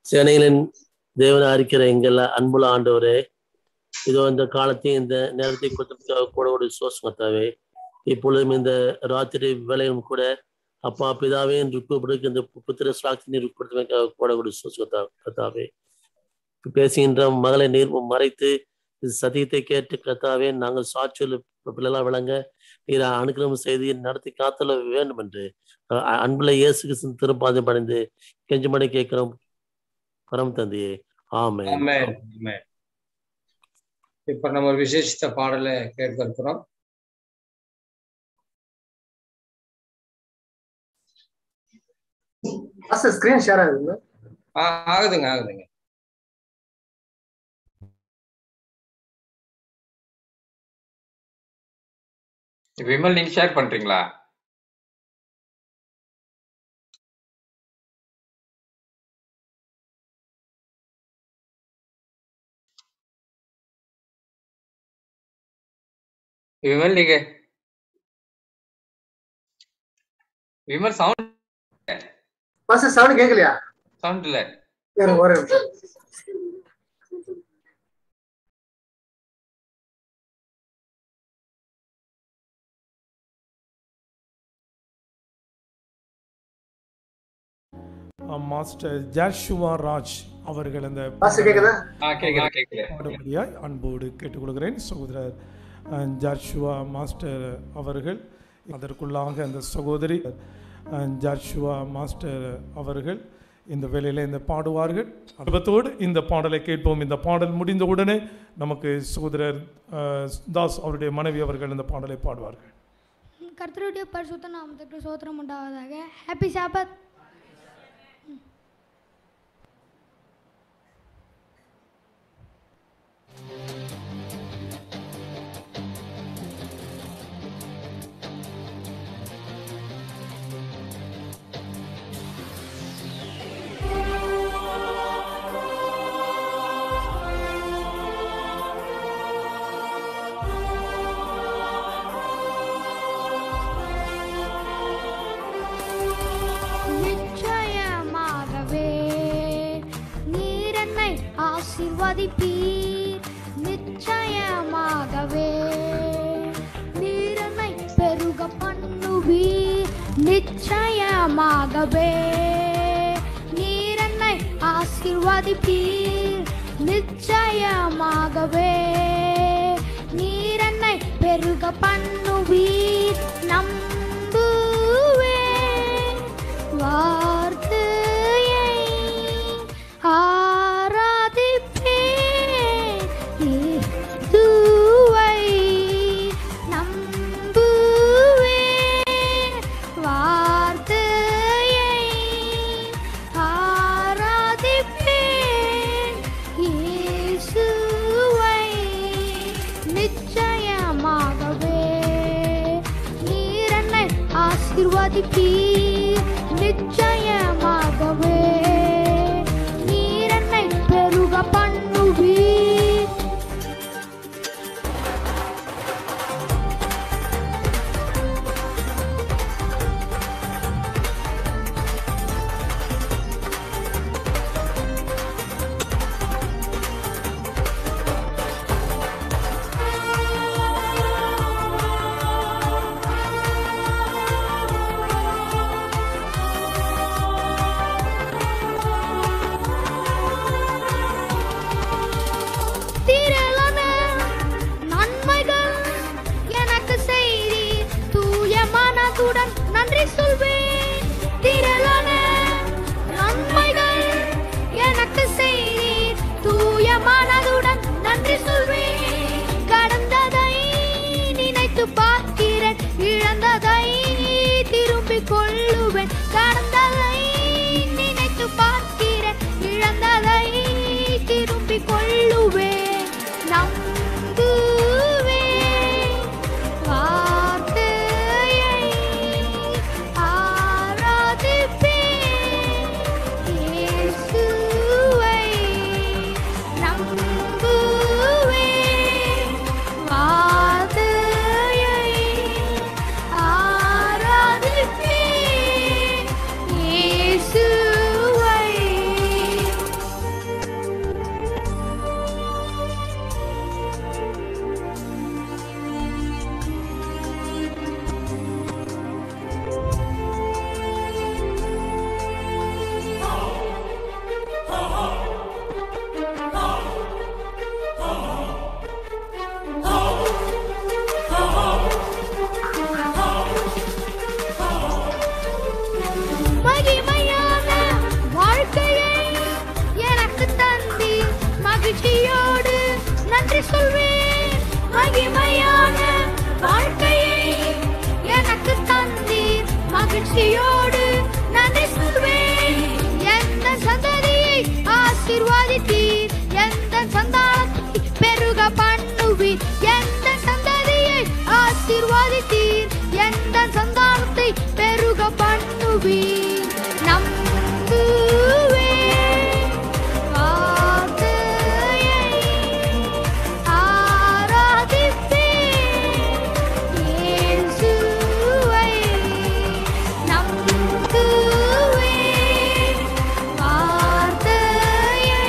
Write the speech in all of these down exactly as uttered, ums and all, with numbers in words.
சேனைகளின் தேவனை அறிக்கிற எங்கள் அன்புள்ள ஆண்டவரே, இதோ இந்த காலத்தையும் இந்த நேரத்தை கொடுத்த கூட ஒரு சோசமத்தாவே, இப்பொழுதும் இந்த ராத்திரி வேலையும் கூட அப்பா பிதாவே என்று கூப்பிடுக்கு இந்த புத்திர சாட்சி நீர் கொடுத்தமைக்காக கூட ஒரு சோசமத்தா கத்தாவே, பேசுகின்ற மகளை நீர் மறைத்து சத்தியத்தை கேட்டு கத்தாவே நாங்கள் சாட்சியில் பிள்ளைலாம் விளங்க நீர் அனுக்கிரமம் செய்து நடத்தி காத்தல வேண்டும் என்று அன்புள்ள இயேசு கிறிஸ்து திருப்பாதை படைந்து கெஞ்சுமணி கேட்கிறோம் பரம் தந்தையே. ஆமென். ஆமென். ஆமென். இப்ப நம்ம ஒரு விசேஷித்த பாடலை கேட்க இருக்கிறோம். ஸ்கிரீன் ஷேர் ஆகுதுங்க. ஆகுதுங்க ஆகுதுங்க விமல் நீங்க ஷேர் பண்றீங்களா? விமல் நீங்க விமல் சவுண்ட் பாஸ் சவுண்ட் கேக்கலையா? சவுண்ட் இல்ல. ஒரு நிமிஷம். மாஸ்டர் ஜாஷுவா ராஜ் அவர்கள் அந்த பாடுபடியாய் அன்போடு கேட்டுக்கொள்கிறேன். சகோதரர் ஜாஷுவா மாஸ்டர் அவர்கள் அதற்குள்ளாக அந்த சகோதரி ஜாஷுவா மாஸ்டர் அவர்கள் இந்த வேளையில் இந்த பாடுவார்கள். ஆர்வத்தோடு இந்த பாடலை கேட்போம். இந்த பாடல் முடிந்த உடனே நமக்கு சகோதரர் தாஸ் அவருடைய மனைவி அவர்கள் இந்த பாடலை பாடுவார்கள். கர்த்தருடைய பரிசுத்த நாமத்துக்கு ஸ்தோத்திரம் உண்டாவதாக. ஹாப்பி சாபத். ஆசீர்வதிப்பீர் நிச்சயமாகவே, நீரனை பெருக பண்ணுவீர் நிச்சயமாகவே, நீரனை ஆசீர்வதிப்பீர் நிச்சயமாகவே, நீரனை பெருக பண்ணுவீர் நம்புவேன் வார்த்தையை ஆசீர்வதிப்பீர் நிச்சயமாகவே, நீரனை பெருக பண்ணுவீர். நன்றி சொல்வேன், திரளான நன்மைகள் எனக்கு செய்தீர், தூய மனதுடன் நன்றி சொல்வேன். கடந்ததை நினைத்து பார்க்கிறேன், இழந்ததை திரும்பிக் கொள்ளுவேன். கடந்ததை நினைத்து பார்க்கிறேன், இழந்ததை திரும்பிக் கொள்ளுவேன். நம்புவேன் வார்த்தையை ஆராதிப்பேன் இயேசுவை. நம்புவேன் வார்த்தையை ஆராதிப்பேன் இயேசுவை. மகிமையான வாழ்க்கையை எனக்கு தந்தீர். மகிழ்ச்சியோடு நன்றி சொல்வேன். எந்த சந்ததியை ஆசீர்வதித்தீர். எந்த சந்தானத்தை பெருக பண்ணுவீர். எந்த சந்ததியை ஆசீர்வதித்தீர். எந்த சந்தானத்தை பெருக பண்ணுவீர். நம்புவேன் வார்த்தையை, ஆராதிப்பேன் இயேசுவை. நம்புவேன் வார்த்தையை,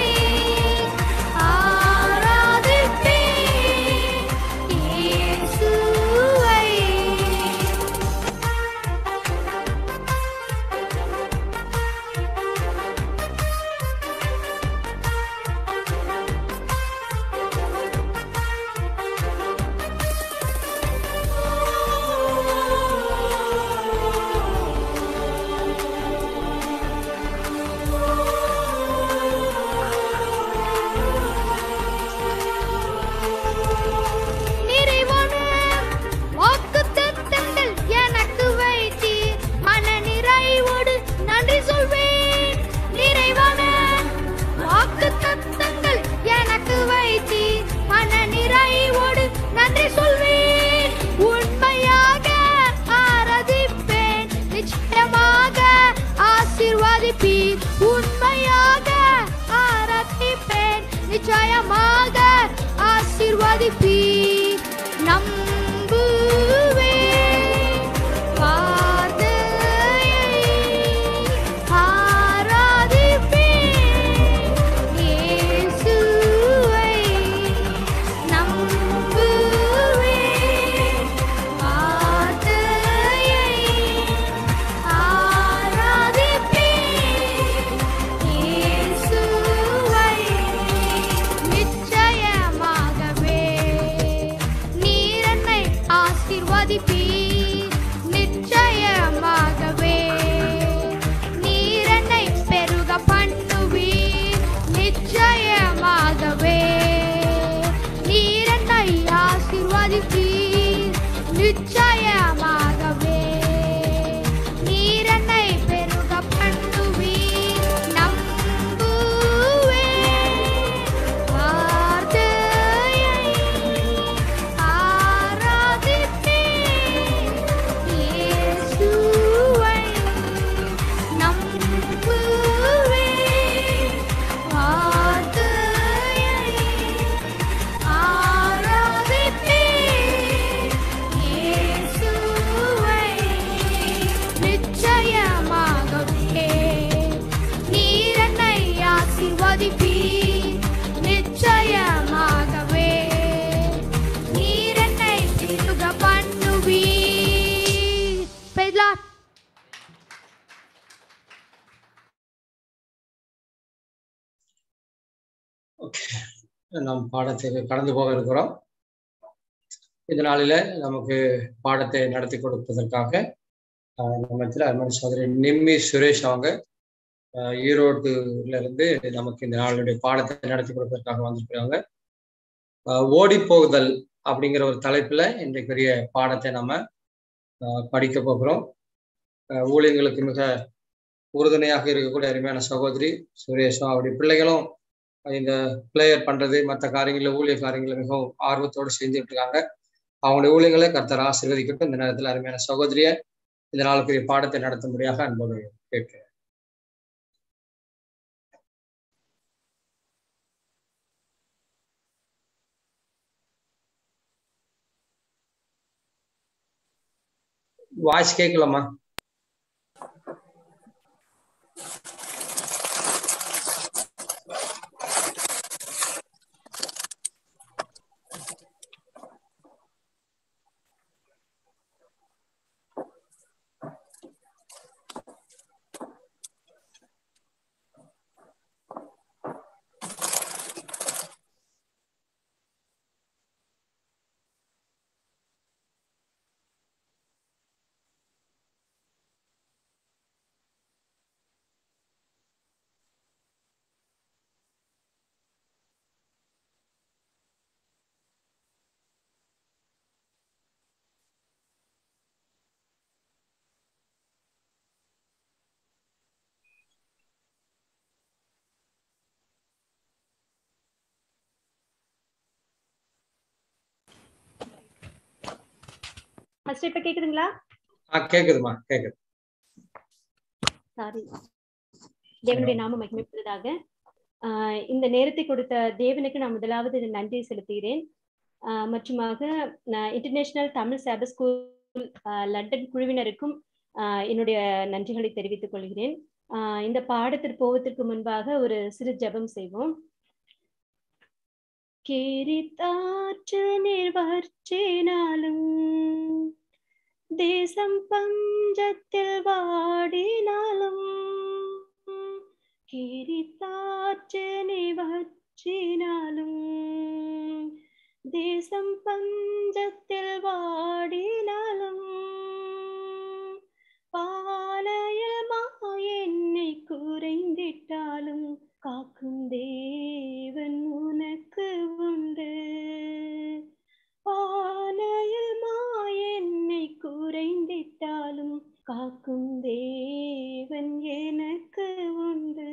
ஆராதிப்பேன் இயேசுவை. நிறைவான வாக்குத்தத்தங்கள் எனக்கு வைத்தீர். மன நிறைவோடு நன்றி சொல்வேன். நிறைவான வாக்குத்தத்தங்கள் எனக்கு வைத்தீர். மன நிறைவோடு நன்றி சொல்வேன். உண்மையாக ஆராதிப்பேன். நிச்சயமாக ஆசீர்வதிப்பீர். உண்மையாக ஆராதிப்பேன். நிச்சயமாக ஆசீர்வதிப்பீர். நம்புவேன் வார்த்தையை, ஆராதிப்பேன் இயேசுவை. நம்புவேன் வார்த்தையை, ஆராதிப்பேன் இயேசுவை. நிச்சயமாகவே நீர் என்னை ஆசீர்வதிப்பீர். நிச்சயமாகவே நீர் என்னை பெருக பண்ணுவீர். நிச்சயமாகவே நீர் என்னை ஆசீர்வதிப்பீர். நிச்சயமாகவே நீர் என்னை பெருக பண்ணுவீர். நம்புவேன் வார்த்தையை, ஆராதிப்பேன் இயேசுவை. நம்புவேன் வார்த்தையை, ஆராதிப்பேன் இயேசுவை. நிச்சயமாகவே நீர் என்னை ஆசீர்வதிப்பீர். நிச்சயமாகவே நீர் என்னை பெருக பண்ணுவீர். Praise Lord. நாம் பாடத்துக்கு கடந்து போக இருக்கிறோம். இந்த நாளில நமக்கு பாடத்தை நடத்தி கொடுப்பதற்காக ஆஹ் நம்ம அருமையான சகோதரி நிம்மி சுரேஷ் அவங்க ஆஹ் ஈரோட்டுல இருந்து நமக்கு இந்த நாளுடைய பாடத்தை நடத்தி கொடுப்பதற்காக வந்திருக்கிறாங்க. ஆஹ் ஓடி போகுதல் அப்படிங்கிற ஒரு தலைப்புல இன்றைக்குரிய பாடத்தை நம்ம ஆஹ் படிக்க போகிறோம். ஆஹ் ஊழியர்களுக்கு மிக உறுதுணையாக இருக்கக்கூடிய அருமையான சகோதரி சுரேஷும் அவருடைய பிள்ளைகளும் இந்த பிளேயர் பண்றது மற்ற காரியங்களில் ஊழிய காரியங்களை மிகவும் ஆர்வத்தோடு செஞ்சுட்டு இருக்காங்க. அவங்களுடைய ஊழியர்களை கர்த்தர் ஆசீர்வதிக்கட்டும். இந்த நேரத்தில் அருமையான சகோதரிய இந்த நாளுக்குரிய பாடத்தை நடத்தும்படியாக அன்போடு கேட்கிறேன். வாய்ஸ் கேட்கலாமா? ஃபர்ஸ்ட் இப்ப கேக்குதுங்களா? ஆ கேக்குதுமா, கேக்குது. சாரி. தேவனுடைய நாமம் மகிமைப்படுவதாக. ஆஹ் இந்த நேரத்தை கொடுத்த தேவனுக்கு நான் முதலாவது நன்றி செலுத்துகிறேன். ஆஹ் மற்றுமாக international Tamil Sabbath school London குழுவினருக்கும் ஆஹ் என்னுடைய நன்றிகளை தெரிவித்துக் கொள்கிறேன். ஆஹ் இந்த பாடத்திற்கு போவதற்கு முன்பாக ஒரு சிறு ஜெபம் செய்வோம். கேரித்தாற்று நீர் வற்றினாலும், தேசம் பஞ்சத்தில் வாடினாலும், கேரித்தாற்று நீர் வற்றினாலும், தேசம் பஞ்சத்தில் வாடினாலும், பானையில் என்னை குறைந்திட்டாலும் காக்கும் தேவன் உனக்கு உண்டு. பானையில் என்னை குறைந்திட்டாலும் காக்கும் தேவன் எனக்கு உண்டு.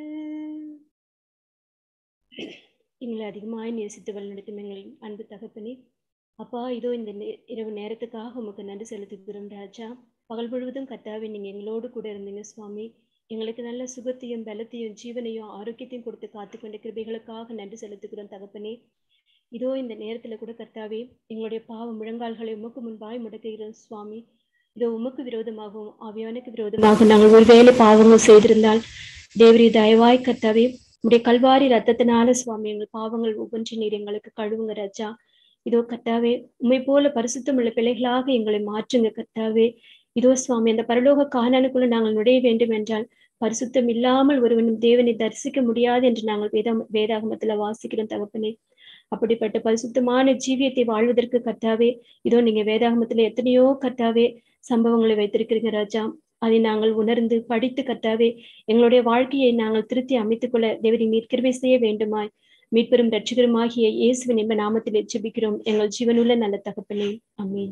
எங்களை அதிகமாய் நேசித்து வழிநடத்தும் எங்களின் அன்பு தகப்பனே, அப்பா, இதோ இந்த இரவு நேரத்துக்காக உமக்கு நன்றி செலுத்துகிறோம் ராஜா. பகல் முழுவதும் கர்த்தாவே நீங்க எங்களோடு கூட இருந்தீங்க சுவாமி. எங்களுக்கு நல்ல சுகத்தையும் பலத்தையும் ஜீவனையும் ஆரோக்கியத்தையும் கொடுத்து காத்து கொண்ட கிருபைகளுக்காக நன்றி செலுத்துகிறோம் தகப்பனே. இதோ இந்த நேரத்துல கூட கர்த்தாவே எங்களுடைய பாவ முழங்கால்களை உமக்கு முன்பாய் முடக்குகிறோம் சுவாமி. இதோ உமக்கு விரோதமாகவும் ஆவியானுக்கு விரோதமாக நாங்கள் ஒருவேளை பாவங்கள் செய்திருந்தால் தேவரீ தயவாய் கர்த்தாவே உடைய கல்வாரி ரத்தத்தினால சுவாமி எங்கள் பாவங்கள் ஒவ்வொன்றின் நீர் எங்களுக்கு கழுவுங்க ராஜா. இதோ கர்த்தாவே உம்மை போல பரிசுத்தம் உள்ள பிள்ளைகளாக எங்களை மாற்றுங்க கர்த்தாவே. இதோ சுவாமி அந்த பரலோக கானானுக்குள்ள நாங்கள் நுழைய வேண்டும் என்றால் பரிசுத்தம் இல்லாமல் ஒருவனும் தேவனை தரிசிக்க முடியாது என்று நாங்கள் வேதா வேதாகமத்துல வாசிக்கிறோம் தகப்பனே. அப்படிப்பட்ட பரிசுத்தமான ஜீவியத்தை வாழ்வதற்கு கர்த்தாவே இதோ நீங்க வேதாகமத்துல எத்தனையோ கர்த்தாவே சம்பவங்களை வைத்திருக்கிறீங்க ராஜா. அதை நாங்கள் உணர்ந்து படித்து கர்த்தாவே எங்களுடைய வாழ்க்கையை நாங்கள் திருத்தி அமைத்துக் கொள்ள தேவரி நீர் கிருபை செய்ய வேண்டுமாய் மீட்பெரும் இரட்சகருமாகிய இயேசுவின் இன்ப நாமத்தில் ஜெபிக்கிறோம் எங்கள் ஜீவனுள்ள நல்ல தகப்பனே, ஆமென்.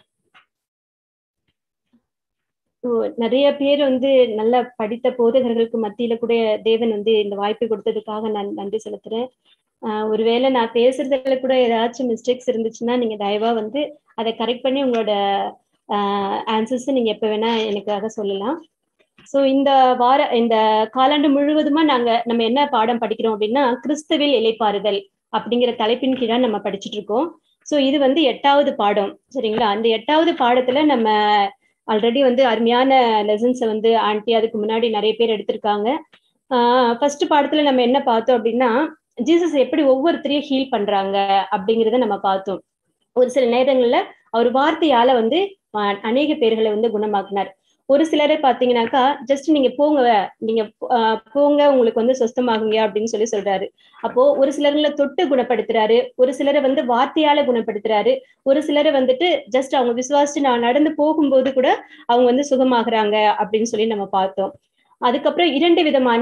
நிறைய பேர் வந்து நல்ல படித்த போதகர்களுக்கு மத்தியில கூட தேவன் வந்து இந்த வாய்ப்பை கொடுத்ததுக்காக நான் நன்றி செலுத்துறேன். ஆஹ் ஒருவேளை நான் பேசுறதுல கூட ஏதாச்சும் மிஸ்டேக்ஸ் இருந்துச்சுன்னா நீங்க தயவா வந்து அதை கரெக்ட் பண்ணி உங்களோட ஆஹ் ஆன்சர்ஸ் நீங்க எப்ப வேணா எனக்காக சொல்லலாம். சோ இந்த வார இந்த காலாண்டு முழுவதுமா நாங்க நம்ம என்ன பாடம் படிக்கிறோம் அப்படின்னா கிறிஸ்துவில் இளைப்பாறுதல் அப்படிங்கிற தலைப்பின் கீழே நம்ம படிச்சுட்டு இருக்கோம். சோ இது வந்து எட்டாவது பாடம், சரிங்களா? அந்த எட்டாவது பாடத்துல நம்ம ஆல்ரெடி வந்து அருமையான லெசன்ஸை வந்து ஆண்டி அதுக்கு முன்னாடி நிறைய பேர் எடுத்திருக்காங்க. ஆஹ் ஃபர்ஸ்ட் பாடத்துல நம்ம என்ன பார்த்தோம் அப்படின்னா ஜீசஸ் எப்படி ஒவ்வொருத்தரையும் ஹீல் பண்றாங்க அப்படிங்கிறத நம்ம பார்த்தோம். ஒரு சில நேரங்கள்ல அவர் வார்த்தையால வந்து அநேக பேர்களை வந்து குணமாக்குனார். ஒரு சிலரை பாத்தீங்கன்னாக்கா ஜஸ்ட் நீங்க போங்க நீங்க ஆஹ் போங்க உங்களுக்கு வந்து சொஸ்தமாகுங்க அப்படின்னு சொல்லி சொல்றாரு. அப்போ ஒரு சிலர்களை தொட்டு குணப்படுத்துறாரு, ஒரு சிலரை வந்து வார்த்தையால குணப்படுத்துறாரு, ஒரு சிலரை வந்துட்டு ஜஸ்ட் அவங்க விசுவாசிச்சு நான் நடந்து போகும்போது கூட அவங்க வந்து சுகமாகறாங்க அப்படின்னு சொல்லி நம்ம பார்த்தோம். அதுக்கப்புறம் இரண்டு விதமான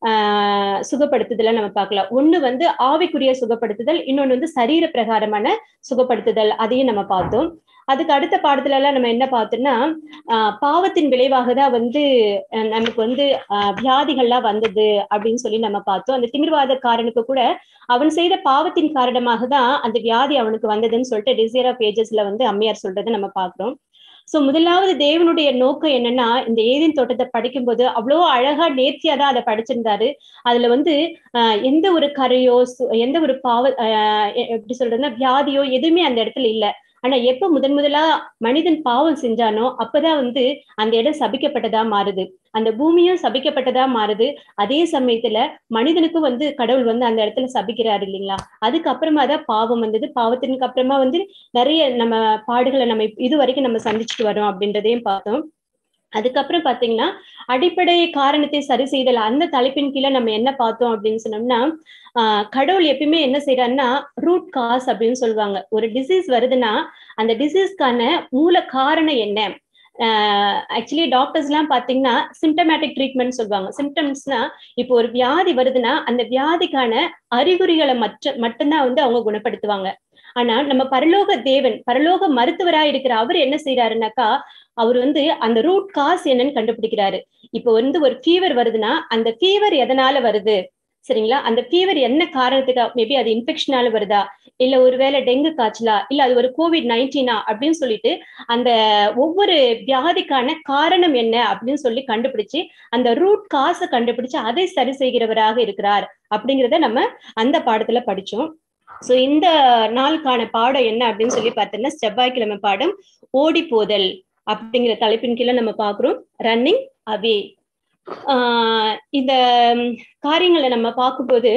ஆஹ் சுகப்படுத்துதலை நம்ம பார்க்கலாம். ஒண்ணு வந்து ஆவிக்குரிய சுகப்படுத்துதல், இன்னொன்னு வந்து சரீர பிரகாரமான சுகப்படுத்துதல், அதையும் நம்ம பார்த்தோம். அதுக்கு அடுத்த பாடத்துல எல்லாம் நம்ம என்ன பார்த்தோம்னா ஆஹ் பாவத்தின் விளைவாக தான் வந்து நமக்கு வந்து ஆஹ் வியாதிகள்லாம் வந்தது அப்படின்னு சொல்லி நம்ம பார்த்தோம். அந்த திமிர்வாதக்காரனுக்கு கூட அவன் செய்த பாவத்தின் காரணமாக தான் அந்த வியாதி அவனுக்கு வந்ததுன்னு சொல்லிட்டு டிசைர் ஆஃப் ஏஜஸ்ல வந்து அம்மையார் சொல்றதை நம்ம பார்க்கிறோம். சோ முதலாவது தேவனுடைய நோக்கம் என்னன்னா இந்த ஏதேன் தோட்டத்தை படிக்கும்போது அவ்வளோ அழகா நேர்த்தியா தான் அதை படிச்சிருந்தாரு. அதுல வந்து ஆஹ் எந்த ஒரு கரையோ எந்த ஒரு பாவ ஆஹ் எப்படி சொல்றதுன்னா வியாதியோ எதுவுமே அந்த இடத்துல இல்லை. ஆனா எப்ப முதன் முதலா மனிதன் பாவம் செஞ்சானோ அப்பதான் வந்து அந்த இடம் சபிக்கப்பட்டதா மாறுது, அந்த பூமியும் சபிக்கப்பட்டதா மாறுது. அதே சமயத்துல மனிதனுக்கும் வந்து கடவுள் வந்து அந்த இடத்துல சபிக்கிறாரு இல்லைங்களா? அதுக்கப்புறமா தான் பாவம் வந்தது. பாவத்திற்கு அப்புறமா வந்து நிறைய நம்ம பாடுகளை நம்ம இது வரைக்கும் நம்ம சந்திச்சுட்டு வரோம் அப்படின்றதையும் பார்த்தோம். அதுக்கப்புறம் பாத்தீங்கன்னா அடிப்படை காரணத்தை சரி செய்தல் அந்த தலைப்பின் கீழே நம்ம என்ன பார்த்தோம் அப்படின்னு சொன்னோம்னா ஆஹ் கடவுள் எப்பயுமே என்ன செய்யறாருன்னா ரூட் காஸ் அப்படின்னு சொல்லுவாங்க. ஒரு டிசீஸ் வருதுன்னா அந்த டிசீஸ்க்கான மூல காரணம் என்ன? ஆஹ் ஆக்சுவலி டாக்டர்ஸ் எல்லாம் பாத்தீங்கன்னா சிம்டமேட்டிக் ட்ரீட்மெண்ட் சொல்லுவாங்க. சிம்டம்ஸ்னா இப்போ ஒரு வியாதி வருதுன்னா அந்த வியாதிக்கான அறிகுறிகளை மற்ற மட்டும்தான் வந்து அவங்க குணப்படுத்துவாங்க. ஆனா நம்ம பரலோக தேவன் பரலோக மருத்துவராய் இருக்கிற அவர் என்ன செய்யறாருனாக்கா அவர் வந்து அந்த ரூட் காஸ் என்னன்னு கண்டுபிடிக்கிறாரு. இப்போ வந்து ஒரு ஃபீவர் வருதுன்னா அந்த ஃபீவர் எதனால வருது, சரிங்களா? அந்த ஃபீவர் என்ன காரணத்துக்கு, மேபி அது இன்ஃபெக்ஷனால வருதா, இல்ல ஒருவேளை டெங்கு காய்ச்சலா, இல்ல அது ஒரு கோவிட் நைன்டீனா அப்படின்னு சொல்லிட்டு அந்த ஒவ்வொரு வியாதிக்கான காரணம் என்ன அப்படின்னு சொல்லி கண்டுபிடிச்சு அந்த ரூட் காசை கண்டுபிடிச்சு அதை சரி செய்கிறவராக இருக்கிறார் அப்படிங்கிறத நம்ம அந்த பாடத்துல படிச்சோம். சோ இந்த நாளுக்கான பாடம் என்ன அப்படின்னு சொல்லி பார்த்தோம்னா, செவ்வாய்க்கிழமை பாடம் ஓடி போதல் அப்படிங்கிற தலைப்பின் கீழே நம்ம பாக்குறோம். Running away. ஆஹ் இந்த காரியங்களை நம்ம பார்க்கும்போது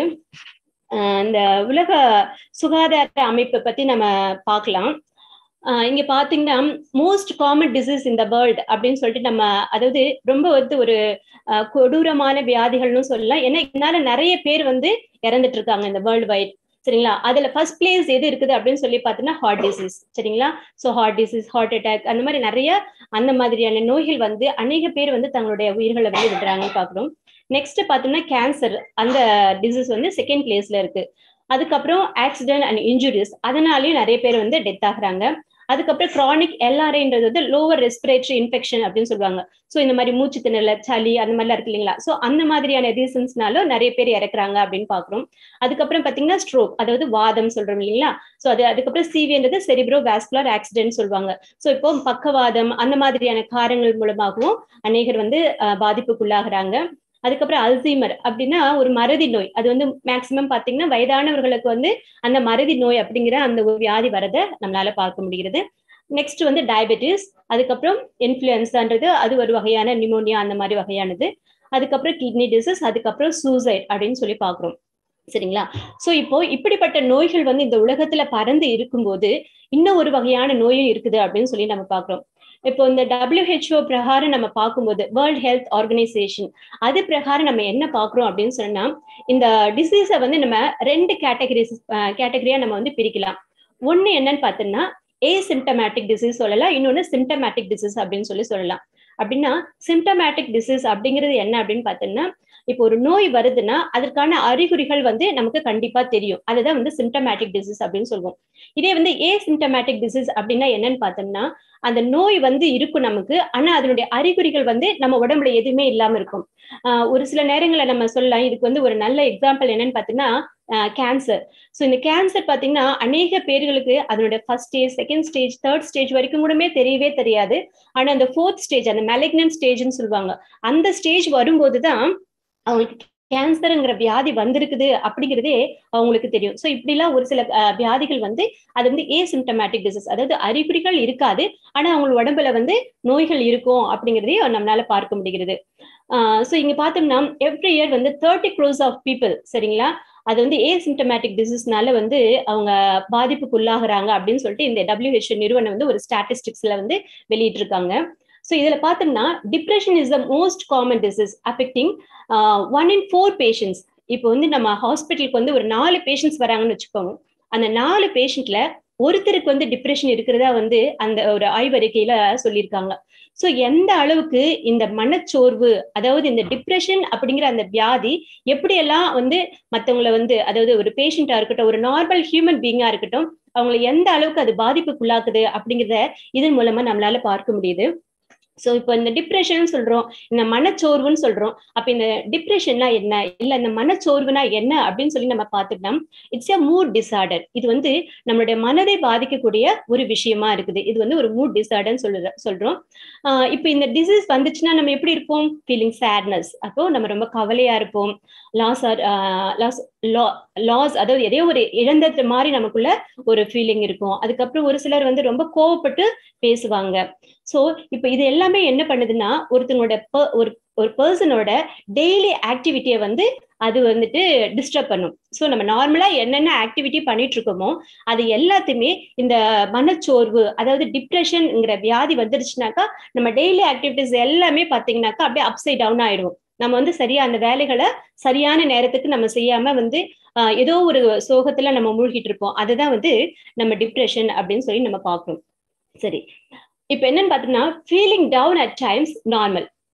ஆஹ் இந்த உலக சுகாதார அமைப்பை பத்தி நம்ம பார்க்கலாம். ஆஹ் இங்க பாத்தீங்கன்னா most common disease in the world அப்படின்னு சொல்லிட்டு நம்ம, அதாவது ரொம்ப வந்து ஒரு கொடூரமான வியாதிகள்னு சொல்லலாம். ஏன்னா இதனால நிறைய பேர் வந்து இறந்துட்டு இருக்காங்க இந்த வேர்ல்டு வைட். சரிங்களா? அதுல ஃபர்ஸ்ட் பிளேஸ் எது இருக்குது அப்படின்னு சொல்லி பார்த்தோம்னா ஹார்ட் டிசீஸ். சரிங்களா? So heart disease, heart attack, அந்த மாதிரி நிறைய அந்த மாதிரியான நோய்கள் வந்து அநேக பேர் வந்து தங்களுடைய உயிர்களை வந்து விடுறாங்கன்னு பாக்குறோம். நெக்ஸ்ட் பார்த்தோம்னா கேன்சர், அந்த டிசீஸ் வந்து செகண்ட் பிளேஸ்ல இருக்கு. அதுக்கப்புறம் ஆக்சிடென்ட் அண்ட் இன்ஜுரிஸ், அதனாலயும் நிறைய பேர் வந்து டெத் ஆகுறாங்க. அதுக்கப்புறம் கிரானிக் எல்ஆர்ஐன்றது வந்து லோவர் ரெஸ்பிரேட்டரி இன்ஃபெக்ஷன் அப்படின்னு சொல்லுவாங்க. ஸோ இந்த மாதிரி மூச்சு திணறல், சளி அந்த மாதிரிலாம் இருக்கு இல்லைங்களா? ஸோ அந்த மாதிரியான ரீசன்ஸ்னால நிறைய பேர் இறக்குறாங்க அப்படின்னு பாக்குறோம். அதுக்கப்புறம் பாத்தீங்கன்னா ஸ்ட்ரோக், அதாவது வாதம் சொல்றோம் இல்லைங்களா? ஸோ அது அதுக்கப்புறம் சிவின்றது செரிப்ரோ வாஸ்குலர் ஆக்சிடென்ட் சொல்லுவாங்க. ஸோ இப்போ பக்கவாதம் அந்த மாதிரியான காரணங்கள் மூலமாகவும் அநேகர் வந்து பாதிப்புக்குள்ளாகிறாங்க. அதுக்கப்புறம் அல்சீமர் அப்படின்னா ஒரு மறதி நோய். அது வந்து மேக்சிமம் பாத்தீங்கன்னா வயதானவர்களுக்கு வந்து அந்த மறதி நோய் அப்படிங்கிற அந்த ஒரு வியாதி வரதை நம்மளால பார்க்க முடிகிறது. நெக்ஸ்ட் வந்து டயபெட்டிஸ், அதுக்கப்புறம் இன்ஃபுளுன்சான்றது அது ஒரு வகையான நிமோனியா அந்த மாதிரி வகையானது. அதுக்கப்புறம் கிட்னி டிசீஸ், அதுக்கப்புறம் சூசைட் அப்படின்னு சொல்லி பாக்குறோம். சரிங்களா? சோ இப்போ இப்படிப்பட்ட நோய்கள் வந்து இந்த உலகத்துல பறந்து இருக்கும்போது இன்னும் ஒரு வகையான நோயும் இருக்குது அப்படின்னு சொல்லி நம்ம பாக்குறோம். இப்போ இந்த டபிள்யூஹெச்ஓ பிரகாரம் நம்ம பார்க்கும்போது, வேர்ல்ட் ஹெல்த் ஆர்கனைசேஷன், அது பிரகாரம் நம்ம என்ன பாக்குறோம் அப்படின்னு சொன்னா, இந்த டிசீஸை வந்து நம்ம ரெண்டு கேட்டகரிஸ் கேட்டகரியா நம்ம வந்து பிரிக்கலாம். ஒண்ணு என்னன்னு பார்த்தோம்னா ஏசிம்டமேட்டிக் டிசீஸ் சொல்லலாம், இன்னொன்னு சிம்டமேட்டிக் டிசீஸ் அப்படின்னு சொல்லி சொல்லலாம். அப்படின்னா சிம்டமேட்டிக் டிசீஸ் அப்படிங்கிறது என்ன அப்படின்னு பார்த்தோம்னா, இப்போ ஒரு நோய் வருதுன்னா அதற்கான அறிகுறிகள் வந்து நமக்கு கண்டிப்பா தெரியும். அதுதான் வந்து சிம்டமேட்டிக் டிசீஸ் அப்படின்னு சொல்லுவோம். இதே வந்து ஏசிம்டமேட்டிக் டிசீஸ் அப்படின்னா என்னன்னு பார்த்தோம்னா, அந்த நோய் வந்து இருக்கும் நமக்கு, ஆனா அதனுடைய அறிகுறிகள் வந்து நம்ம உடம்புல எதுவுமே இல்லாம இருக்கும். ஆஹ் ஒரு சில நேரங்களை நம்ம சொல்லலாம். இதுக்கு வந்து ஒரு நல்ல எக்ஸாம்பிள் என்னன்னு பார்த்தீங்கன்னா கேன்சர். ஸோ இந்த கேன்சர் பார்த்தீங்கன்னா அநேக பேர்களுக்கு அதனுடைய first stage, second stage, third stage வரைக்கும் கூடமே தெரியவே தெரியாது. ஆனா அந்த ஃபோர்த் ஸ்டேஜ், அந்த மெலிக்னன்ட் ஸ்டேஜ்னு சொல்லுவாங்க, அந்த ஸ்டேஜ் வரும்போதுதான் அவங்களுக்கு கேன்சருங்கிற வியாதி வந்திருக்குது அப்படிங்கிறதே அவங்களுக்கு தெரியும். ஸோ இப்படிலாம் ஒரு சில வியாதிகள் வந்து அது வந்து ஏசிம்டமேட்டிக் டிசீஸ், அதாவது அறிகுறிகள் இருக்காது, ஆனா அவங்க உடம்புல வந்து நோய்கள் இருக்கும் அப்படிங்கிறதையும் நம்மளால பார்க்க முடிகிறது. ஆஹ் ஸோ இங்க பார்த்தோம்னா எவ்ரி இயர் வந்து தேர்ட்டி க்ரோஸ் ஆஃப் பீப்புள், சரிங்களா, அது வந்து ஏசிம்டமேட்டிக் டிசீஸ்னால வந்து அவங்க பாதிப்புக்கு உள்ளாகிறாங்க அப்படின்னு சொல்லிட்டு இந்த டபிள்யூஹெச்ஓ நிறுவனம் வந்து ஒரு ஸ்டாட்டிஸ்டிக்ஸ்ல வந்து வெளியிட்டு இருக்காங்க. ஸோ இதுல பார்த்தோம்னா depression is the most common disease affecting one in four patients. இப்போ வந்து நம்ம ஹாஸ்பிட்டலுக்கு வந்து ஒரு நாலு பேஷண்ட்ஸ் வராங்கன்னு வச்சுக்கோங்க. அந்த நாலு பேஷண்ட்ல ஒருத்தருக்கு வந்து டிப்ரெஷன் இருக்கிறதா வந்து அந்த ஒரு ஆய்வறிக்கையில சொல்லியிருக்காங்க. ஸோ எந்த அளவுக்கு இந்த மனச்சோர்வு, அதாவது இந்த டிப்ரெஷன் அப்படிங்கிற அந்த வியாதி எப்படியெல்லாம் வந்து மற்றவங்களை வந்து, அதாவது ஒரு பேஷண்டா இருக்கட்டும், ஒரு நார்மல் ஹியூமன் பீயிங்கா இருக்கட்டும், அவங்களை எந்த அளவுக்கு அது பாதிப்புக்குள்ளாக்குது அப்படிங்கிறத இதன் மூலமா நம்மளால பார்க்க முடியுது. சோ இப்போ இந்த டிப்ரெஷன் சொல்றோம், இந்த மனச்சோர்வுன்னு சொல்றோம். அப்ப இந்த டிப்ரெஷன்னா என்ன, இல்ல இந்த மனச்சோர்வுனா என்ன அப்படின்னு சொல்லி நம்ம பார்த்துட்டோம். It's a mood disorder. இது வந்து நம்மளுடைய மனதை பாதிக்கக்கூடிய ஒரு விஷயமா இருக்குது. இது வந்து ஒரு மூட் டிசார்டர்ன்னு சொல்ற சொல்றோம். ஆஹ் இப்போ இந்த டிசீஸ் வந்துச்சுன்னா நம்ம எப்படி இருப்போம்? Feeling sadness. அப்போ நம்ம ரொம்ப கவலையா இருப்போம். லாஸ் ஆர் லாஸ் லாஸ் அதாவது எதையோ ஒரு இழந்தது மாதிரி நமக்குள்ள ஒரு ஃபீலிங் இருக்கும். அதுக்கப்புறம் ஒரு சிலர் வந்து ரொம்ப கோவப்பட்டு பேசுவாங்க. சோ இப்ப இது எல்லாமே என்ன பண்ணுதுன்னா ஒருத்தனோட ஒரு ஒரு பர்சனோட டெய்லி ஆக்டிவிட்டியை வந்து அது வந்துட்டு டிஸ்டர்ப் பண்ணும். ஸோ நம்ம நார்மலா என்னென்ன ஆக்டிவிட்டி பண்ணிட்டு இருக்கோமோ அது எல்லாத்தையுமே இந்த மனச்சோர்வு, அதாவது டிப்ரெஷன்ங்கிற வியாதி வந்துருச்சுனாக்கா நம்ம டெய்லி ஆக்டிவிட்டிஸ் எல்லாமே பாத்தீங்கன்னாக்கா அப்படியே அப்சைட் டவுன் ஆயிடுவோம். நம்ம வந்து சரியா அந்த வேலைகளை சரியான நேரத்துக்கு நம்ம செய்யாம வந்து ஆஹ் ஏதோ ஒரு சோகத்துல நம்ம மூழ்கிட்டு இருப்போம். அதுதான் வந்து நம்ம டிப்ரெஷன் அப்படின்னு சொல்லி நம்ம பார்க்கணும். சரி, இப்ப என்னன்னு பாத்தீங்கன்னா feeling down at times normal.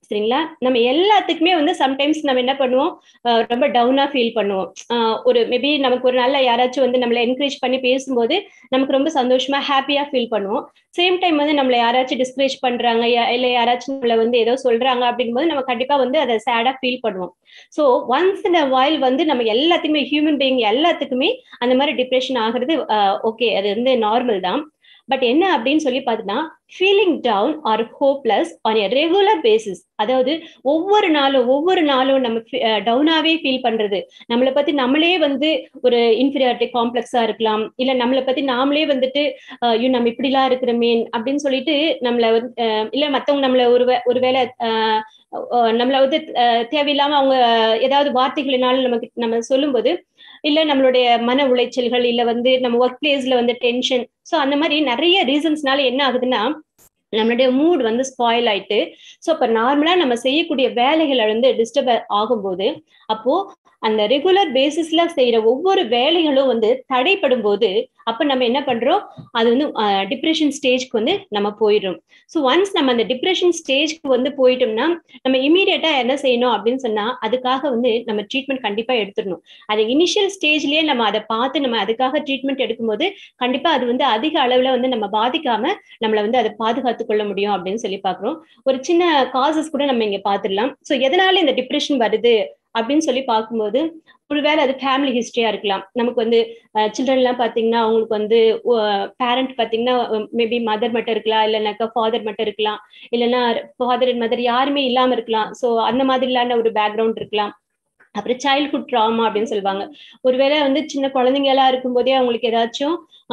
சரிங்களா? நம்ம எல்லாத்துக்குமே வந்து சம்டைம்ஸ் நம்ம என்ன பண்ணுவோம், ரொம்ப டவுனா ஃபீல் பண்ணுவோம். ஒரு மேபி நமக்கு ஒரு நல்ல யாராச்சும் வந்து நம்மளை என்கரேஜ் பண்ணி பேசும்போது நமக்கு ரொம்ப சந்தோஷமா ஹாப்பியா ஃபீல் பண்ணுவோம். சேம் டைம் வந்து நம்மளை யாராச்சும் டிஸ்கரேஜ் பண்றாங்க இல்ல யாராச்சும் நம்மளை வந்து ஏதோ சொல்றாங்க அப்படிங்கும்போது நம்ம கண்டிப்பா வந்து அதை சேடா ஃபீல் பண்ணுவோம். So once in a while வந்து நம்ம எல்லாத்துக்குமே ஹியூமன் பீயிங் எல்லாத்துக்குமே அந்த மாதிரி டிப்ரெஷன் ஆகுறது ஓகே, அது வந்து நார்மல் தான். பட் என்ன அப்படின்னு சொல்லி பார்த்தீங்கன்னா, feeling down or hopeless on a regular basis, அதாவது ஒவ்வொரு நாளும் ஒவ்வொரு நாளும் நம்ம டவுனாவே ஃபீல் பண்றது, நம்மளை பத்தி நம்மளே வந்து ஒரு இன்ஃபீரியாரிட்டி காம்ப்ளெக்ஸா இருக்கலாம், இல்ல நம்மளை பத்தி நாமளே வந்துட்டு ஐயோ நம்ம இப்படிலாம் இருக்கிறோமே அப்படின்னு சொல்லிட்டு நம்மள வந்து இல்ல மத்தவங்க நம்மள ஒரு ஒருவேளை ஆஹ் நம்மள வந்து தேவையில்லாம அவங்க ஏதாவது வார்த்தைகளினாலும் நமக்கு நம்ம சொல்லும்போது, இல்ல நம்மளுடைய மன உளைச்சல்கள், இல்ல வந்து நம்ம ஒர்க் பிளேஸ்ல வந்து டென்ஷன், சோ அந்த மாதிரி நிறைய ரீசன்ஸ்னால என்ன ஆகுதுன்னா நம்மளுடைய மூட் வந்து ஸ்பாயில் ஆயிட்டு, ஸோ அப்ப நார்மலா நம்ம செய்யக்கூடிய வேலைகளை வந்து டிஸ்டர்ப் ஆகும்போது, அப்போ அந்த ரெகுலர் பேசிஸ்ல செய்யற ஒவ்வொரு வேலைகளும் வந்து தடைப்படும் போது அப்ப நம்ம என்ன பண்றோம், அது வந்து டிப்ரெஷன் ஸ்டேஜ்க்கு வந்து நம்ம போயிடும். ஸோ ஒன்ஸ் நம்ம அந்த டிப்ரெஷன் ஸ்டேஜ்க்கு வந்து போயிட்டோம்னா நம்ம இமீடியட்டா என்ன செய்யணும் அப்படின்னு சொன்னா, அதுக்காக வந்து நம்ம ட்ரீட்மெண்ட் கண்டிப்பா எடுத்துடணும். அது இனிஷியல் ஸ்டேஜ்லயே நம்ம அதை பார்த்து நம்ம அதுக்காக ட்ரீட்மெண்ட் எடுக்கும்போது கண்டிப்பா அது வந்து அதிக அளவுல வந்து நம்ம பாதிக்காம நம்மளை வந்து அதை பாதுகாத்துக் கொள்ள முடியும் அப்படின்னு சொல்லி பாக்குறோம். ஒரு சின்ன காசஸ் கூட நம்ம இங்க பாத்துடலாம். ஸோ எதனால இந்த டிப்ரெஷன் வருது அப்படின்னு சொல்லி பார்க்கும்போது, ஒருவேளை அது ஃபேமிலி ஹிஸ்டரியா இருக்கலாம். நமக்கு வந்து சில்ட்ரன் எல்லாம் பாத்தீங்கன்னா அவங்களுக்கு வந்து பேரண்ட் பாத்தீங்கன்னா மேபி மதர் மட்டும் இருக்கலாம், இல்லைன்னாக்கா ஃபாதர் மட்டும் இருக்கலாம், இல்லைன்னா ஃபாதர் அண்ட் மதர் யாருமே இல்லாம இருக்கலாம். ஸோ அந்த மாதிரிலான ஒரு பேக்ரவுண்ட் இருக்கலாம். அப்புறம் சைல்ட்ஹுட் ட்ராமா அப்படின்னு சொல்லுவாங்க. ஒருவேளை வந்து சின்ன குழந்தைங்க எல்லாம் இருக்கும் போதே அவங்களுக்கு ஏதாச்சும்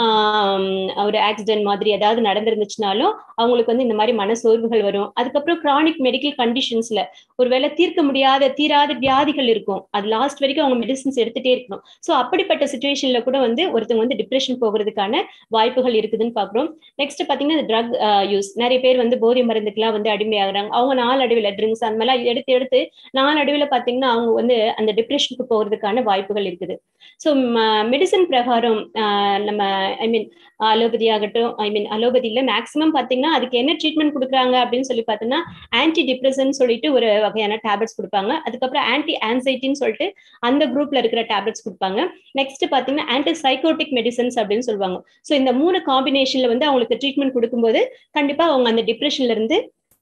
ஆஹ் ஒரு ஆக்சிடென்ட் மாதிரி ஏதாவது நடந்திருந்துச்சுனாலும் அவங்களுக்கு வந்து இந்த மாதிரி மன சோர்வுகள் வரும். அதுக்கப்புறம் கிரானிக் மெடிக்கல் கண்டிஷன்ஸ்ல ஒருவேளை தீர்க்க முடியாத தீராத வியாதிகள் இருக்கும், அது லாஸ்ட் வரைக்கும் அவங்க மெடிசின்ஸ் எடுத்துட்டே இருக்கணும். ஸோ அப்படிப்பட்ட சுச்சுவேஷன்ல கூட வந்து ஒருத்தவங்க வந்து டிப்ரெஷன் போகிறதுக்கான வாய்ப்புகள் இருக்குதுன்னு பாக்குறோம். நெக்ஸ்ட் பாத்தீங்கன்னா ட்ரக் யூஸ், நிறைய பேர் வந்து போதை மருந்துக்கெல்லாம் வந்து அடிமையாகிறாங்க. அவங்க நாளடைவில் ட்ரிங்க்ஸ் அந்த மாதிரிலாம் எடுத்து எடுத்து நாளடைவில் பாத்தீங்கன்னா அவங்க வந்து அந்த டிப்ரெஷனுக்கு போகிறதுக்கான வாய்ப்புகள் இருக்குது. ஸோ மெடிசன் பிரகாரம் நம்ம ஐ மீன் அலோபதி ஆகட்டும், ஐ மீன் அலோபதியில மேக்ஸிமம் பாத்தீங்கன்னா அதுக்கு என்ன ட்ரீட்மெண்ட் கொடுக்குறாங்க அப்படின்னு சொல்லி பார்த்தோம்னா ஆன்டி டிப்ரெசன் சொல்லிட்டு ஒரு வகையான டேப்லெட்ஸ் கொடுப்பாங்க. அதுக்கப்புறம் ஆன்டி ஆன்சைட்டின்னு சொல்லிட்டு அந்த குரூப்ல இருக்கிற டேப்லெட்ஸ் கொடுப்பாங்க. நெக்ஸ்ட் பாத்தீங்கன்னா ஆன்டி சைக்கோட்டிக் மெடிசன்ஸ் அப்படின்னு சொல்லுவாங்க. ஸோ இந்த மூணு காம்பினேஷன்ல வந்து அவங்களுக்கு ட்ரீட்மெண்ட் கொடுக்கும்போது கண்டிப்பா அவங்க அந்த டிப்ரெஷன்ல இருந்து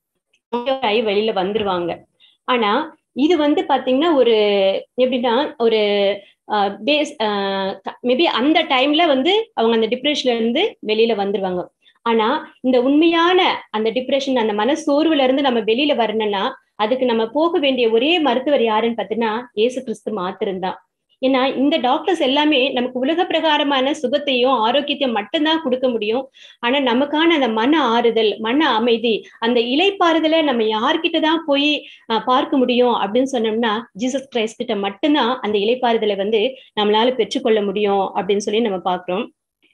வெளியில வந்துருவாங்க. ஆனா இது வந்து பாத்தீங்கன்னா ஒரு எப்படின்னா ஒரு பேஸ் மேபி அந்த டைம்ல வந்து அவங்க அந்த டிப்ரெஷன்ல இருந்து வெளியில வந்துருவாங்க. ஆனா இந்த உண்மையான அந்த டிப்ரெஷன் அந்த மன சோர்வுல இருந்து நம்ம வெளியில வரணும்னா அதுக்கு நம்ம போக வேண்டிய ஒரே மருத்துவர் யாருன்னு பாத்தீங்கன்னா இயேசு கிறிஸ்து மாத்திரம்தான். ஏன்னா இந்த டாக்டர்ஸ் எல்லாமே நமக்கு உலக பிரகாரமான சுகத்தையும் ஆரோக்கியத்தையும் மட்டும்தான் கொடுக்க முடியும். ஆனா நமக்கான அந்த மன ஆறுதல், மன அமைதி, அந்த இளைப்பாறுதலை நம்ம யார்கிட்டதான் போய் அஹ் பார்க்க முடியும் அப்படின்னு சொன்னோம்னா ஜீசஸ் கிரைஸ்ட் கிட்ட மட்டும்தான் அந்த இளைப்பாறுதலை வந்து நம்மளால பெற்றுக்கொள்ள முடியும் அப்படின்னு சொல்லி நம்ம பாக்குறோம்.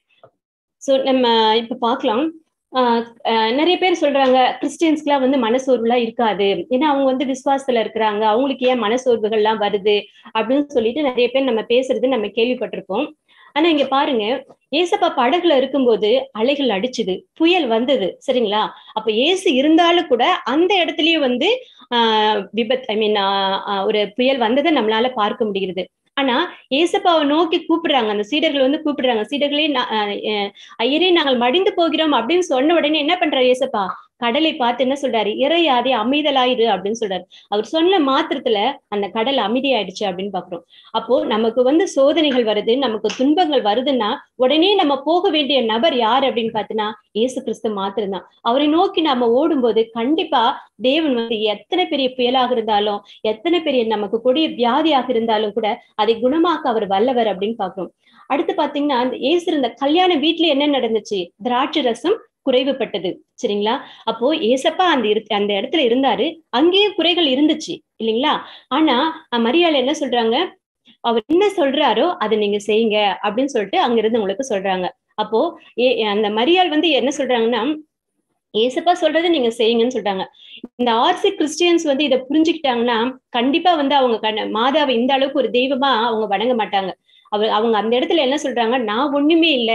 சோ நம்ம இப்ப பார்க்கலாம், ஆஹ் நிறைய பேர் சொல்றாங்க கிறிஸ்டியன்ஸ்க்குலாம் வந்து மனசோர்வுலாம் இருக்காது, ஏன்னா அவங்க வந்து விசுவாசத்துல இருக்கிறாங்க, அவங்களுக்கு ஏன் மனசோர்வுகள்லாம் வருது அப்படின்னு சொல்லிட்டு நிறைய பேர் நம்ம பேசுறது நம்ம கேள்விப்பட்டிருக்கோம். ஆனா இங்க பாருங்க, ஏசப்பா படகுல இருக்கும்போது அலைகள் அடிச்சுது, புயல் வந்தது, சரிங்களா? அப்ப ஏசு இருந்தாலும் கூட அந்த இடத்துலயும் வந்து ஆஹ் விபத் ஐ மீன் ஒரு புயல் வந்ததை நம்மளால பார்க்க முடிகிறது. ஆனா ஏசப்பாவை நோக்கி கூப்பிடுறாங்க, அந்த சீடர்கள் வந்து கூப்பிடுறாங்க, சீடர்களே ஐயரே நாங்கள் மடிந்து போகிறோம் அப்படின்னு சொன்ன உடனே என்ன பண்றாரு ஏசப்பா, கடலை பார்த்து என்ன சொல்றாரு, இறையாதே அமைதலாயிரு அப்படின்னு சொல்றாரு. அவர் சொன்ன மாத்திரத்துல அந்த கடல் அமைதியாயிடுச்சு அப்படின்னு பாக்குறோம். அப்போ நமக்கு வந்து சோதனைகள் வருது, நமக்கு துன்பங்கள் வருதுன்னா உடனே நம்ம போக வேண்டிய நபர் யார் அப்படின்னு பார்த்தீங்கன்னா இயேசு கிறிஸ்து மாத்திரம்தான். அவரை நோக்கி நாம ஓடும்போது கண்டிப்பா தேவன் வந்து எத்தனை பெரிய புயலாக இருந்தாலும், எத்தனை பெரிய நமக்கு கொடிய வியாதியாக இருந்தாலும் கூட அதை குணமாக்க அவர் வல்லவர் அப்படின்னு பாக்குறோம். அடுத்து பாத்தீங்கன்னா அந்த இயேசு இருந்த கல்யாண வீட்டுல என்ன நடந்துச்சு, திராட்சை ரசம் குறைவுபட்டது, சரிங்களா? அப்போ ஏசப்பா அந்த அந்த இடத்துல இருந்தாரு, அங்கேயும் குறைகள் இருந்துச்சு இல்லைங்களா? ஆனா மரியாள் என்ன சொல்றாங்க, அவர் என்ன சொல்றாரோ அதை நீங்க செய்யுங்க அப்படின்னு சொல்லிட்டு அங்க இருந்து உங்களுக்கு சொல்றாங்க. அப்போ ஏ அந்த மரியாள் வந்து என்ன சொல்றாங்கன்னா ஏசப்பா சொல்றது நீங்க செய்யுங்கன்னு சொல்றாங்க. இந்த ஆர்சி கிறிஸ்டியன்ஸ் வந்து இதை புரிஞ்சுக்கிட்டாங்கன்னா கண்டிப்பா வந்து அவங்க கண்ண மாதாவை இந்த அளவுக்கு ஒரு தெய்வமா அவங்க வணங்க மாட்டாங்க. அவ அவங்க அந்த இடத்துல என்ன சொல்றாங்க, நான் ஒண்ணுமே இல்லை,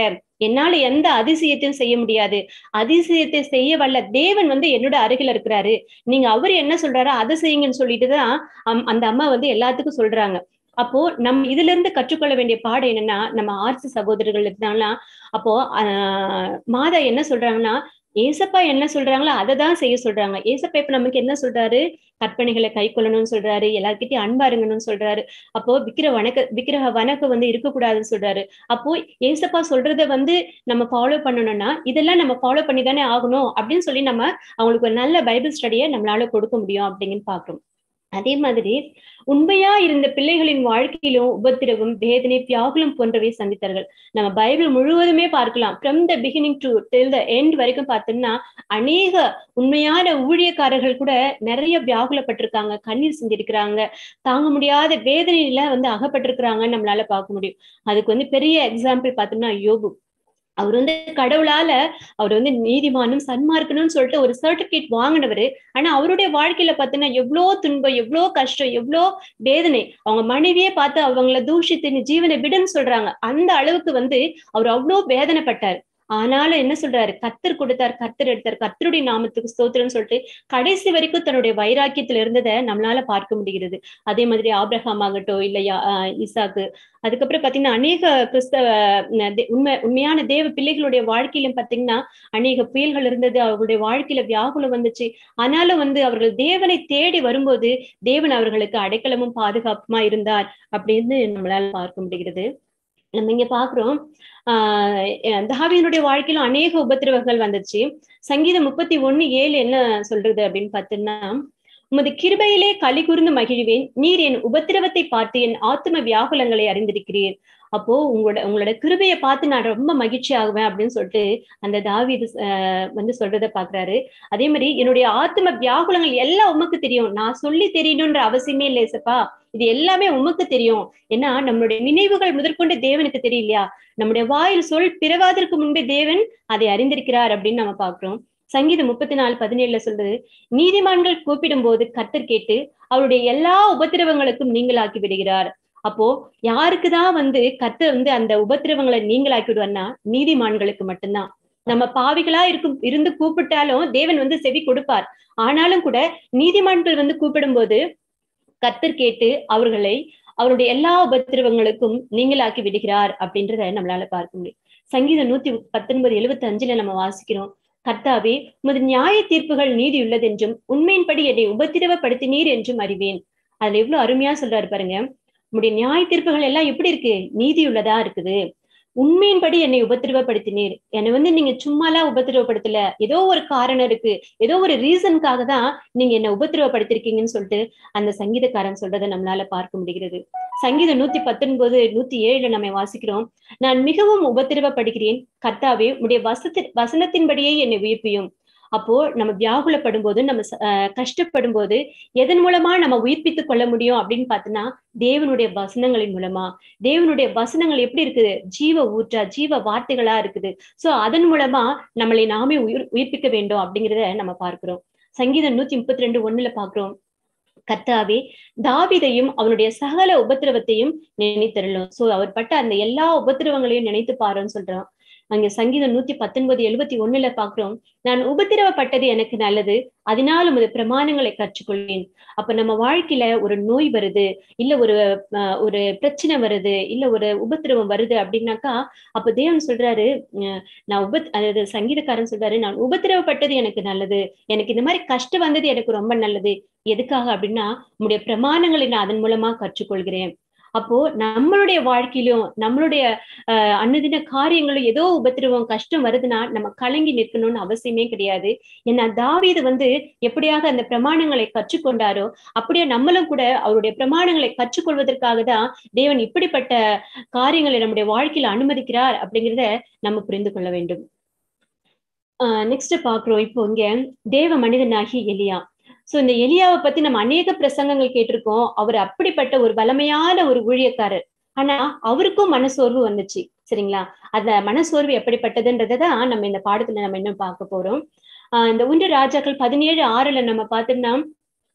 என்னால எந்த அதிசயத்தையும் செய்ய முடியாது, அதிசயத்தை செய்ய வல்ல தேவன் வந்து என்னோட அருகில இருக்கிறாரு, நீங்க அவரு என்ன சொல்றாரோ அதை செய்யுங்கன்னு சொல்லிட்டுதான் அந்த அம்மா வந்து எல்லாத்துக்கும் சொல்றாங்க. அப்போ நம்ம இதுல இருந்து கற்றுக்கொள்ள வேண்டிய பாடம் என்னன்னா, நம்ம ஆர்சி சகோதரர்கள் இருந்தாலும் அப்போ ஆஹ் மாதா என்ன சொல்றாங்கன்னா, ஏசப்பா என்ன சொல்றாங்களோ அதை தான் செய்ய சொல்றாங்க. ஏசப்பா இப்ப நமக்கு என்ன சொல்றாரு, கற்பனைகளை கை கொள்ளணும்னு சொல்றாரு, எல்லார்கிட்டயும் அன்பா இருங்கணும்னு சொல்றாரு. அப்போ விக்கிர வணக்க விக்கிரக வணக்கம் வந்து இருக்கக்கூடாதுன்னு சொல்றாரு. அப்போ ஏசப்பா சொல்றத வந்து நம்ம ஃபாலோ பண்ணணும்னா இதெல்லாம் நம்ம ஃபாலோ பண்ணி தானே ஆகணும் அப்படின்னு சொல்லி நம்ம அவங்களுக்கு ஒரு நல்ல பைபிள் ஸ்டடியை நம்மளால கொடுக்க முடியும் அப்படின்னு பாக்குறோம். அதே மாதிரி உண்மையா இருந்த பிள்ளைகளின் வாழ்க்கையிலும் உபத்திரவம், வேதனை, வியாகுலம் போன்றவை சந்தித்தார்கள். நம்ம பைபிள் முழுவதுமே பார்க்கலாம், from the beginning to till the end வரைக்கும் பார்த்தோம்னா அநேக உண்மையான ஊழியக்காரர்கள் கூட நிறைய வியாகுலப்பட்டிருக்காங்க, கண்ணீர் சிந்திருக்கிறாங்க, தாங்க முடியாத வேதனையில வந்து அகப்பட்டிருக்கிறாங்கன்னு நம்மளால பார்க்க முடியும். அதுக்கு வந்து பெரிய எக்ஸாம்பிள் பார்த்தோம்னா யோபு. அவர் வந்து கடவுளால அவர் வந்து நீதிமானும் சன்மார்க்கணும்னு சொல்லிட்டு ஒரு சர்டிபிகேட் வாங்கினவரு. ஆனா அவருடைய வாழ்க்கையில பாத்தீங்கன்னா எவ்வளோ துன்பம், எவ்வளோ கஷ்டம், எவ்வளோ வேதனை. அவங்க மனைவியே பார்த்து அவங்கள தூஷித்து நீ ஜீவனை விடுன்னு சொல்றாங்க. அந்த அளவுக்கு வந்து அவர் அவ்வளோ வேதனைப்பட்டார். ஆனாலும் என்ன சொல்றாரு, கர்த்தர் கொடுத்தார், கர்த்தர் எடுத்தார், கர்த்தருடைய நாமத்துக்கு ஸ்தோத்திரம்னு சொல்லிட்டு கடைசி வரைக்கும் தன்னுடைய வைராக்கியத்துல இருந்ததை நம்மளால பார்க்க முடிகிறது. அதே மாதிரி ஆபிரகாம் ஆகட்டும், இல்லையா ஈசாக்கு, அதுக்கப்புறம் பாத்தீங்கன்னா அநேக கிறிஸ்தவ உண்மை உண்மையான தேவ பிள்ளைகளுடைய வாழ்க்கையிலும் பாத்தீங்கன்னா அநேக புயல்கள் இருந்தது, அவர்களுடைய வாழ்க்கையில வியாகுலம் வந்துச்சு. ஆனாலும் வந்து அவர்கள் தேவனை தேடி வரும்போது தேவன் அவர்களுக்கு அடைக்கலமும் பாதுகாப்புமா இருந்தார் அப்படின்னு நம்மளால பார்க்க முடிகிறது. நம்ம இங்க பாக்குறோம் ஆஹ் தாவீதுடைய வாழ்க்கையிலும் அநேக உபத்திரவங்கள் வந்துச்சு. சங்கீதம் முப்பத்தி ஒண்ணு ஏழு என்ன சொல்றது அப்படின்னு பார்த்தோம்னா, உமது கிருபையிலே களி கூர்ந்து மகிழ்வேன், நீர் என் உபத்திரவத்தை பார்த்து என் ஆத்தும வியாகுலங்களை அறிந்திருக்கிறீர். அப்போ உங்களோட உங்களோட கிருபையை பார்த்து நான் ரொம்ப மகிழ்ச்சி ஆகுவேன் அப்படின்னு சொல்லிட்டு அந்த தாவீது அஹ் வந்து சொல்றதை பாக்குறாரு. அதே மாதிரி என்னுடைய ஆத்தும வியாகுலங்கள் எல்லாம் உமக்கு தெரியும், நான் சொல்லி தெரியணும்ன்ற அவசியமே இல்லை ஏசப்பா, இது எல்லாமே உமக்கு தெரியும். ஏன்னா நம்மளுடைய நினைவுகள் முதற்கொண்டு தேவனுக்கு தெரியலையா, நம்முடைய வாயில் சொல் பிறவாதற்கு முன்பே தேவன் அதை அறிந்திருக்கிறார் அப்படின்னு நம்ம பாக்குறோம். சங்கீதம் முப்பத்தி நாலு பதினேழுல சொல்றது, நீதிமான்கள் கூப்பிடும் போது கர்த்தர் கேட்டு அவருடைய எல்லா உபத்திரவங்களுக்கும் நீங்களாக்கி விடுகிறார். அப்போ யாருக்குதான் வந்து கர்த்தர் வந்து அந்த உபத்திரவங்களை நீங்களாக்கி விடுவார்னா நீதிமான்களுக்கு மட்டும்தான். நம்ம பாவிகளா இருக்கும் இருந்து கூப்பிட்டாலும் தேவன் வந்து செவி கொடுப்பார். ஆனாலும் கூட நீதிமான்கள் வந்து கூப்பிடும் போது கர்த்தர் கேட்டு அவர்களை அவருடைய எல்லா உபத்திரவங்களுக்கும் நீங்களாக்கி விடுகிறார் அப்படின்றத நம்மளால பார்க்க முடியும். சங்கீதம் நூத்தி பத்தொன்பது எழுபத்தி அஞ்சுல நம்ம வாசிக்கிறோம், கர்த்தாவே உமது நியாய தீர்ப்புகள் நீதி உள்ளதென்றும் உண்மையின்படி என்னை உபத்திரவப்படுத்தினீர் என்றும் அறிவேன். அதுல எவ்வளவு அருமையா சொல்றாரு பாருங்க, உம்முடைய நியாய தீர்ப்புகள் எல்லாம் எப்படி இருக்கு, நீதியுள்ளதா இருக்குது, உண்மையின்படி என்னை உபத்திரவப்படுத்தினீர். என்னை வந்து நீங்க சும்மாலாம் உபத்திரவப்படுத்தல, ஏதோ ஒரு காரணம் இருக்கு, ஏதோ ஒரு ரீசனுக்காக தான் நீங்க என்னை உபத்திரவப்படுத்திருக்கீங்கன்னு சொல்லிட்டு அந்த சங்கீதக்காரன் சொல்றதை நம்மளால பார்க்க முடிகிறது. சங்கீதம் நூத்தி பத்தொன்பது நூத்தி ஏழுல நம்ம வாசிக்கிறோம், நான் மிகவும் உபத்திரவப்படுகிறேன், கர்த்தாவே உடைய வசத்தி வசனத்தின்படியே என்னை உயிர்ப்பியும். அப்போ நம்ம வியாகுலப்படும் போது, நம்ம அஹ் கஷ்டப்படும் போது எதன் மூலமா நம்ம உயிர்ப்பித்துக் கொள்ள முடியும் அப்படின்னு பார்த்தோம்னா தேவனுடைய வசனங்களின் மூலமா. தேவனுடைய வசனங்கள் எப்படி இருக்குது, ஜீவ ஊற்றா ஜீவ வார்த்தைகளா இருக்குது. சோ அதன் மூலமா நம்மளை நாமே உயிர் உயிர்ப்பிக்க வேண்டும் அப்படிங்கிறத நம்ம பார்க்கிறோம். சங்கீதம் நூத்தி முப்பத்தி ரெண்டு ஒண்ணுல பாக்குறோம், கர்த்தாவே தாவீதையும் அவனுடைய சகல உபத்திரவத்தையும் நினைத்தருளும். சோ அவர் பட்ட அந்த எல்லா உபத்திரவங்களையும் நினைத்து பாருன்னு சொல்றான். அங்க சங்கீதம் நூத்தி பத்தொன்பது எழுபத்தி ஒண்ணுல பாக்குறோம், நான் உபத்திரவப்பட்டது எனக்கு நல்லது, அதனால உமது பிரமாணங்களை கற்றுக்கொள்வேன். அப்ப நம்ம வாழ்க்கையில ஒரு நோய் வருது, இல்ல ஒரு அஹ் ஒரு பிரச்சனை வருது, இல்ல ஒரு உபத்திரவம் வருது அப்படின்னாக்கா அப்ப தேவன் சொல்றாரு, நான் உப அதாவது சங்கீதக்காரன் சொல்றாரு, நான் உபத்திரவப்பட்டது எனக்கு நல்லது, எனக்கு இந்த மாதிரி கஷ்டம் வந்தது எனக்கு ரொம்ப நல்லது. எதுக்காக அப்படின்னா உம்முடைய பிரமாணங்களை நான் அதன் மூலமா கற்றுக்கொள்கிறேன். அப்போ நம்மளுடைய வாழ்க்கையிலும் நம்மளுடைய அஹ் அன்னதின காரியங்களும் ஏதோ உபத்திரவம் கஷ்டம் வருதுன்னா நம்ம கலங்கி நிற்கணும்னு அவசியமே கிடையாது. ஏன்னா தாவீது வந்து எப்படியாக அந்த பிரமாணங்களை கற்றுக்கொண்டாரோ அப்படியே நம்மளும் கூட அவருடைய பிரமாணங்களை கற்றுக்கொள்வதற்காக தான் தேவன் இப்படிப்பட்ட காரியங்களை நம்முடைய வாழ்க்கையில அனுமதிக்கிறார் அப்படிங்கிறத நம்ம புரிந்து கொள்ள வேண்டும். ஆஹ் நெக்ஸ்ட் பாக்குறோம், இப்போ இங்க தேவ மனிதனாகி எலியா. சோ இந்த எலியாவை பத்தி நம்ம அநேக பிரசங்கங்கள் கேட்டிருக்கோம். அவர் அப்படிப்பட்ட ஒரு வலிமையான ஒரு ஊழியக்காரர். ஆனா அவருக்கும் மனசோர்வு வந்துச்சு, சரிங்களா? அந்த மனசோர்வு எப்படிப்பட்டதுன்றதான் நம்ம இந்த பாடத்துல நம்ம இன்னும் பார்க்க போறோம். ஆஹ் இந்த ஒன்று ராஜாக்கள் பதினேழு ஆறுல நம்ம பார்த்தோம்னா,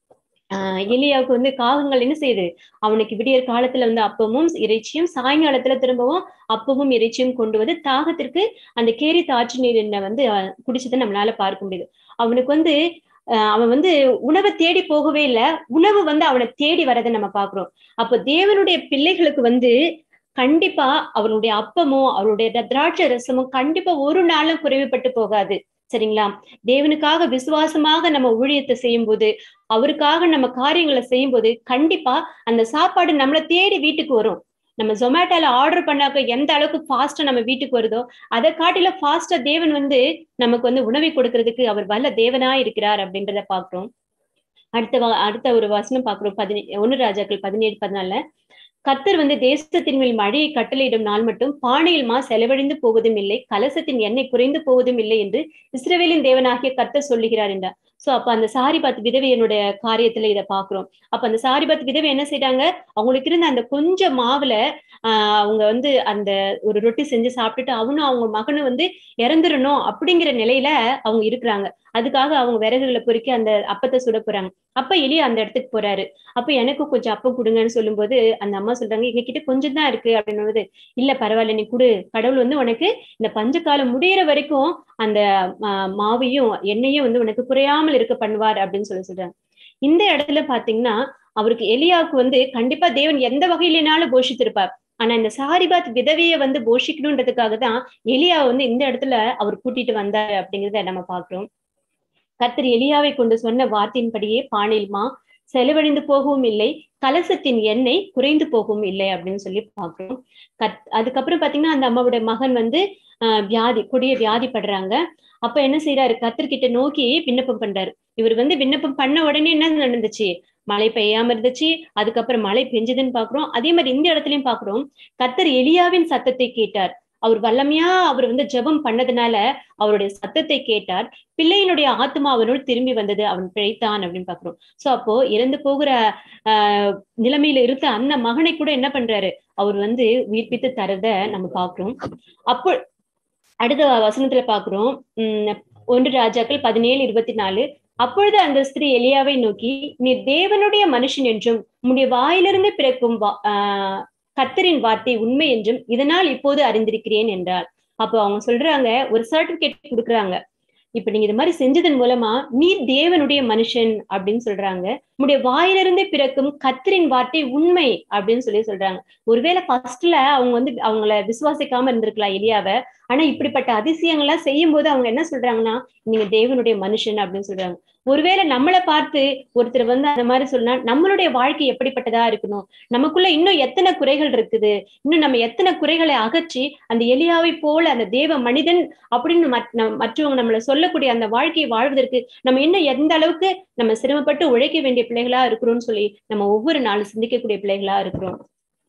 ஆஹ் எலியாவுக்கு வந்து காகங்கள் என்ன செய்யுது, அவனுக்கு விடியற் காலத்துல வந்து அப்பமும் இறைச்சியும், சாயங்காலத்துல திரும்பவும் அப்பமும் இறைச்சியும் கொண்டு வந்து தாகத்திற்கு அந்த கேரி ஆற்று நீர் என்ன வந்து குடிச்சதை நம்மளால பார்க்க முடியுது. அவனுக்கு வந்து அஹ் அவன் வந்து உணவை தேடி போகவே இல்லை, உணவு வந்து அவனை தேடி வரதை நம்ம பாக்குறோம். அப்போ தேவனுடைய பிள்ளைகளுக்கு வந்து கண்டிப்பா அவருடைய அப்பமோ அவருடைய திராட்சை ரசமோ கண்டிப்பா ஒரு நாளும் குறைவுபட்டு போகாது. சரிங்களா? தேவனுக்காக விசுவாசமாக நம்ம ஊழியத்தை செய்யும் போது, அவருக்காக நம்ம காரியங்களை செய்யும் போது கண்டிப்பா அந்த சாப்பாடு நம்மளை தேடி வீட்டுக்கு வரும். நம்ம ஜொமேட்டோல ஆர்டர் பண்ணாக்க எந்த அளவுக்கு ஃபாஸ்டா நம்ம வீட்டுக்கு வருதோ அதை காட்டில ஃபாஸ்டா தேவன் வந்து நமக்கு வந்து உணவை கொடுக்கறதுக்கு அவர் வல்ல தேவனா இருக்கிறார் அப்படின்றத பாக்குறோம். அடுத்த அடுத்த ஒரு வசனம் பாக்குறோம். பதினே ஒன்னு ராஜாக்கள் பதினேழு பதினாலுல, கர்த்தர் வந்து தேசத்தின் மேல் மழையை கட்டளையிடும் நாள் மட்டும் பானையில் மா செலவழிந்து போவதும் இல்லை, கலசத்தின் எண்ணெய் குறைந்து போவதும் இல்லை என்று இஸ்ரவேலின் தேவனாகிய கர்த்தர் சொல்லுகிறார் என்றார். சோ அப்ப அந்த சாரிபாத் விதவையனுடைய காரியத்துல இதை பாக்குறோம். அப்ப அந்த சாரிபாத் விதவை என்ன செய்யறாங்க, அவங்களுக்கு இருந்த அந்த கொஞ்சம் மாவுல ஆஹ் அவங்க வந்து அந்த ஒரு ரொட்டி செஞ்சு சாப்பிட்டுட்டு அவனும் அவங்க மகனும் வந்து இறந்துடணும் அப்படிங்கிற நிலையில அவங்க இருக்கிறாங்க. அதுக்காக அவங்க விறகுகளை பொறுக்கி அந்த அப்பத்தை சுட போறாங்க. அப்ப எலியா அந்த இடத்துக்கு போறாரு. அப்ப எனக்கு கொஞ்சம் அப்பம் கொடுங்கன்னு சொல்லும் போது அந்த அம்மா சொல்றாங்க, எங்க கிட்ட கொஞ்சம் தான் இருக்கு அப்படின்னு. இல்ல பரவாயில்ல, நீ கொடு, கடவுள் வந்து உனக்கு இந்த பஞ்ச காலம் முடியிற வரைக்கும் அந்த ஆஹ் மாவையும் எண்ணெயும் வந்து உனக்கு குறையாமல் இருக்க பண்ணுவார் அப்படின்னு சொல்லி சொல்றாங்க. இந்த இடத்துல பாத்தீங்கன்னா அவருக்கு எலியாவுக்கு வந்து கண்டிப்பா தேவன் எந்த வகையிலனாலும் போஷித்திருப்பார். ஆனா இந்த சாரிபாத் விதவையை வந்து போஷிக்கணுன்றதுக்காக தான் எலியா வந்து இந்த இடத்துல அவர் கூட்டிட்டு வந்தாரு அப்படிங்கிறத நம்ம பாக்குறோம். கர்த்தர் எலியாவை கொண்டு சொன்ன வார்த்தையின்படியே பானையில் மா செலவழிந்து போகவும் இல்லை, கலசத்தின் எண்ணெய் குறைந்து போகவும் இல்லை அப்படின்னு சொல்லி பாக்குறோம். கத் அதுக்கப்புறம் பாத்தீங்கன்னா அந்த அம்மாவோட மகன் வந்து ஆஹ் வியாதி கொடிய வியாதிப்படுறாங்க. அப்ப என்ன செய்யறாரு, கர்த்தர்கிட்ட நோக்கி விண்ணப்பம் பண்றாரு. இவர் வந்து விண்ணப்பம் பண்ண உடனே என்ன நடந்துச்சு, மழை பெய்யாம இருந்துச்சு. அதுக்கப்புறம் மழை பெஞ்சதுன்னு பாக்குறோம். அதே மாதிரி இந்த இடத்துலயும் பாக்குறோம், கர்த்தர் எலியாவின் சத்தத்தை கேட்டார். அவர் வல்லமையா அவர் வந்து ஜெபம் பண்ணதுனால அவருடைய சத்தத்தை கேட்டார். பிள்ளையினுடைய ஆத்மா அவனோடு திரும்பி வந்தது, அவன் பிழைத்தான் அப்படின்னு பாக்குறோம். சோ அப்போ இறந்து போகிற ஆஹ் நிலைமையில இருக்க அந்த மகனை கூட என்ன பண்றாரு, அவர் வந்து உயிர்ப்பித்து தரத நம்ம பாக்குறோம். அப்போ அடுத்த வசனத்துல பாக்குறோம், உம் ஒன்று ராஜாக்கள் பதினேழு இருபத்தி நாலு, அப்பொழுது அந்த ஸ்திரீ எலியாவை நோக்கி, நீ தேவனுடைய மனுஷன் என்றும் உன்னுடைய வாயிலிருந்து பிறக்கும் ஆஹ் கர்த்தரின் வார்த்தை உண்மை என்றும் இதனால் இப்போது அறிந்திருக்கிறேன் என்றார். அப்போ அவங்க சொல்றாங்க, ஒரு சர்டிபிகேட் கொடுக்குறாங்க. இப்ப நீங்க இது மாதிரி செஞ்சதன் மூலமா நீ தேவனுடைய மனுஷன் அப்படின்னு சொல்றாங்க. உன்னுடைய வாயிலிருந்தே பிறக்கும் கர்த்தரின் வார்த்தை உண்மை அப்படின்னு சொல்லி சொல்றாங்க. ஒருவேளை ஃபர்ஸ்ட்ல அவங்க வந்து அவங்கள விசுவாசிக்காம இருந்திருக்கலாம் எலியாவை. ஆனா இப்படிப்பட்ட அதிசயங்கள்லாம் செய்யும் போது அவங்க என்ன சொல்றாங்கன்னா, நீங்க தேவனுடைய மனுஷன் அப்படின்னு சொல்றாங்க. ஒருவேளை நம்மளை பார்த்து ஒருத்தர் வந்து அந்த மாதிரி சொன்னா நம்மளுடைய வாழ்க்கை எப்படிப்பட்டதா இருக்கணும், நமக்குள்ள இன்னும் எத்தனை குறைகள் இருக்குது, இன்னும் நம்ம எத்தனை குறைகளை அகற்றி அந்த எலியாவை போல அந்த தேவ மனிதன் அப்படின்னு மற்றவங்க நம்மளை சொல்லக்கூடிய அந்த வாழ்க்கையை வாழ்வதற்கு நம்ம இன்னும் எந்த அளவுக்கு நம்ம சிரமப்பட்டு உழைக்க வேண்டிய பிள்ளைகளா இருக்கிறோம்னு சொல்லி நம்ம ஒவ்வொரு நாளும் சிந்திக்கக்கூடிய பிள்ளைகளா இருக்கிறோம்.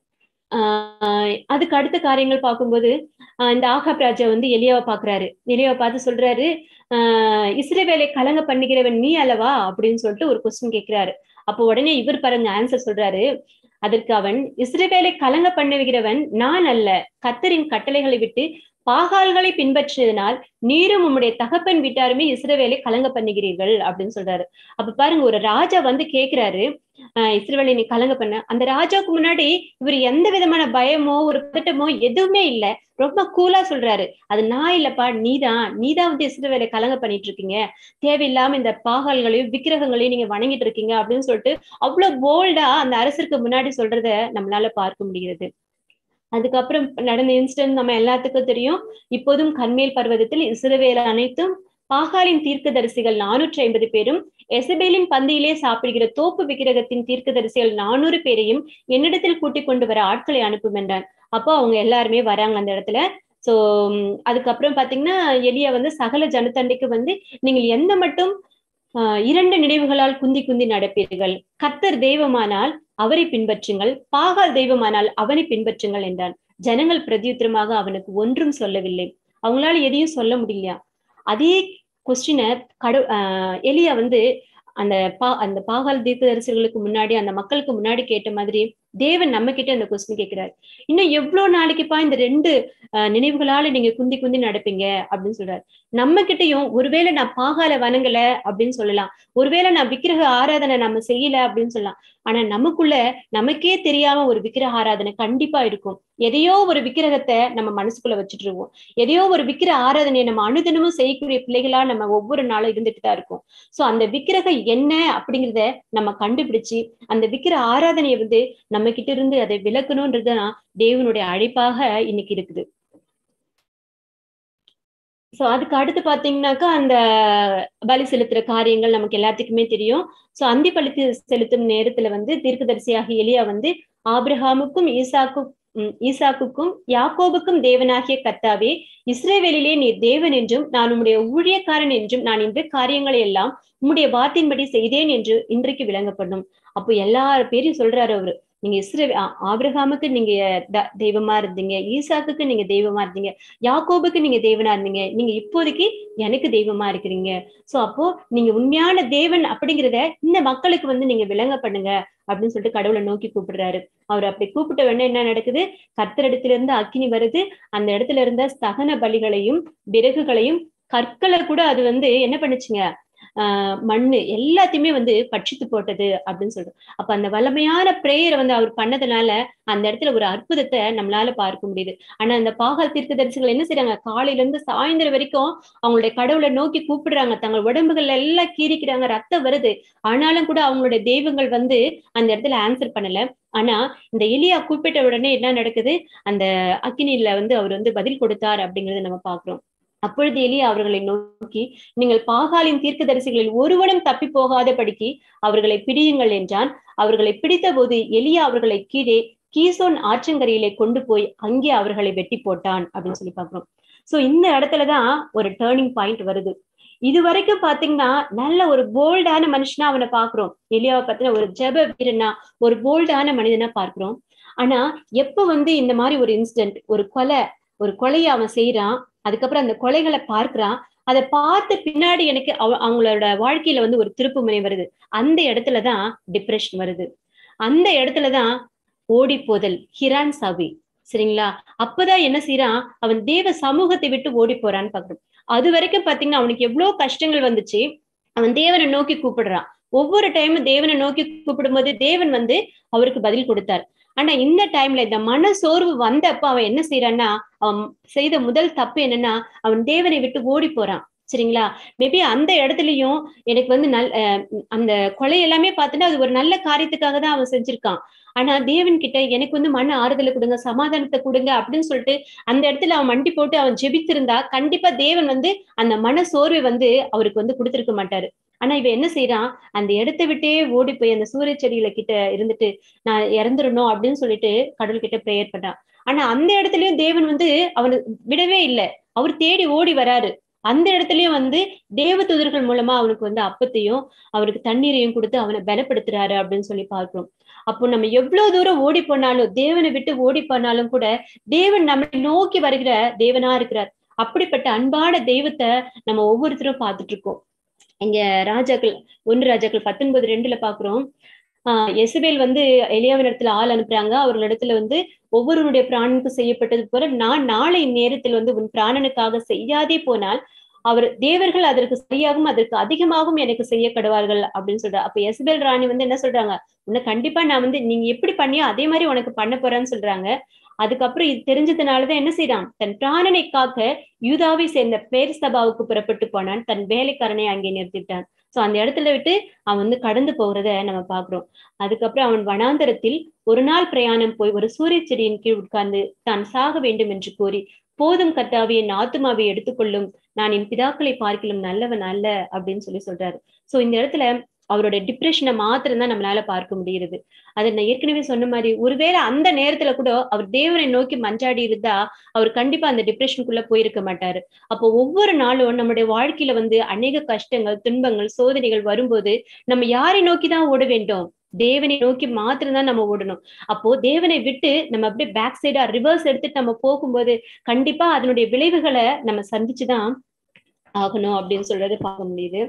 ஆஹ் அதுக்கு அடுத்த காரியங்கள் பார்க்கும்போது ஆஹ் இந்த ஆகாப் ராஜா வந்து எலியாவை பாக்குறாரு. எலியாவை பார்த்து சொல்றாரு, ஆஹ் இஸ்ரவேலை கலங்க பண்ணுகிறவன் நீ அல்லவா அப்படின்னு சொல்லிட்டு ஒரு கொஸ்டின் கேட்கிறாரு. அப்போ உடனே இவர் பாருங்க ஆன்சர் சொல்றாரு. அதற்கு அவன், இஸ்ரவேலை கலங்க பண்ணுகிறவன் நான் அல்ல, கர்த்தரின் கட்டளைகளை விட்டு பாகால்களை பின்பற்றியதனால் நீரும் உம்முடைய தகப்பன் வீட்டாருமே இஸ்ரவேலை கலங்க பண்ணுகிறீர்கள் அப்படின்னு சொல்றாரு. அப்ப பாருங்க, ஒரு ராஜா வந்து கேட்கிறாரு, ஆஹ் இஸ்ரவேலை நீ கலங்க பண்ண. அந்த ராஜாவுக்கு முன்னாடி இவர் எந்த விதமான பயமோ ஒரு பதட்டமோ எதுவுமே இல்லை, ரொம்ப கூலா சொல்றாரு, அது நான் இல்லப்பா, நீதான் நீதான் வந்து இஸ்ரவேலை கலங்க பண்ணிட்டு இருக்கீங்க, தேவையில்லாம இந்த பாகால்களையும் விக்கிரகங்களையும் நீங்க வணங்கிட்டு இருக்கீங்க அப்படின்னு சொல்லிட்டு அவ்வளவு போல்டா அந்த அரசருக்கு முன்னாடி சொல்றத நம்மளால பார்க்க முடிகிறது. அதுக்கப்புறம் நடந்த இன்சிடென்ட் நம்ம எல்லாத்துக்கும் தெரியும். இப்போதும் கர்மேல் பர்வதத்தில் இஸ்ரவேல் அனைத்தும் பாகாலின் தீர்க்கதரிசிகள் நானூற்றி ஐம்பது பேரும் எசபேலின் பந்தியிலே சாப்பிடுகிற தோப்பு விக்கிரகத்தின் தீர்க்கதரிசிகள் நானூறு பேரையும் என்னிடத்தில் கூட்டிக் கொண்டு வர ஆட்களை அனுப்பும் என்றான். அப்போ அவங்க எல்லாருமே வராங்க அந்த இடத்துல. சோ அதுக்கப்புறம் பாத்தீங்கன்னா எலியா வந்து சகல ஜனத்தண்டைக்கு வந்து, நீங்கள் எந்த மட்டும் ஆஹ் இரண்டு நினைவுகளால் குந்தி குந்தி நடப்பீர்கள், கர்த்தர் தெய்வமானால் அவரை பின்பற்றுங்கள், பாகால் தெய்வமானால் அவனை பின்பற்றுங்கள் என்றான். ஜனங்கள் பிரதியுத்தரமாக அவனுக்கு ஒன்றும் சொல்லவில்லை. அவங்களால எதையும் சொல்ல முடியலையா. அதே கொஸ்டினை கடு ஆஹ் எலியா வந்து அந்த பா அந்த பாகால் தீர்க்கதரிசிகளுக்கு முன்னாடி அந்த மக்களுக்கு முன்னாடி கேட்ட மாதிரி தேவன் நம்ம கிட்ட அந்த கொஸ்டின் கேட்கிறாரு. இன்னும் எவ்வளவு நாளைக்குப்பா இந்த ரெண்டு அஹ் நினைவுகளால நீங்க குந்தி குந்தி நடப்பீங்க அப்படின்னு சொல்றாரு. நம்ம கிட்டயும் ஒருவேளை நான் பாகால வணங்கல அப்படின்னு சொல்லலாம், ஒருவேளை நான் விக்கிரக ஆராதனை நம்ம செய்யல அப்படின்னு சொல்லலாம். ஆனா நமக்குள்ள நமக்கே தெரியாம ஒரு விக்கிரக ஆராதனை கண்டிப்பா இருக்கும். எதையோ ஒரு விக்கிரகத்தை நம்ம மனசுக்குள்ள வச்சுட்டு இருக்கோம். எதையோ ஒரு விக்கிர ஆராதனையை நம்ம அனுதினமும் செய்யக்கூடிய பிள்ளைகளா நம்ம ஒவ்வொரு நாளும் இருந்துட்டு தான் இருக்கும். சோ அந்த விக்கிரகம் என்ன அப்படிங்கிறத நம்ம கண்டுபிடிச்சு அந்த விக்கிர ஆராதனையை வந்து நம்ம கிட்ட இருந்து அதை விலக்கணும்ன்றதுதான் தேவனுடைய அழைப்பாக இன்னைக்கு இருக்குது. சோ அதுக்கு அடுத்து பாத்தீங்கன்னாக்கா அந்த பலி செலுத்துற காரியங்கள் நமக்கு எல்லாத்துக்குமே தெரியும். சோ அந்தி பலி செலுத்தும் நேரத்துல வந்து தீர்க்கதரிசியாக எலியா வந்து ஆபிரகாமுக்கும் ஈசாக்கும் ஈசாக்குக்கும் யாக்கோபுக்கும் தேவனாகிய கர்த்தாவே, இஸ்ரவேலிலே நீர் தேவன் என்றும் நான் உம்முடைய ஊழியக்காரன் என்றும் நான் இந்த காரியங்களை எல்லாம் உம்முடைய வார்த்தையின்படி செய்தேன் என்று இன்றைக்கு விளங்கப்படும். அப்போ எல்லா பேரையும் சொல்றாரு அவரு. நீங்க இஸ்ரே ஆபிரகாமுக்கு நீங்க தெய்வமா இருந்தீங்க, ஈசாக்குக்கு நீங்க தெய்வமா இருந்தீங்க, யாக்கோபுக்கு நீங்க தெய்வனா இருந்தீங்க, நீங்க இப்போதைக்கு எனக்கு தெய்வமா இருக்கிறீங்க. சோ அப்போ நீங்க உண்மையான தேவன் அப்படிங்கிறத இந்த மக்களுக்கு வந்து நீங்க விளங்க பண்ணுங்க அப்படின்னு சொல்லிட்டு கடவுளை நோக்கி கூப்பிடுறாரு. அவர் அப்படி கூப்பிட்ட உடனே என்ன நடக்குது? கர்த்தரிடத்துல இருந்து அக்கினி வருது. அந்த இடத்துல இருந்த ஸ்தகன பலிகளையும் விறகுகளையும் கற்களை கூட அது வந்து என்ன பண்ணுச்சுங்க, ஆஹ் மண்ணு எல்லாத்தையுமே வந்து பட்சித்து போட்டது அப்படின்னு சொல்றோம். அப்ப அந்த வல்லமையான பிரேயரை வந்து அவர் பண்ணதுனால அந்த இடத்துல ஒரு அற்புதத்தை நம்மளால பார்க்க முடியுது. ஆனா அந்த பாகால் தீர்க்கதரிசிகள் என்ன செய்யறாங்க? காலையில இருந்து சாயந்தரம் வரைக்கும் அவங்களுடைய கடவுளை நோக்கி கூப்பிடுறாங்க, தங்கள் உடம்புகள் எல்லாம் கீறிக்கிறாங்க, ரத்தம் வருது. ஆனாலும் கூட அவங்களுடைய தெய்வங்கள் வந்து அந்த இடத்துல ஆன்சர் பண்ணல. ஆனா இந்த எலியா கூப்பிட்ட உடனே என்ன நடக்குது? அந்த அக்கினியில வந்து அவர் வந்து பதில் கொடுத்தார் அப்படிங்கறத நம்ம பாக்குறோம். அப்பொழுது எலியா அவர்களை நோக்கி, நீங்கள் பாகாலின் தீர்க்கதரிசிகளில் ஒருவனும் தப்பி போகாதபடிக்கு அவர்களை பிடியுங்கள் என்றான். அவர்களை பிடித்த போது எலியா அவர்களை கீழே கீசோன் ஆற்றங்கரையிலே கொண்டு போய் அங்கே அவர்களை வெட்டி போட்டான் அப்படின்னு சொல்லி பாக்குறோம். சோ இந்த இடத்துலதான் ஒரு டேர்னிங் பாயிண்ட் வருது. இது வரைக்கும் பாத்தீங்கன்னா நல்ல ஒரு போல்டான மனுஷனா அவனை பாக்குறோம். எலியாவை பத்தின ஒரு ஜெப வீரனா, ஒரு போல்டான மனிதனா பார்க்கிறோம். ஆனா எப்ப வந்து இந்த மாதிரி ஒரு இன்சிடென்ட், ஒரு கொலை ஒரு கொலையை அவன் செய்யறான், அதுக்கப்புறம் அந்த கொலைகளை பார்க்கிறான், அதை பார்த்து பின்னாடி எனக்கு அவ அவங்களோட வாழ்க்கையில வந்து ஒரு திருப்பு முனை வருது. அந்த இடத்துலதான் டிப்ரெஷன் வருது. அந்த இடத்துலதான் ஓடி போதல், ஹிரான் சாவி, சரிங்களா? அப்பதான் என்ன செய்யறான்? அவன் தேவ சமூகத்தை விட்டு ஓடி போறான்னு பாக்குறோம். அது வரைக்கும் பாத்தீங்கன்னா அவனுக்கு எவ்வளவு கஷ்டங்கள் வந்துச்சு. அவன் தேவனை நோக்கி கூப்பிடுறான். ஒவ்வொரு டைமும் தேவனை நோக்கி கூப்பிடும் போது தேவன் வந்து அவருக்கு பதில் கொடுத்தார். ஆனா இந்த டைம்ல இந்த மன சோர்வு வந்தப்ப அவன் என்ன செய்யறான்னா, அவன் செய்த முதல் தப்பு என்னன்னா, அவன் தேவனை விட்டு ஓடி போறான். சரிங்களா? மேபி அந்த இடத்துலயும் எனக்கு வந்து நல் அந்த கொலை எல்லாமே பார்த்தோன்னா அது ஒரு நல்ல காரியத்துக்காக தான் அவன் செஞ்சிருக்கான். ஆனா தேவன் கிட்ட எனக்கு வந்து மன ஆறுதலை கொடுங்க, சமாதானத்தை கொடுங்க அப்படின்னு சொல்லிட்டு அந்த இடத்துல அவன் மண்டி போட்டு அவன் ஜெபித்திருந்தா கண்டிப்பா தேவன் வந்து அந்த மன சோர்வை வந்து அவருக்கு வந்து கொடுத்திருக்க மாட்டாரு. ஆனா இவன் என்ன செய்யறான்? அந்த இடத்தை விட்டே ஓடி போய் அந்த சூரிய செடிகளை கிட்ட இருந்துட்டு நான் இறந்துடணும் அப்படின்னு சொல்லிட்டு கடவுள் கிட்ட பிரேயர் பண்றான். ஆனா அந்த இடத்துலயும் தேவன் வந்து அவனை விடவே இல்லை. அவர் தேடி ஓடி வராரு. அந்த இடத்துலயும் வந்து தேவ தூதர்கள் மூலமா அவனுக்கு வந்து அப்பத்தையும் அவருக்கு தண்ணீரையும் கொடுத்து அவனை பலப்படுத்துறாரு அப்படின்னு சொல்லி பார்க்கிறோம். அப்போ நம்ம எவ்வளவு தூரம் ஓடி போனாலும், தேவனை விட்டு ஓடி போனாலும் கூட தேவன் நம்மை நோக்கி வருகிற தேவனா இருக்கிறார். அப்படிப்பட்ட அன்பான தெய்வத்தை நம்ம ஒவ்வொருத்தரும் பார்த்துட்டு இருக்கோம். இங்க ராஜாக்கள் ஒன்று ராஜாக்கள் பத்தொன்பது ரெண்டுல பாக்குறோம். ஆஹ் எசபேல் வந்து எலியாவின் இடத்துல ஆள் அனுப்புறாங்க. அவர்களிடத்துல வந்து ஒவ்வொருவருடைய பிராணனுக்கு செய்யப்பட்டது போல நான் நாளை நேரத்தில் வந்து உன் பிராணனுக்காக செய்யாதே போனால் அவர் தேவர்கள் அதற்கு சரியாகவும் அதற்கு அதிகமாகவும் எனக்கு செய்ய கடுவார்கள் அப்படின்னு சொல்றாரு. அப்ப எசபேல் ராணி வந்து என்ன சொல்றாங்க? உன்னை கண்டிப்பா நான் வந்து நீங்க எப்படி பண்ணியோ அதே மாதிரி உனக்கு பண்ண போறேன்னு சொல்றாங்க. அதுக்கப்புறம் இது தெரிஞ்சதுனாலதான் என்ன செய்யறான்? தன் பிராணனை காக்க யூதாவை சேர்ந்த பேர் சபாவுக்கு புறப்பட்டு போனான். தன் வேலைக்காரனை அங்கே நிறுத்திட்டான். சோ அந்த இடத்துல விட்டு அவன் வந்து கடந்து போகிறத நம்ம பாக்குறோம். அதுக்கப்புறம் அவன் வனாந்தரத்தில் ஒரு நாள் பிரயாணம் போய் ஒரு சூரிய செடியின் கீழ் உட்கார்ந்து தான் சாக வேண்டும் என்று கூறி, போதும் கர்த்தாவே என் ஆத்துமாவை எடுத்துக்கொள்ளும், நான் என் பிதாக்களை பார்க்கலும் நல்லவன் அல்ல அப்படின்னு சொல்லி சொல்றாரு. சோ இந்த இடத்துல அவருடைய டிப்ரெஷனை மாத்திரம் தான் நம்மளால பார்க்க முடியுது. அதை நான் ஏற்கனவே சொன்ன மாதிரி ஒருவேளை அந்த நேரத்துல கூட அவர் தேவனை நோக்கி மன்றாடி இருந்தா அவர் கண்டிப்பா அந்த டிப்ரெஷனுக்குள்ள போயிருக்க மாட்டாரு. அப்போ ஒவ்வொரு நாளும் நம்முடைய வாழ்க்கையில வந்து அநேக கஷ்டங்கள், துன்பங்கள், சோதனைகள் வரும்போது நம்ம யாரை நோக்கிதான் ஓட வேண்டும்? தேவனை நோக்கி மாத்திரம்தான் நம்ம ஓடணும். அப்போ தேவனை விட்டு நம்ம அப்படியே பேக் சைடா ரிவர்ஸ் எடுத்துட்டு நம்ம போகும்போது கண்டிப்பா அதனுடைய விளைவுகளை நம்ம சந்திச்சுதான் ஆகணும் அப்படின்னு சொல்றது பார்க்க முடியுது.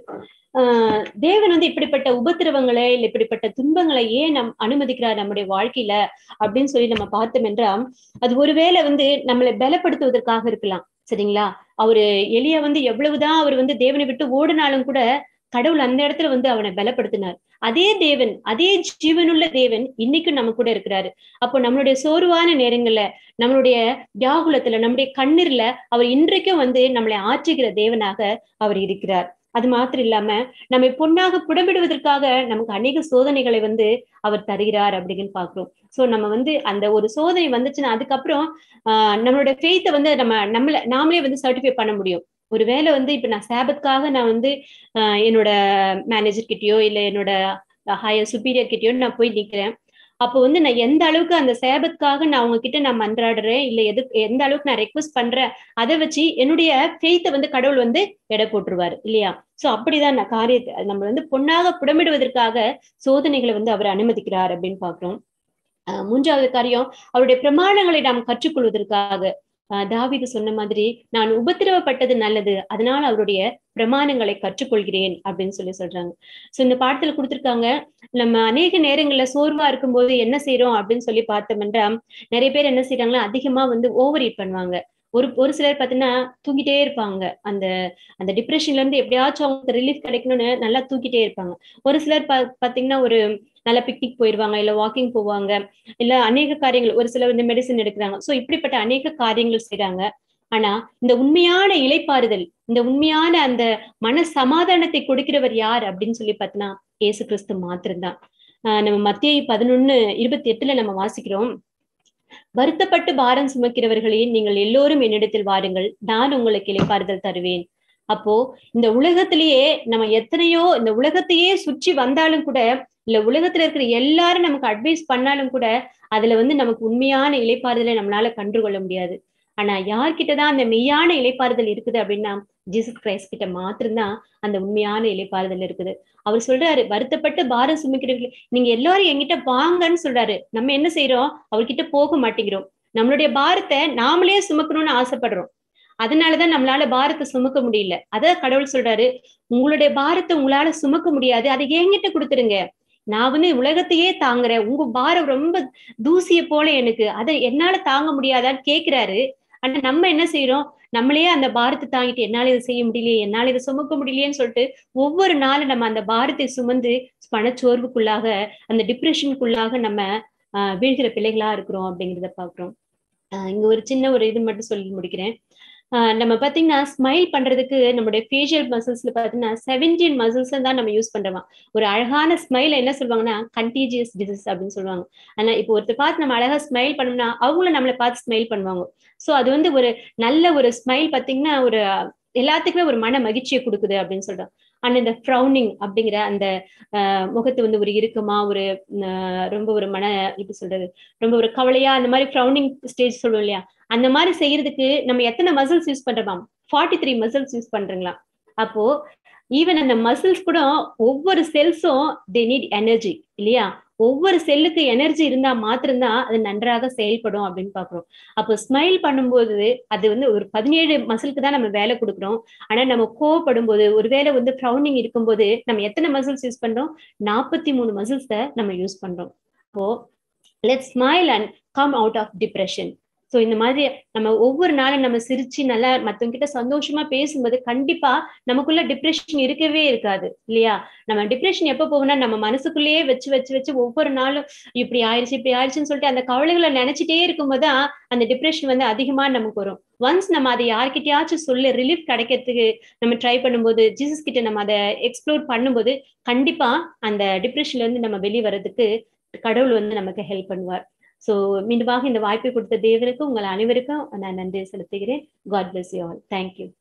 ஆஹ் தேவன் வந்து இப்படிப்பட்ட உபத்திரவங்களை இல்ல இப்படிப்பட்ட துன்பங்களை ஏன் நம் அனுமதிக்கிறார் நம்முடைய வாழ்க்கையில அப்படின்னு சொல்லி நம்ம பார்த்தோம் என்றால், அது ஒருவேளை வந்து நம்மளை பலப்படுத்துவதற்காக இருக்கலாம். சரிங்களா? அவரு எலியா வந்து எவ்வளவுதான் அவர் வந்து தேவனை விட்டு ஓடினாலும் கூட கடவுள் அந்த இடத்துல வந்து அவனை பலப்படுத்தினார். அதே தேவன், அதே ஜீவனுள்ள தேவன் இன்னைக்கும் நம்ம கூட இருக்கிறாரு. அப்போ நம்மளுடைய சோர்வான நேரங்கள்ல, நம்மளுடைய வியாகுலத்துல, நம்முடைய கண்ணீர்ல அவர் இன்றைக்கும் வந்து நம்மளை ஆற்றுகிற தேவனாக அவர் இருக்கிறார். அது மாத்திரம் இல்லாம நம்மை பொன்னாக புடமிடுவதற்காக நமக்கு அநேக சோதனைகளை வந்து அவர் தருகிறார் அப்படின்னு பாக்குறோம். சோ நம்ம வந்து அந்த ஒரு சோதனை வந்துச்சுன்னா அதுக்கப்புறம் ஆஹ் நம்மளோட ஃபெய்த்தை வந்து நம்ம நம்மள நாமளே வந்து சர்டிஃபை பண்ண முடியும். ஒருவேளை வந்து இப்ப நான் சாபத்துக்காக நான் வந்து ஆஹ் என்னோட மேனேஜர் கிட்டயோ இல்ல என்னோட ஹையர் சுப்பீரியர் கிட்டயோ நான் போய் நிக்கிறேன். அப்போ வந்து நான் எந்த அளவுக்கு அந்த சேபத்துக்காக நான் அவங்க கிட்ட நான் மன்றாடுறேன் இல்ல எது எந்த அளவுக்கு நான் ரெக்வஸ்ட் பண்றேன், அதை வச்சு என்னுடைய ஃபெய்த்தை வந்து கடவுள் வந்து எடை போட்டுருவாரு இல்லையா? சோ அப்படிதான் நான் காரியத்தை நம்ம வந்து பொன்னாக புடமிடுவதற்காக சோதனைகளை வந்து அவர் அனுமதிக்கிறார் அப்படின்னு பாக்குறோம். அஹ் மூன்றாவது காரியம், அவருடைய பிரமாணங்களை நாம் கற்றுக்கொள்வதற்காக. ஆஹ் தாவீது சொன்ன மாதிரி, நான் உபத்திரவப்பட்டது நல்லது, அதனால அவருடைய பிரமாணங்களை கற்றுக்கொள்கிறேன் அப்படின்னு சொல்லி சொல்றாங்க. சோ இந்த பாடத்துல கொடுத்திருக்காங்க, நம்ம அநேக நேரங்கள்ல சோர்வா இருக்கும்போது என்ன செய்யறோம் அப்படின்னு சொல்லி பார்த்தோம்னா, நிறைய பேர் என்ன செய்யறாங்கன்னா அதிகமா வந்து ஓவர் ஈட் பண்ணுவாங்க. ஒரு ஒரு சிலர் பாத்தீங்கன்னா தூங்கிட்டே இருப்பாங்க. அந்த அந்த டிப்ரெஷன்ல இருந்து எப்படியாச்சும் அவங்களுக்கு ரிலீஃப் கிடைக்கணும்னு நல்லா தூக்கிட்டே இருப்பாங்க. ஒரு சிலர் பா பாத்தீங்கன்னா ஒரு நல்ல பிக்னிக் போயிருவாங்க, இல்ல வாக்கிங் போவாங்க, இல்ல அநேக காரியங்கள், ஒரு சிலர் வந்து மெடிசன் எடுக்கிறாங்க. சோ இப்படிப்பட்ட அநேக காரியங்கள் செய்யறாங்க. ஆனா இந்த உண்மையான இளைப்பாறுதல், இந்த உண்மையான அந்த மன சமாதானத்தை கொடுக்கிறவர் யார் அப்படின்னு சொல்லி பார்த்தோம்னா இயேசு கிறிஸ்து மாத்திரம்தான். ஆஹ் நம்ம மத்தேயு பதினொன்னு இருபத்தி எட்டுல நம்ம வாசிக்கிறோம், வருத்தப்பட்டு பாரம் சுமக்கிறவர்களே நீங்கள் எல்லோரும் என்னிடத்தில் வாருங்கள், நான் உங்களுக்கு இளைப்பாறுதல் தருவேன். அப்போ இந்த உலகத்திலேயே நம்ம எத்தனையோ இந்த உலகத்தையே சுற்றி வந்தாலும் கூட, இல்ல உலகத்துல இருக்கிற எல்லாரும் நமக்கு அட்வைஸ் பண்ணாலும் கூட அதுல வந்து நமக்கு உண்மையான இளைப்பாறுதலை நம்மளால கண்டுகொள்ள முடியாது. ஆனா யார்கிட்டதான் அந்த மெய்யான இளைப்பாறுதல் இருக்குது அப்படின்னா ஜீசஸ் கிரைஸ்ட் கிட்ட மாத்திரம்தான் அந்த உண்மையான இளைப்பாறுதல் இருக்குது. அவர் சொல்றாரு, வருத்தப்பட்டு பாரம் சுமக்கிறீர்கள் நீங்க எல்லாரும் என்கிட்ட வாங்கன்னு சொல்றாரு. நம்ம என்ன செய்யறோம்? அவர்கிட்ட போக மாட்டேங்கிறோம். நம்மளுடைய பாரத்தை நாமளே சுமக்கணும்னு ஆசைப்படுறோம். அதனாலதான் நம்மளால பாரத்தை சுமக்க முடியல. அத கடவுள் சொல்றாரு, உங்களுடைய பாரத்தை உங்களால சுமக்க முடியாது, அதை என்கிட்ட கொடுத்துருங்க. நான் வந்து உலகத்தையே தாங்குறேன், உங்க பாரம் ரொம்ப தூசிய போல எனக்கு, அதை என்னால தாங்க முடியாதான்னு கேட்கிறாரு. ஆனா நம்ம என்ன செய்யறோம்? நம்மளே அந்த பாரத்தை தாங்கிட்டு என்னால இதை செய்ய முடியலையே, என்னால இதை சுமக்க முடியலையேன்னு சொல்லிட்டு ஒவ்வொரு நாளும் நம்ம அந்த பாரத்தை சுமந்து பணச்சோர்வுக்குள்ளாக, அந்த டிப்ரெஷனுக்குள்ளாக நம்ம ஆஹ் வீழ்கிற பிள்ளைகளா இருக்கிறோம் அப்படிங்கிறத பாக்குறோம். ஆஹ் இங்க ஒரு சின்ன ஒரு இது மட்டும் சொல்லி முடிக்கிறேன். ஆஹ் நம்ம பாத்தீங்கன்னா ஸ்மைல் பண்றதுக்கு நம்மளுடைய ஃபேஷியல் மசில்ஸ்ல பாத்தீங்கன்னா செவன்டீன் மசில்ஸ் தான் நம்ம யூஸ் பண்றோம். ஒரு அழகான ஸ்மைல் என்ன சொல்லுவாங்கன்னா கண்டீஜியஸ் டிசீஸ் அப்படின்னு சொல்லுவாங்க. ஆனா இப்போ ஒருத்தர் பார்த்து நம்ம அழகா ஸ்மைல் பண்ணோம்னா அவங்களும் நம்மளை பார்த்து ஸ்மைல் பண்ணுவாங்க. சோ அது வந்து ஒரு நல்ல ஒரு ஸ்மைல் பாத்தீங்கன்னா ஒரு எல்லாத்துக்குமே ஒரு மன மகிழ்ச்சியை கொடுக்குது அப்படின்னு சொல்றோம். ஆனா இந்த ஃப்ரௌனிங் அப்படிங்கிற அந்த ஆஹ் முகத்தை வந்து ஒரு இறுக்கமா ஒரு ரொம்ப ஒரு மன எப்படி சொல்றது ரொம்ப ஒரு கவலையா அந்த மாதிரி ஃப்ரௌனிங் ஸ்டேஜ் சொல்லுவோம் இல்லையா, அந்த மாதிரி செய்யறதுக்கு நம்ம எத்தனை மசில்ஸ் யூஸ் பண்றோமா? ஃபார்ட்டி த்ரீ மசில்ஸ் யூஸ் பண்றீங்களா? அப்போ ஈவன் அந்த மசில்ஸ் கூட ஒவ்வொரு செல்ஸும் தே நீட் எனர்ஜி இல்லையா? ஒவ்வொரு செல்லுக்கு எனர்ஜி இருந்தா மாத்திரம்தான் அது நன்றாக செயல்படும் அப்படின்னு பாக்குறோம். அப்போ ஸ்மைல் பண்ணும்போது அது வந்து ஒரு பதினேழு மசிலுக்கு தான் நம்ம வேலை கொடுக்குறோம். ஆனா நம்ம கோவப்படும் போது, ஒருவேளை வந்து ஃப்ரௌனிங் இருக்கும்போது நம்ம எத்தனை மசில்ஸ் யூஸ் பண்றோம்? நாற்பத்தி மூணு மசில்ஸை நம்ம யூஸ் பண்றோம். அப்போ let's smile and come out of depression. So இந்த மாதிரி நம்ம ஒவ்வொரு நாளும் நம்ம சிரிச்சு நல்லா மத்தவங்க கிட்ட சந்தோஷமா பேசும்போது கண்டிப்பா நமக்குள்ள டிப்ரெஷன் இருக்கவே இருக்காது இல்லையா? நம்ம டிப்ரெஷன் எப்ப போகும்னா நம்ம மனசுக்குள்ளேயே வச்சு வச்சு வச்சு ஒவ்வொரு நாளும் இப்படி ஆயிடுச்சு இப்படி ஆயிடுச்சுன்னு சொல்லிட்டு அந்த கவலைகளை நினைச்சிட்டே இருக்கும்போதுதான் அந்த டிப்ரெஷன் வந்து அதிகமா நமக்கு வரும். ஒன்ஸ் நம்ம அதை யார்கிட்டயாச்சும் சொல்லி ரிலீஃப் கிடைக்கிறதுக்கு நம்ம ட்ரை பண்ணும்போது, ஜீசஸ் கிட்ட நம்ம அதை எக்ஸ்ப்ளோர் பண்ணும்போது கண்டிப்பா அந்த டிப்ரெஷன்ல இருந்து நம்ம வெளியே வர்றதுக்கு கடவுள் வந்து நமக்கு ஹெல்ப் பண்ணுவார். சோ மீண்டுமாக இந்த வாய்ப்பை கொடுத்த தேவனுக்கு உங்கள் அனைவருக்கும் நான் நன்றி செலுத்துகிறேன். God bless you all. Thank you.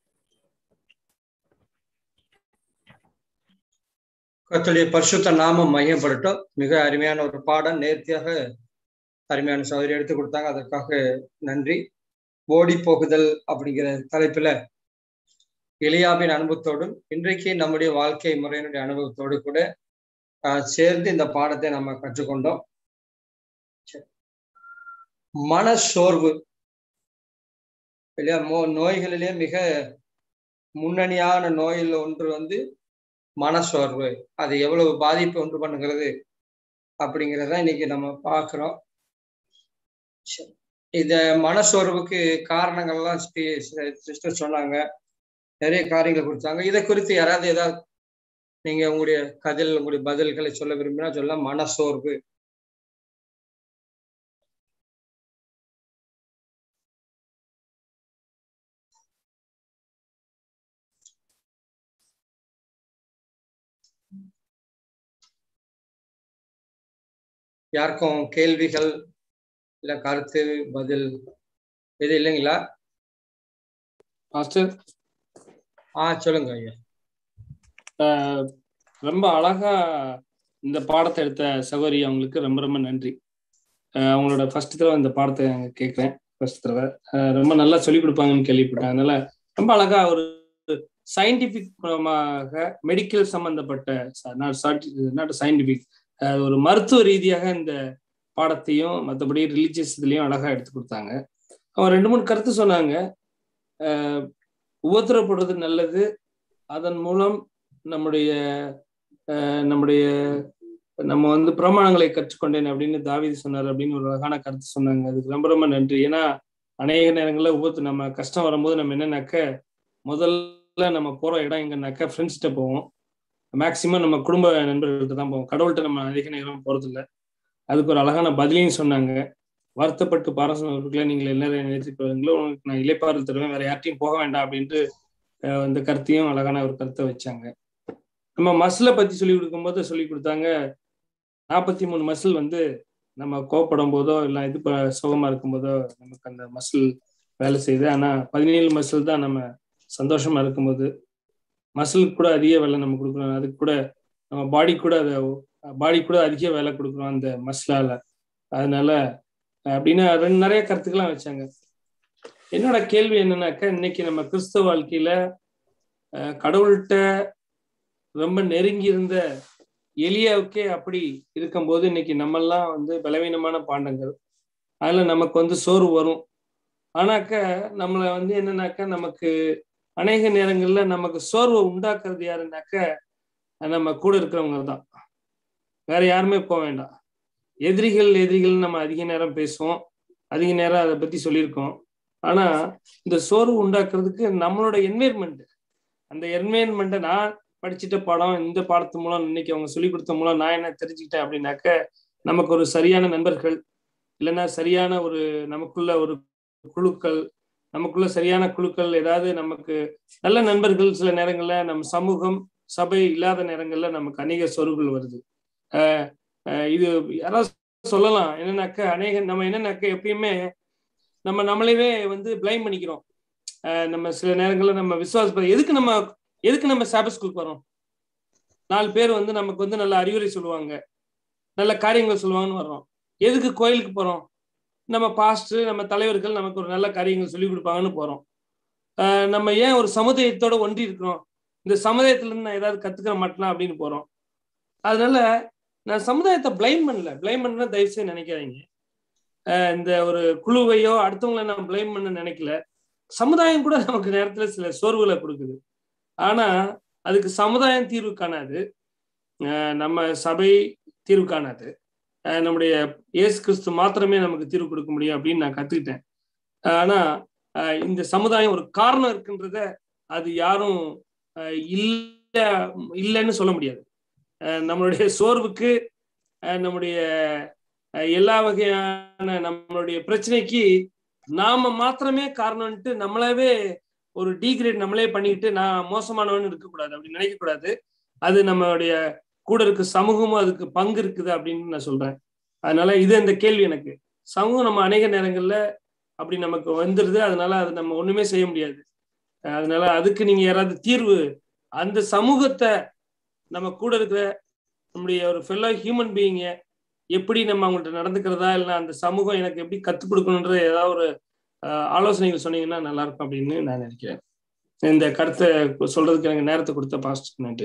கர்த்தருடைய பரிசுத்த நாமம் மையப்படட்டும். மிக அருமையான ஒரு பாடம் நேர்த்தியாக அருமையான சகோதரி எடுத்து கொடுத்தாங்க, அதற்காக நன்றி. ஓடி போகுதல் அப்படிங்கிற தலைப்புல எலியாவின் அனுபவத்தோடும் இன்றைக்கு நம்முடைய வாழ்க்கை முறையினுடைய அனுபவத்தோடு கூட ஆஹ் சேர்ந்து இந்த பாடத்தை நம்ம கற்றுக்கொண்டோம். மன சோர்வு இல்லையா? நோய்களிலே மிக முன்னணியான நோயில் ஒன்று வந்து மனசோர்வு. அது எவ்வளவு பாதிப்பு உண்டு பண்ணுகிறது அப்படிங்கிறத இன்னைக்கு நம்ம பார்க்குறோம். இந்த மனசோர்வுக்கு காரணங்கள்லாம் சிஸ்டர் சொன்னாங்க, நிறைய காரியங்கள் கொடுத்தாங்க. இதை குறித்து யாராவது ஏதாவது நீங்க உங்களுடைய கதில் உங்களுடைய பதில்களை சொல்ல விரும்பினா சொல்லலாம். மனசோர்வு யாருக்கும் கேள்விகள் இல்ல கருத்து பதில் எது இல்லைங்களா? மாஸ்டர் ஆ சொல்லுங்க ஐயா. ரொம்ப அழகா இந்த பாடத்தை எடுத்த சகோதரி, அவங்களுக்கு ரொம்ப ரொம்ப நன்றி. அவங்களோட ஃபர்ஸ்ட் தடவை இந்த பாடத்தை கேட்குறேன். ஃபர்ஸ்ட் தடவை ரொம்ப நல்லா சொல்லிக் கொடுப்பாங்கன்னு கேள்விப்பட்டேன். அதனால ரொம்ப அழகா ஒரு சயின்டிபிக் மெடிக்கல் சம்பந்தப்பட்ட நாட் சயின்டிபிக் ஒரு மருத்துவ ரீதியாக இந்த பாடத்தையும் மற்றபடி ரிலீஜியஸ் இதுலையும் அழகா எடுத்து கொடுத்தாங்க. அவன் ரெண்டு மூணு கருத்து சொன்னாங்க. அஹ் உபத்திரப்படுறது நல்லது, அதன் மூலம் நம்முடைய அஹ் நம்முடைய நம்ம வந்து பிரமாணங்களை கற்றுக்கொண்டேன் அப்படின்னு தாவீது சொன்னார் அப்படின்னு ஒரு அழகான கருத்து சொன்னாங்க. அதுக்கு ரொம்ப ரொம்ப நன்றி. ஏன்னா அநேக நேரங்களில் உபத்து நம்ம கஷ்டம் வரும்போது நம்ம என்னன்னாக்க முதல்ல நம்ம போற இடம் எங்கன்னாக்கா ஃப்ரெண்ட்ஸ்கிட்ட போவோம். மேக்சிமம் நம்ம குடும்ப நண்பர்கள்ட்ட தான் போவோம். கடவுள்கிட்ட நம்ம அதிக நேரம் போறதில்லை. அதுக்கு ஒரு அழகான பதிலையும் சொன்னாங்க. வருத்தப்பட்டு பாரசனவர்களை நீங்கள் எல்லாரும் நினைச்சுக்கிறீங்களோ உங்களுக்கு நான் இளைப்பாறுதல் தருவேன், வேற யார்ட்டையும் போக வேண்டாம் அப்படின்ட்டு இந்த கருத்தையும் அழகான ஒரு கருத்தை வச்சாங்க. நம்ம மசிலை பத்தி சொல்லி கொடுக்கும்போது சொல்லி கொடுத்தாங்க. நாற்பத்தி மூணு மசில் வந்து நம்ம கோவப்படும் போதோ இல்லை இது சுகமா இருக்கும் போதோ நமக்கு அந்த மசில் வேலை செய்யுது. ஆனா பதினேழு மசில் தான் நம்ம சந்தோஷமா இருக்கும்போது. மசிலுக்கு கூட அதிக வேலை நம்ம கொடுக்குறோம். அதுக்கு கூட நம்ம பாடி கூட அதை பாடி கூட அதிக வேலை கொடுக்குறோம் அந்த மசிலால. அதனால அப்படின்னு ரெண்டு நிறைய கருத்துக்கெல்லாம் வச்சாங்க. என்னோட கேள்வி என்னன்னாக்கா, இன்னைக்கு நம்ம கிறிஸ்தவ வாழ்க்கையில கடவுள்கிட்ட ரொம்ப நெருங்கி இருந்த எலியாவுக்கே அப்படி இருக்கும்போது இன்னைக்கு நம்மெல்லாம் வந்து பலவீனமான பாண்டங்கள். அதுல நமக்கு வந்து சோர்வு வரும். ஆனாக்க நம்மளை வந்து என்னன்னாக்கா, நமக்கு அநேக நேரங்கள்ல நமக்கு சோர்வை உண்டாக்குறது யாருன்னாக்க நம்ம கூட இருக்கிறவங்க தான், வேற யாருமே போக வேண்டாம். எதிரிகள் எதிரிகள் நம்ம அதிக நேரம் பேசுவோம், அதிக நேரம் அதை பத்தி சொல்லியிருக்கோம். ஆனா இந்த சோர்வு உண்டாக்குறதுக்கு நம்மளோட என்வைரன்மெண்ட், அந்த என்வைரன்மெண்ட்டை நான் படிச்சுட்ட பாடம், இந்த பாடத்து மூலம் இன்னைக்கு அவங்க சொல்லி கொடுத்த மூலம் நான் என்ன தெரிஞ்சுக்கிட்டேன் அப்படின்னாக்க, நமக்கு ஒரு சரியான நண்பர்கள் இல்லைன்னா சரியான ஒரு நமக்குள்ள ஒரு குழுக்கள், நமக்குள்ள சரியான குழுக்கள், ஏதாவது நமக்கு நல்ல நண்பர்கள் சில நேரங்கள்ல நம்ம சமூகம் சபை இல்லாத நேரங்கள்ல நமக்கு அநேக சோர்வுகள் வருது. ஆஹ் இது யாராவது சொல்லலாம் என்னன்னாக்க, அநேக நம்ம என்னன்னாக்க எப்பயுமே நம்ம நம்மளைவே வந்து பிளைம் பண்ணிக்கிறோம். ஆஹ் நம்ம சில நேரங்கள்ல நம்ம விசுவாச எதுக்கு நம்ம எதுக்கு நம்ம சாபத் ஸ்கூலுக்கு வரோம், நாலு பேர் வந்து நமக்கு வந்து நல்ல அறிவுரை சொல்லுவாங்க, நல்ல காரியங்கள் சொல்லுவாங்கன்னு வர்றோம். எதுக்கு கோயிலுக்கு போறோம், நம்ம பாஸ்டர் நம்ம தலைவர்கள் நமக்கு ஒரு நல்ல காரியங்கள் சொல்லி கொடுப்பாங்கன்னு போறோம். ஆஹ் நம்ம ஏன் ஒரு சமுதாயத்தோட ஒன்றி இருக்கிறோம், இந்த சமுதாயத்துல இருந்து நான் ஏதாவது கத்துக்க மாட்டேனா அப்படின்னு போறோம். அதனால நான் சமுதாயத்தை பிளைம் பண்ணல, பிளைம் பண்ண தயவு செய்து நினைக்காதீங்க. ஆஹ் இந்த ஒரு குழுவையோ அடுத்தவங்களை நான் பிளைம் பண்ண நினைக்கல. சமுதாயம் கூட நமக்கு நேரத்துல சில சோர்வுகளை கொடுக்குது. ஆனா அதுக்கு சமுதாயம் தீர்வு காணாது, ஆஹ் நம்ம சபை தீர்வு காணாது. ஆஹ் நம்முடைய இயேசு கிறிஸ்து மாத்திரமே நமக்கு தீர்வு கொடுக்க முடியும் அப்படின்னு நான் கத்துக்கிட்டேன். ஆனா ஆஹ் இந்த சமுதாயம் ஒரு காரணம் இருக்குன்றத அது யாரும் இல்ல இல்லைன்னு சொல்ல முடியாது. நம்மளுடைய சோர்வுக்கு, நம்முடைய எல்லா வகையான நம்மளுடைய பிரச்சனைக்கு நாம மாத்திரமே காரணம்ட்டு நம்மளாவே ஒரு டீக்ரேட் நம்மளே பண்ணிக்கிட்டு நான் மோசமானவன்னு இருக்கக்கூடாது, அப்படி நினைக்கக்கூடாது. அது நம்மளுடைய கூட இருக்க சமூகமும் அதுக்கு பங்கு இருக்குது அப்படின்னு நான் சொல்றேன். அதனால இது இந்த கேள்வி எனக்கு, சமூகம் நம்ம அநேக நேரங்கள்ல அப்படி நமக்கு வந்துடுது. அதனால அது நம்ம ஒண்ணுமே செய்ய முடியாது. அதனால அதுக்கு நீங்க யாராவது தீர்வு, அந்த சமூகத்தை நம்ம கூட இருக்கிற நம்முடைய ஒரு ஃபெல்லோ ஹியூமன் பீயிங்க எப்படி நம்ம அவங்கள்ட்ட நடந்துக்கிறதா, இல்லை அந்த சமூகம் எனக்கு எப்படி கற்றுக் கொடுக்கணுன்ற ஏதாவது ஒரு ஆலோசனைகள் சொன்னீங்கன்னா நல்லா இருக்கும் அப்படின்னு நான் நினைக்கிறேன். இந்த கருத்தை சொல்றதுக்கு எனக்கு நேரத்தை கொடுத்த பாஸ்டர் நன்றி.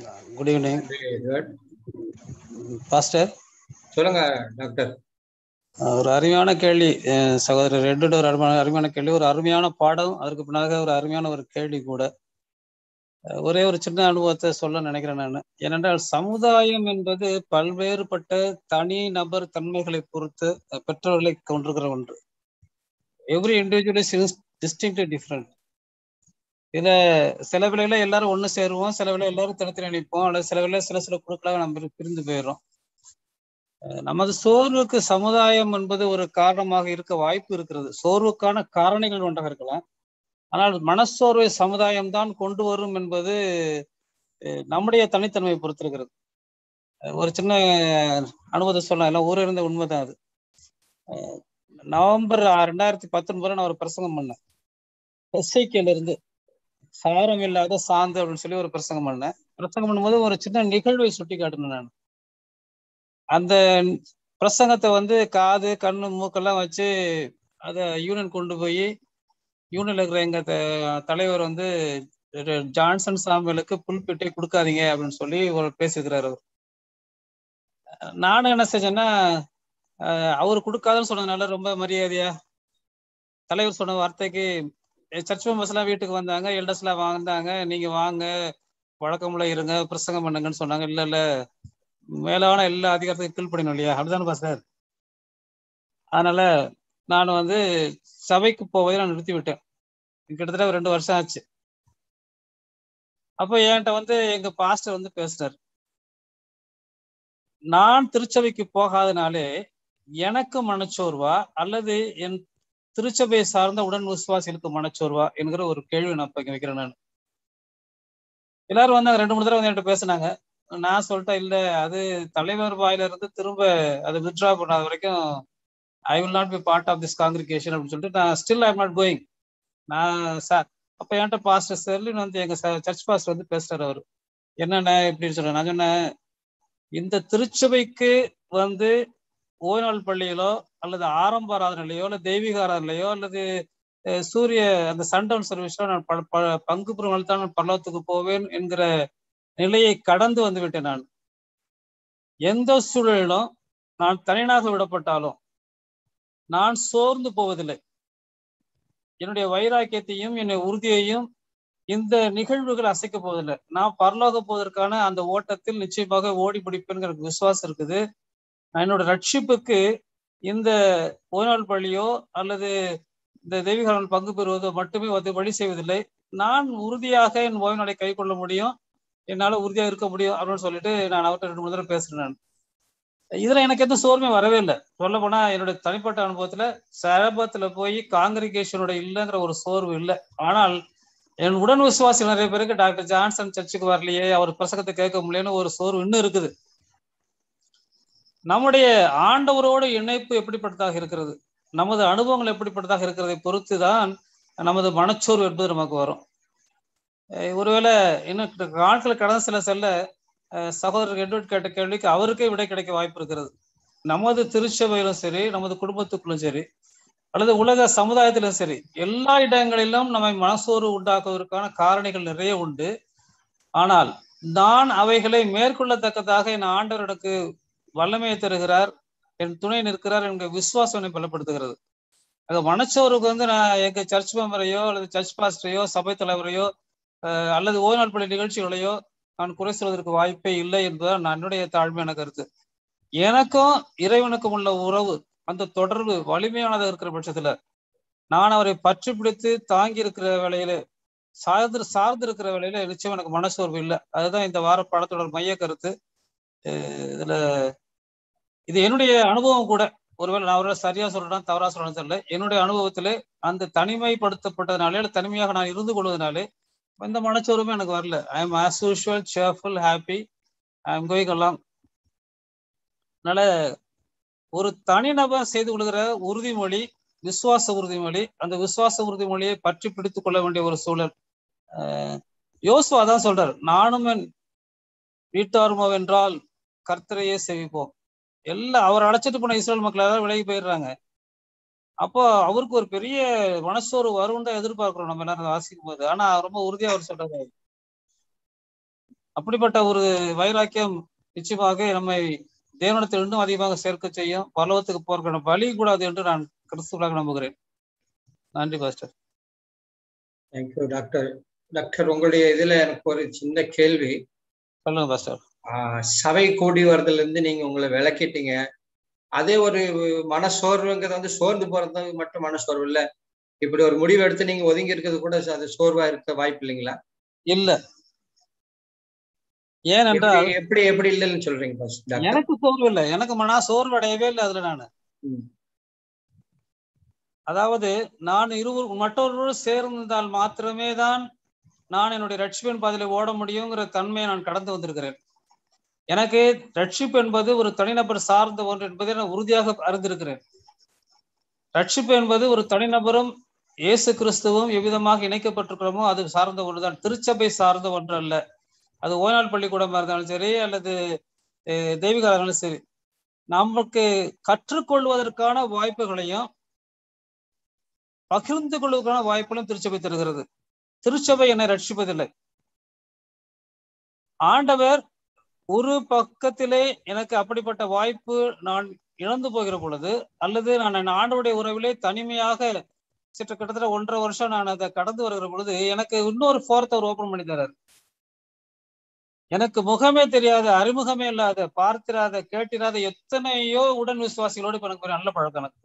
Good evening pastor. சொல்லுங்க டாக்டர். ஒரு அருமையான கேள்வி சகோதரர் ரெண்டு ஒரு அருமையான அருமையான கேள்வி, ஒரு அருமையான பாடம், அதற்கு பின்னாக ஒரு அருமையான ஒரு கேள்வி கூட. ஒரே ஒரு சின்ன அனுபவத்தை சொல்ல நினைக்கிறேன் நான். ஏனென்றால் சமுதாயம் என்பது பல்வேறுபட்ட தனி நபர் தன்மைகளை பொறுத்து பெற்றோர்களை கொண்டிருக்கிற ஒன்று. Every individual is distinctly different. இதுல சில வேளையில எல்லாரும் ஒண்ணு சேருவோம், சில வேளை எல்லாரும் தனித்தனி நினைப்போம், அல்லது சில வேளை சில சில குழுக்களாக நம்ம பிரிந்து போயிடுறோம். நமது சோர்வுக்கு சமுதாயம் என்பது ஒரு காரணமாக இருக்க வாய்ப்பு இருக்கிறது. சோர்வுக்கான காரணிகள் ஒன்றாக இருக்கலாம், ஆனால் மனசோர்வை சமுதாயம் தான் கொண்டு வரும் என்பது நம்முடைய தனித்தன்மையை பொறுத்திருக்கிறது. ஒரு சின்ன அனுபவத்தை சொல்லலாம், எல்லாம் ஊரே இருந்த உண்மைதான் அது. நவம்பர் ரெண்டாயிரத்தி பத்தொன்பதுல நான் ஒரு பிரசங்கம் பண்ணேன். எஸ்ஐகேல இருந்து சாரம் இல்லாத சாந்து அப்படின்னு சொல்லி ஒரு பிரசங்கம் பண்ணேன். பிரசங்கம் பண்ணும்போது ஒரு சின்ன நிகழ்வை சுட்டி காட்டினேன் நான். அந்த பிரசங்கத்தை வந்து காது கண்ணு மூக்கெல்லாம் வச்சு அதை யூனியன் கொண்டு போய் யூனியன்ல இருக்கிற எங்க தலைவர் வந்து ஜான்சன் சாமுவேலுக்கு புல்பிட்டை கொடுக்காதீங்க அப்படின்னு சொல்லி ஒரு பேசியிருக்கிறாரு அவர். நானும் என்ன செஞ்சேன்னா, அவர் கொடுக்காதுன்னு சொன்னதுனால ரொம்ப மரியாதையா தலைவர் சொன்ன வார்த்தைக்கு சர்ச் மெம்பர்ஸ் எல்லாம் வீட்டுக்கு வந்தாங்க, எல்டர்ஸ் எல்லாம் வந்தாங்க, நீங்க வாங்க வழக்கமுள்ள இருங்க பிரசங்கம் பண்ணுங்கன்னு சொன்னாங்க. இல்ல இல்ல மேலான எல்லா அதிகாரத்துக்கும் கீழ்ப்படியணும் இல்லையா, அப்படிதானே பாஸ்டர்? அதனால நான் வந்து சபைக்கு போவதை நான் நிறுத்தி விட்டேன். கிட்டத்தட்ட ஒரு ரெண்டு வருஷம் ஆச்சு. அப்போ என்கிட்ட வந்து எங்க பாஸ்டர் வந்து பேசினார், நான் திருச்சபைக்கு போகாதனாலே எனக்கு மனச்சோர்வா அல்லது என் திருச்சபையை சார்ந்த உடன் விசுவாசிகளுக்கு மனச்சோர்வா என்கிற ஒரு கேள்வி நான் வைக்கிறேன். நான் எல்லாரும் வந்து ரெண்டு மூணு தடவை வந்து என்கிட்ட பேசினாங்க. நான் சொல்லிட்டேன், இல்ல அது தலைவர் வாயில இருந்து திரும்ப அதை வித்ட்ரா பண்ணாத வரைக்கும் I will not be part of this congregation அப்படின்னு சொல்லிட்டு நான் still I am not going. நான் சார் அப்ப என்கிட்ட பாஸ்டர் செர்லின் வந்து எங்க சர்ச் பாஸ்டர் வந்து பேசுறாரு. அவரு என்னென்ன இப்படின்னு சொல்றேன். நான் சொன்னேன், இந்த திருச்சபைக்கு வந்து ஓய்நாள் பள்ளியிலோ அல்லது ஆரம்ப ஆராதனையிலையோ அல்லது தெய்வீக ஆராதனையிலையோ அல்லது சூரிய அந்த சன்டவுன் சர்வீஸ்ல நான் பங்கு பெறும் தான் நான் பல்லவத்துக்கு போவேன் என்கிற நிலையை கடந்து வந்து விட்டேன். நான் எந்த சூழலிலும் நான் தனியாக விடப்பட்டாலும் நான் சோர்ந்து போவதில்லை. என்னுடைய வைராக்கியத்தையும் என்னுடைய உறுதியையும் இந்த நிகழ்வுகள் அசைக்க போவதில்லை. நான் பரலோக போவதற்கான அந்த ஓட்டத்தில் நிச்சயமாக ஓடி பிடிப்பேங்கிற விசுவாசம் இருக்குது. என்னோட ரட்சிப்புக்கு இந்த ஓய்நாள் பள்ளியோ அல்லது இந்த தெய்வீக பங்கு பெறுவதோ மட்டுமே வந்து வழி செய்வதில்லை. நான் உறுதியாக என் ஓய்நாளை கை கொள்ள முடியும், என்னால உறுதியா இருக்க முடியும் அப்படின்னு சொல்லிட்டு நான் அவர்கிட்ட ரெண்டு மூணு தடவை பேசுறேன். நான் இதுல எனக்கு எந்த சோர்மே வரவே இல்லை. சொல்ல போனா என்னுடைய தனிப்பட்ட அனுபவத்துல சரபத்துல போய் காங்கிரிகேஷனோட இல்லைங்கிற ஒரு சோர்வு இல்லை. ஆனால் என் உடன் விசுவாசி நிறைய பேருக்கு டாக்டர் ஜான்சன் சர்ச்சுக்கு வரலையே, அவர் பிரசங்கத்தை கேட்க முடியலன்னு ஒரு சோர்வு இன்னும் இருக்குது. நம்முடைய ஆண்டவரோட இணைப்பு எப்படிப்பட்டதாக இருக்கிறது, நமது அனுபவங்கள் எப்படிப்பட்டதாக இருக்கிறதை பொறுத்து தான் நமது மனச்சோர்வு என்பது நமக்கு வரும். ஒருவேளை இன்னும் நாட்கள் கடந்த சில செல்ல சகோதரர் எட்வர்ட் கேட்ட கேள்விக்கு அவருக்கே விடை கிடைக்க வாய்ப்பு இருக்கிறது. நமது திருச்சபையிலும் சரி, நமது குடும்பத்துக்குள்ளும் சரி, அல்லது உலக சமுதாயத்திலும் சரி, எல்லா இடங்களிலும் நம்மை மனசோர்வு உண்டாக்குவதற்கான காரணிகள் நிறைய உண்டு. ஆனால் நான் அவைகளை மேற்கொள்ளத்தக்கதாக என் ஆண்டவர் எனக்கு வல்லமையை தருகிறார், என் துணை நிற்கிறார் என்கிற விசுவாசம் என்னை பலப்படுத்துகிறது. அது மனச்சோர்வுக்கு வந்து நான் எங்க சர்ச் மெம்பரையோ அல்லது சர்ச் பாஸ்டரையோ சபை தலைவரையோ அல்லது ஓய்நாள் பள்ளி நிகழ்ச்சிகளையோ நான் குறை சொல்வதற்கு வாய்ப்பே இல்லை என்பதுதான் நான் என்னுடைய தாழ்மையான கருத்து. எனக்கும் இறைவனுக்கும் உள்ள உறவு, அந்த தொடர்பு வலிமையானதாக இருக்கிற பட்சத்துல நான் அவரை பற்றி பிடித்து தாங்கி இருக்கிற வேலையில சார்ந்து சார்ந்து இருக்கிற வேலையில நிச்சயம் எனக்கு மனசோர்வு இல்லை. அதுதான் இந்த வார படத்தோட மைய கருத்து. இதுல இது என்னுடைய அனுபவம் கூட. ஒருவேளை நான் அவரை சரியா சொல்றேன் தவறா சொல்றேன்னு தெரியல. என்னுடைய அனுபவத்திலே அந்த தனிமைப்படுத்தப்பட்டதுனாலே அல்லது தனிமையாக நான் இருந்து கொள்வதனாலே எந்த மனச்சோர்வுமே எனக்கு வரல. I am as usual, cheerful, happy, I am going along. அதனால ஒரு தனிநபர் செய்து கொள்கிற உறுதிமொழி விசுவாச உறுதிமொழி, அந்த விசுவாச உறுதிமொழியை பற்றி பிடித்துக் கொள்ள வேண்டிய ஒரு சூழல். அஹ் யோசுவா தான் சொல்றாரு, நானும் என் வீட்டாருமோ என்றால் கர்த்தரையே சேவிப்போம். எல்லாம் அவர் அழைச்சிட்டு போன இஸ்ரேல் மக்கள் எல்லாம் விலகி போயிடுறாங்க. அப்போ அவருக்கு ஒரு பெரிய மனசோர்வு வரும்னு தான் எதிர்பார்க்கிறோம் நம்ம எல்லாரும் வாசிக்கும் போது. ஆனா ரொம்ப உறுதியா அவர் சொல்றாரு. அப்படிப்பட்ட ஒரு வைராக்கியம் நிச்சயமாக நம்மை தேவனிடத்தில் இன்னும் அதிகமாக சேர்க்க செய்யும். பரலோகத்துக்கு போறதுக்கான வழி கூடாது என்று நான் கிறிஸ்துவாக நம்புகிறேன். நன்றி பாஸ்டர். Thank you doctor. டாக்டர், உங்களுடைய இதுல எனக்கு ஒரு சின்ன கேள்வி. சொல்லுங்க பாஸ்டர். ஆஹ் சபை கூடி வருதுல இருந்து நீங்க உங்களை விளக்கிட்டீங்க. அதே ஒரு மனசோர்வுங்கிறது வந்து சோர்ந்து போறது மட்டும் மனசோர்வு இல்ல, இப்படி ஒரு முடிவு எடுத்து நீங்க ஒதுங்கி இருக்கிறது கூட அது சோர்வா இருக்க வாய்ப்பு இல்லைங்களா? இல்ல. ஏனென்றால் எப்படி எப்படி இல்லைன்னு சொல்றீங்க? எனக்கு சோர்வு இல்லை, எனக்கு மன சோர்வு அடையவே இல்லை அதுல நானு. அதாவது நான் இருவர் மற்றவர்களோடு சேர்ந்தால் மாத்திரமே தான் நான் என்னுடைய ரட்சிப்பின் பாதையில ஓட முடியுங்கிற தன்மையை நான் கடந்து வந்திருக்கிறேன். எனக்கு ரட்சிப்பு என்பது ஒரு தனிநபர் சார்ந்த ஒன்று என்பதை நான் உறுதியாக அறிந்திருக்கிறேன். ரட்சிப்பு என்பது ஒரு தனிநபரும் இயேசு கிறிஸ்துவும் எவ்விதமாக இணைக்கப்பட்டிருக்கிறோமோ அது சார்ந்த ஒன்றுதான், திருச்சபை சார்ந்த ஒன்று அல்ல. அது ஓய்நாள் பள்ளிக்கூடமா இருந்தாலும் சரி அல்லது தெய்வீக இருந்தாலும் சரி, நமக்கு கற்றுக்கொள்வதற்கான வாய்ப்புகளையும் பகிர்ந்து கொள்வதற்கான வாய்ப்புகளும் திருச்சபை தருகிறது. திருச்சபை என்னை ரட்சிப்பதில்லை. ஆண்டவர் ஒரு பக்கத்திலே எனக்கு அப்படிப்பட்ட வாய்ப்பு நான் இழந்து போகிற பொழுது, அல்லது நான் என் ஆண்டவருடைய உறவிலே தனிமையாக சிற்ற கிட்டத்தட்ட ஒன்றரை வருஷம் நான் அதை கடந்து வருகிற பொழுது எனக்கு இன்னொரு ஃபோர்த் அவர் ஓபன் பண்ணி தர்றாரு. எனக்கு முகமே தெரியாத, அறிமுகமே இல்லாத, பார்த்திராத, கேட்டிராத எத்தனையோ உடன் விசுவாசிகளோடு இப்ப எனக்கு ஒரு நல்ல பழக்கம். எனக்கு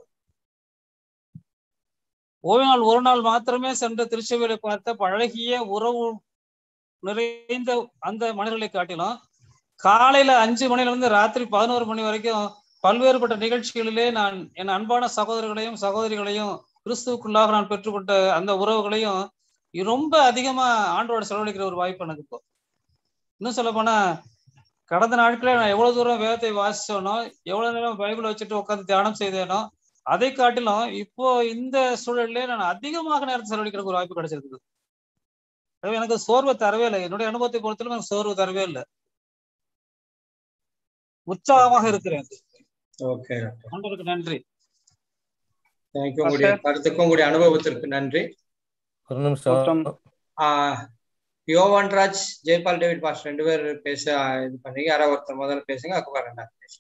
ஓய்வு நாள் ஒரு நாள் மாத்திரமே சென்ற திருச்சபையில பார்த்த பழகிய உறவு நிறைந்த அந்த மனிதர்களை காட்டிலும் காலையில அஞ்சு மணில இருந்து ராத்திரி பதினோரு மணி வரைக்கும் பல்வேறுபட்ட நிகழ்ச்சிகளிலே நான் என் அன்பான சகோதரர்களையும் சகோதரிகளையும் கிறிஸ்துவுக்குள்ளாக நான் பெற்றுக்கொண்ட அந்த உறவுகளையும் ரொம்ப அதிகமா ஆண்டோட செலவழிக்கிற ஒரு வாய்ப்பு எனக்கு இப்போ. இன்னும் சொல்ல போனா கடந்த நாட்களே நான் எவ்வளவு தூரம் வேதத்தை வாசிச்சோனோ, எவ்வளவு நேரம் பைபிள் வச்சுட்டு உட்காந்து தியானம் செய்தேனோ, அதை காட்டிலும் இப்போ இந்த சூழல்ல நான் அதிகமாக நேரத்தை செலவழிக்கிற ஒரு வாய்ப்பு கிடைச்சிருக்குது. எனக்கு சோர்வை தரவே இல்லை. என்னுடைய அனுபவத்தை பொறுத்தவரை எனக்கு சோர்வு தரவே இல்லை. உற்சாகமாக இருக்கிறேன். ஓகே, ஆண்டவருக்கு நன்றி. தேங்க்யூ. உங்களுடைய கருத்துக்கும் உங்களுடைய அனுபவத்திற்கு நன்றி. ஒரு நிமிஷம். யோவான்ராஜ், ஜெயபால், டேவிட் பாஸ்டர் ரெண்டு பேர் பேச இது பண்ணீங்க. யாராவது ஒருத்தர் முதல்ல பேசுங்க, அதுக்கப்புறம் ரெண்டாவது பேசுங்க.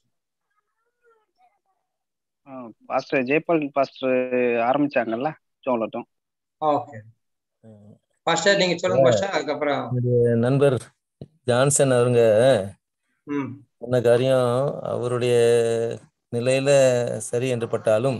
பாஸ்டர் ஜெயபால் பாஸ்டர் ஆரம்பிச்சாங்கல்ல, சொல்லட்டும். ஓகே பாஸ்டர், நீங்க சொல்லுங்க பாஸ்டர். அதுக்கப்புறம் நண்பர் ஜான்சன் அவருங்க சொன்ன காரியம் அவருடைய நிலையில சரி என்று பட்டாலும்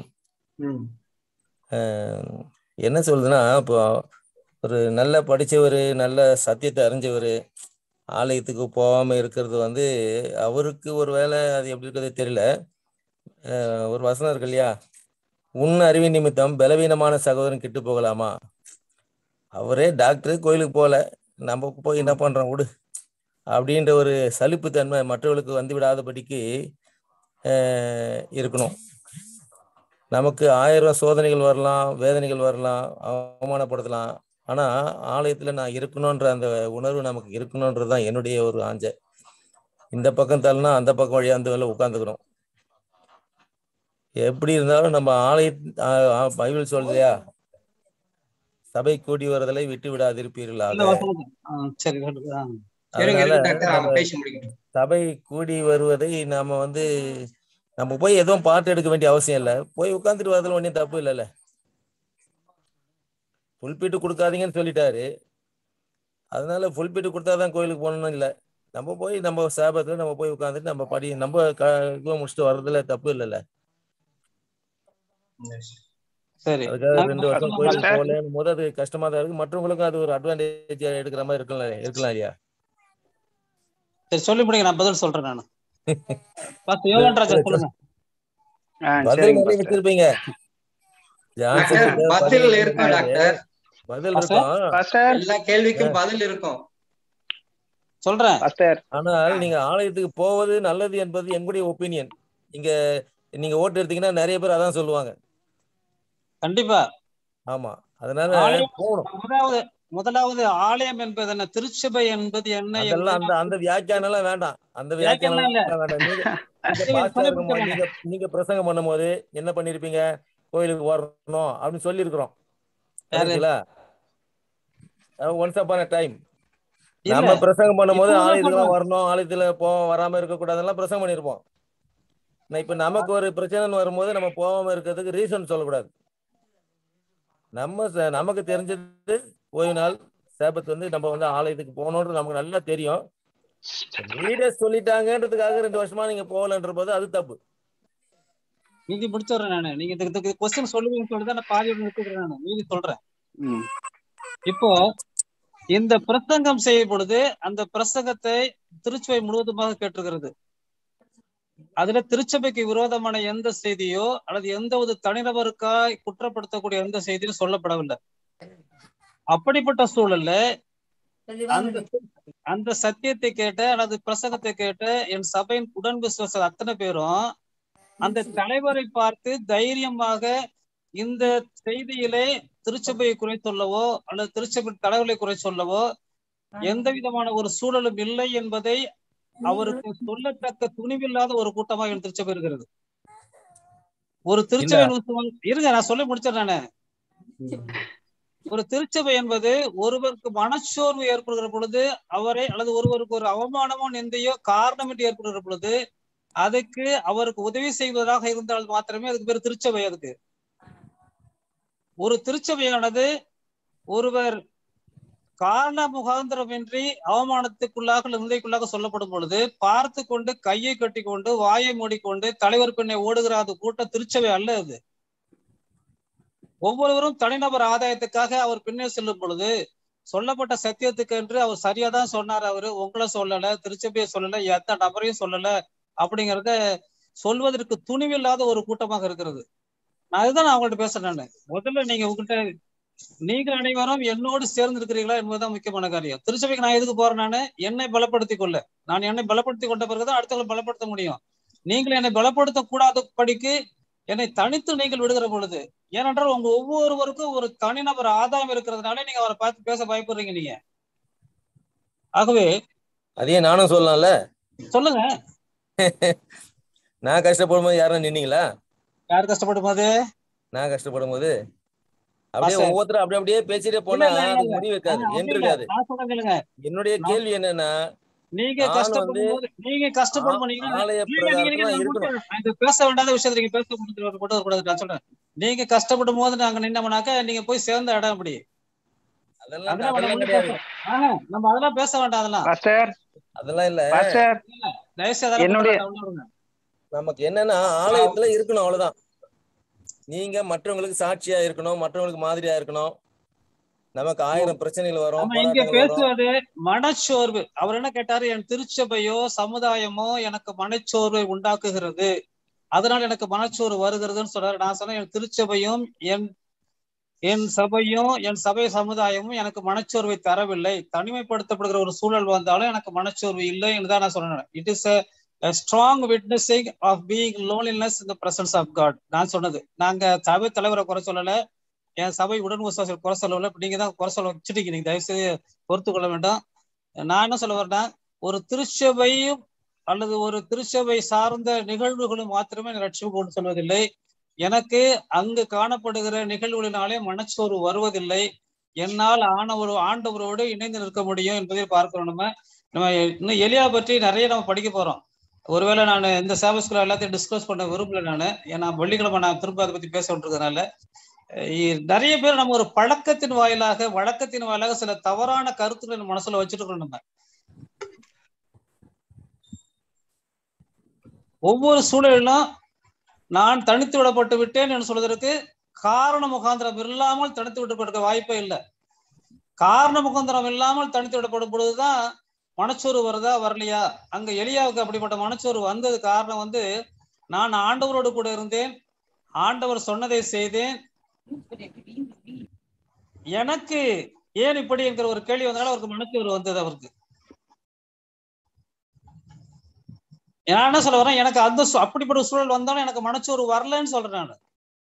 என்ன சொல்றதுன்னா, இப்போ ஒரு நல்ல படிச்சவர், நல்ல சத்தியத்தை அறிஞ்சவர் ஆலயத்துக்கு போகாம இருக்கிறது வந்து அவருக்கு ஒரு வேலை அது எப்படி இருக்கிறது தெரியல. ஒரு வசனம் இருக்கு இல்லையா, உன் அறிவின் நிமித்தம் பலவீனமான சகோதரன் கிட்டு போகலாமா? அவரே டாக்டர், கோயிலுக்கு போகல, நம்ம போய் என்ன பண்றோம் விடு அப்படின்ற ஒரு சலிப்பு தன்மை மற்றவர்களுக்கு வந்து விடாதபடிக்கு இருக்கணும். நமக்கு ஆயிரம் சோதனைகள் வரலாம், வேதனைகள் வரலாம், அவமானப்படுத்தலாம். ஆனா ஆலயத்துல நான் இருக்கணும்ன்ற அந்த உணர்வு நமக்கு இருக்கணும்ன்றதுதான் என்னுடைய ஒரு ஆஞ்சை. இந்த பக்கம் தள்ளினா அந்த பக்கம் வழியா அந்த வேலை உட்காந்துக்கிறோம். எப்படி இருந்தாலும் நம்ம ஆலய பைபிள் சொல்லையா, சபை கூடி வருதலை விட்டு விடாதிருப்பீர்களாக. சபை கூடி வருவதை நாம வந்து நம்ம போய் எதுவும் பாட்டு எடுக்க வேண்டிய அவசியம் இல்லை. போய் உட்காந்துட்டு வரதுல ஒன்றும் தப்பு இல்லைல்ல. புல்பீட்டு கொடுக்காதீங்கன்னு சொல்லிட்டாரு, அதனால புல்பீட்டு கொடுத்தாதான் கோயிலுக்கு போகணும்னு இல்லை. நம்ம போய் நம்ம சாபத்துல நம்ம போய் உட்காந்துட்டு நம்ம படி நம்ம முடிச்சுட்டு வர்றதுல தப்பு இல்லைல்ல. அதுக்காக ரெண்டு வருஷம் கோயிலுக்கு போகலன்னு போது அது கஷ்டமா தான் இருக்கு. மற்றவங்களுக்கும் அது ஒரு அட்வான்டேஜ் எடுக்கிற மாதிரி இருக்கலாம் இருக்கலாம் இல்லையா? சரி, சொல்லி முடிங்க, நான் பதில் சொல்றேன். நான் பதில் நிறைய வச்சிருப்பீங்க. பதில் இருக்கும் டாக்டர், பதில் இருக்கும், எல்லா கேள்விக்கும் பதில் இருக்கும் சொல்றேன். ஆனால் நீங்க ஆலயத்துக்கு போவது நல்லது என்பது எங்களுடைய ஒப்பீனியன். இங்க நீங்க ஓட்டு எடுத்தீங்கன்னா நிறைய பேர் அதான் சொல்லுவாங்க. கண்டிப்பா. ஆமா, அதனால முதலாவது முதலாவது ஆலயம் என்பது என்ன, திருச்சபை என்பது என்ன, அதெல்லாம் அந்த அந்த வியாக்கியானம் எல்லாம் வேண்டாம். அந்த வியாக்கியானம் வேண்டாம். நீங்க நீங்க பிரசங்கம் பண்ணும் போது என்ன பண்ணிருப்பீங்க, கோயிலுக்கு வரணும் அப்படின்னு சொல்லி இருக்கிறோம். ஒன்ஸ் அப்பான் எ டைம் நம்ம பிரசங்கம் பண்ணும் போது ஆலயத்துல வரணும், ஆலயத்துல போ வராம இருக்க கூடாதுலாம் பிரசங்கம் பண்ணிருப்போம். இப்ப நமக்கு ஒரு பிரச்சனைன்னு வரும்போது நம்ம போகாம இருக்கிறதுக்கு ரீசன் சொல்லக்கூடாது. நம்ம நமக்கு தெரிஞ்சது ஓய்வு நாள் சேபத்து வந்து நம்ம வந்து ஆலயத்துக்கு போகணுன்றது நமக்கு நல்லா தெரியும். லீடர்ஸ் சொல்லிட்டாங்கன்றதுக்காக ரெண்டு வருஷமா நீங்க போகலன்ற போது அது தப்பு. மீதி முடிச்சுடுறேன் நானு. நீங்க இந்த கொஸ்டின் சொல்லுவீங்கன்னு சொல்லிதான் நான் பாதி நிறுத்திக்கிறேன். நானு மீதி சொல்றேன். இப்போ இந்த பிரசங்கம் செய்யும் பொழுது அந்த பிரசங்கத்தை திருச்சபை முழுவதுமாக கேட்டிருக்கிறது. அதுல திருச்சபைக்கு விரோதமான எந்த செய்தியோ அல்லது எந்த ஒரு தனிநபருக்காய் குற்றப்படுத்தக்கூடிய எந்த செய்தியும் சொல்லப்படவில்லை. அப்படிப்பட்ட சூழல்ல அந்த அந்த சத்தியத்தை கேட்ட அல்லது பிரசங்கத்தை கேட்ட என் சபையின் உடன் விசுவாச அத்தனை பேரும் அந்த தலைவரை பார்த்து தைரியமாக இந்த செய்தியிலே திருச்சபையை குறை சொல்லவோ அல்லது திருச்சபை தலைவர்களை குறை சொல்லவோ எந்த விதமான ஒரு சூழலும் இல்லை என்பதை அவருக்கு சொல்லத்தக்க துணிவில்லாத ஒரு கூட்டமாக என் திருச்சபை இருக்கிறது. ஒரு திருச்சபை இருங்க, நான் சொல்லி முடிச்சேன் நானு. ஒரு திருச்சபை என்பது ஒருவருக்கு மனச்சோர்வு ஏற்படுகிற பொழுது அவரை அல்லது ஒருவருக்கு ஒரு அவமானமோ நிந்தையோ காரணமின்றி ஏற்படுகிற பொழுது அதுக்கு அவருக்கு உதவி செய்வதாக இருந்தால் மாத்திரமே அதுக்கு பேர் திருச்சபை. அதுக்கு ஒரு திருச்சபையானது ஒருவர் காரண முகாந்திரமின்றி அவமானத்துக்குள்ளாக நிந்தைக்குள்ளாக சொல்லப்படும் பொழுது பார்த்து கொண்டு கையை கட்டி கொண்டு வாயை மூடிக்கொண்டு தலைவர் பின்னே ஓடுகிற அது கூட்ட திருச்சபை அல்ல. அது ஒவ்வொருவரும் தனிநபர் ஆதாயத்துக்காக அவர் பின்னே செல்லும் பொழுது சொல்லப்பட்ட சத்தியத்துக்கு என்று அவர் சரியாதான் சொன்னார். அவரு உங்களை சொல்லல, திருச்சபையை சொல்லல, எந்த நபரையும் சொல்லல அப்படிங்கிறத சொல்வதற்கு துணிவில்லாத ஒரு கூட்டமாக இருக்கிறது. நான் அதுதான் நான் அவங்கள்ட்ட பேசுறேன். நானு முதல்ல நீங்க உங்ககிட்ட நீங்க அனைவரும் என்னோடு சேர்ந்து இருக்கிறீங்களா என்பதுதான் முக்கியமான காரியம். திருச்சபைக்கு நான் எதுக்கு போறேன்? நானு என்னை பலப்படுத்திக் கொள்ள, நான் என்னை பலப்படுத்தி கொண்ட பிறகுதான் அடுத்தவங்களை பலப்படுத்த முடியும். நீங்கள் என்னை பலப்படுத்த கூடாத படிக்கு என்னை தனித்து நீங்கள் விடுகிற பொழுது, ஏனென்றால் உங்க ஒவ்வொருவருக்கும் ஒரு தனிநபர் ஆதாயம் இருக்கிறதுனால நீங்க அவரை பார்த்து பேச பயப்படுறீங்க நீங்க. ஆகவே அதையே நானும் சொல்லலாம்ல. சொல்லுங்க. நான் கஷ்டப்படும் போது யாரும் நின்னீங்களா? யார் கஷ்டப்படும் போது? நான் கஷ்டப்படும் போது அப்படியே ஒவ்வொருத்தரும் அப்படி அப்படியே பேசிட்டே போனா அதுக்கு முடிவு இருக்காது, என்று இருக்காது. என்னுடைய கேள்வி என்னன்னா, நீங்க கஷ்டப்படும் போது நீங்க கஷ்டப்படும் பேச வேண்டாத விஷயத்த நீங்க பேச கூடாது. நான் சொல்றேன், நீங்க கஷ்டப்படும் போது நாங்க நின்னோம்னாக்க நீங்க போய் சேர்ந்த இடம் அப்படி. நம்ம அதெல்லாம் பேச வேண்டாம். அதெல்லாம் அதெல்லாம் இல்ல. தயவுசெய்து நமக்கு என்னன்னா ஆலயத்துல இருக்கணும், அவ்வளவுதான். நீங்க மற்றவங்களுக்கு சாட்சியா இருக்கணும், மற்றவங்களுக்கு மாதிரியா இருக்கணும். நமக்கு ஆயிரம் பிரச்சனைகள் வரும். இங்க பேசுவது மனச்சோர்வு. அவர் என்ன கேட்டாரு, என் திருச்சபையோ சமுதாயமோ எனக்கு மனச்சோர்வை உண்டாக்குகிறது, அதனால எனக்கு மனச்சோர்வு வருகிறதுன்னு சொல்றாரு. நான் சொன்னேன், என் திருச்சபையும் என் என் சபையும் என் சபை சமுதாயமும் எனக்கு மனச்சோர்வை தரவில்லை. தனிமைப்படுத்தப்படுகிற ஒரு சூழல் வந்தாலும் எனக்கு மனச்சோர்வு இல்லை என்று தான் நான் சொன்னேன். It is a strong witnessing of being loneliness in the presence of God. நான் சொன்னது, நாங்க சபை தலைவரை குறை சொல்லல, என் சபை உடன் விசுவாசிகள் குறை சொல்லல. நீங்க தான் குறை சொல்ல வச்சுட்டீங்க. நீங்க தயவுசெய்து பொறுத்து கொள்ள வேண்டாம். நான் என்ன சொல்ல வரேன்னா, ஒரு திருச்சபையும் அல்லது ஒரு திருச்சபை சார்ந்த நிகழ்வுகளும் மாத்திரமே ரட்சிப்பு கொண்டு சொல்வதில்லை. எனக்கு அங்கு காணப்படுகிற நிகழ்வுகளினாலே மனச்சோர்வு வருவதில்லை. என்னால் ஆனவர் ஆண்டவரோடு இணைந்து நிற்க முடியும் என்பதை பார்க்கிறோம். நம்ம நம்ம இன்னும் எலியா பற்றி நிறைய நம்ம படிக்க போறோம். ஒருவேளை நான் இந்த சேவஸ்குள்ள எல்லாத்தையும் டிஸ்கஸ் பண்ண விரும்பல. நான் ஏன்னா வெள்ளிக்கிழமை நான் திரும்ப அதை பத்தி பேச விட்டுருக்கனால நிறைய பேர் நம்ம ஒரு பழக்கத்தின் வாயிலாக வழக்கத்தின் வாயிலாக சில தவறான கருத்துக்களை மனசுல வச்சுட்டு இருக்கோம். நம்ம ஒவ்வொரு சூழலிலும் நான் தனித்து விடப்பட்டு விட்டேன் என்று சொல்வதற்கு காரண முகாந்திரம் இல்லாமல் தனித்து விடப்பட்ட வாய்ப்பே இல்லை. காரண முகாந்திரம் இல்லாமல் தனித்து விடப்படும் பொழுதுதான் மனச்சோர்வு வருதா வரலையா? அங்க எலியாவுக்கு அப்படிப்பட்ட மனச்சோர்வு வந்தது காரணம் வந்து, நான் ஆண்டவரோடு கூட இருந்தேன், ஆண்டவர் சொன்னதை செய்தேன், எனக்கு ஏன் இப்படி என்கிற ஒரு கேள்வி வந்தனால அவருக்கு மனச்சோர்வு வந்தது. அவருக்கு நான் என்ன சொல்ல வரேன், எனக்கு அந்த அப்படிப்பட்ட சூழல் வந்தாலும் எனக்கு மனச்சோர்வு வரலன்னு சொல்றேன் நான்.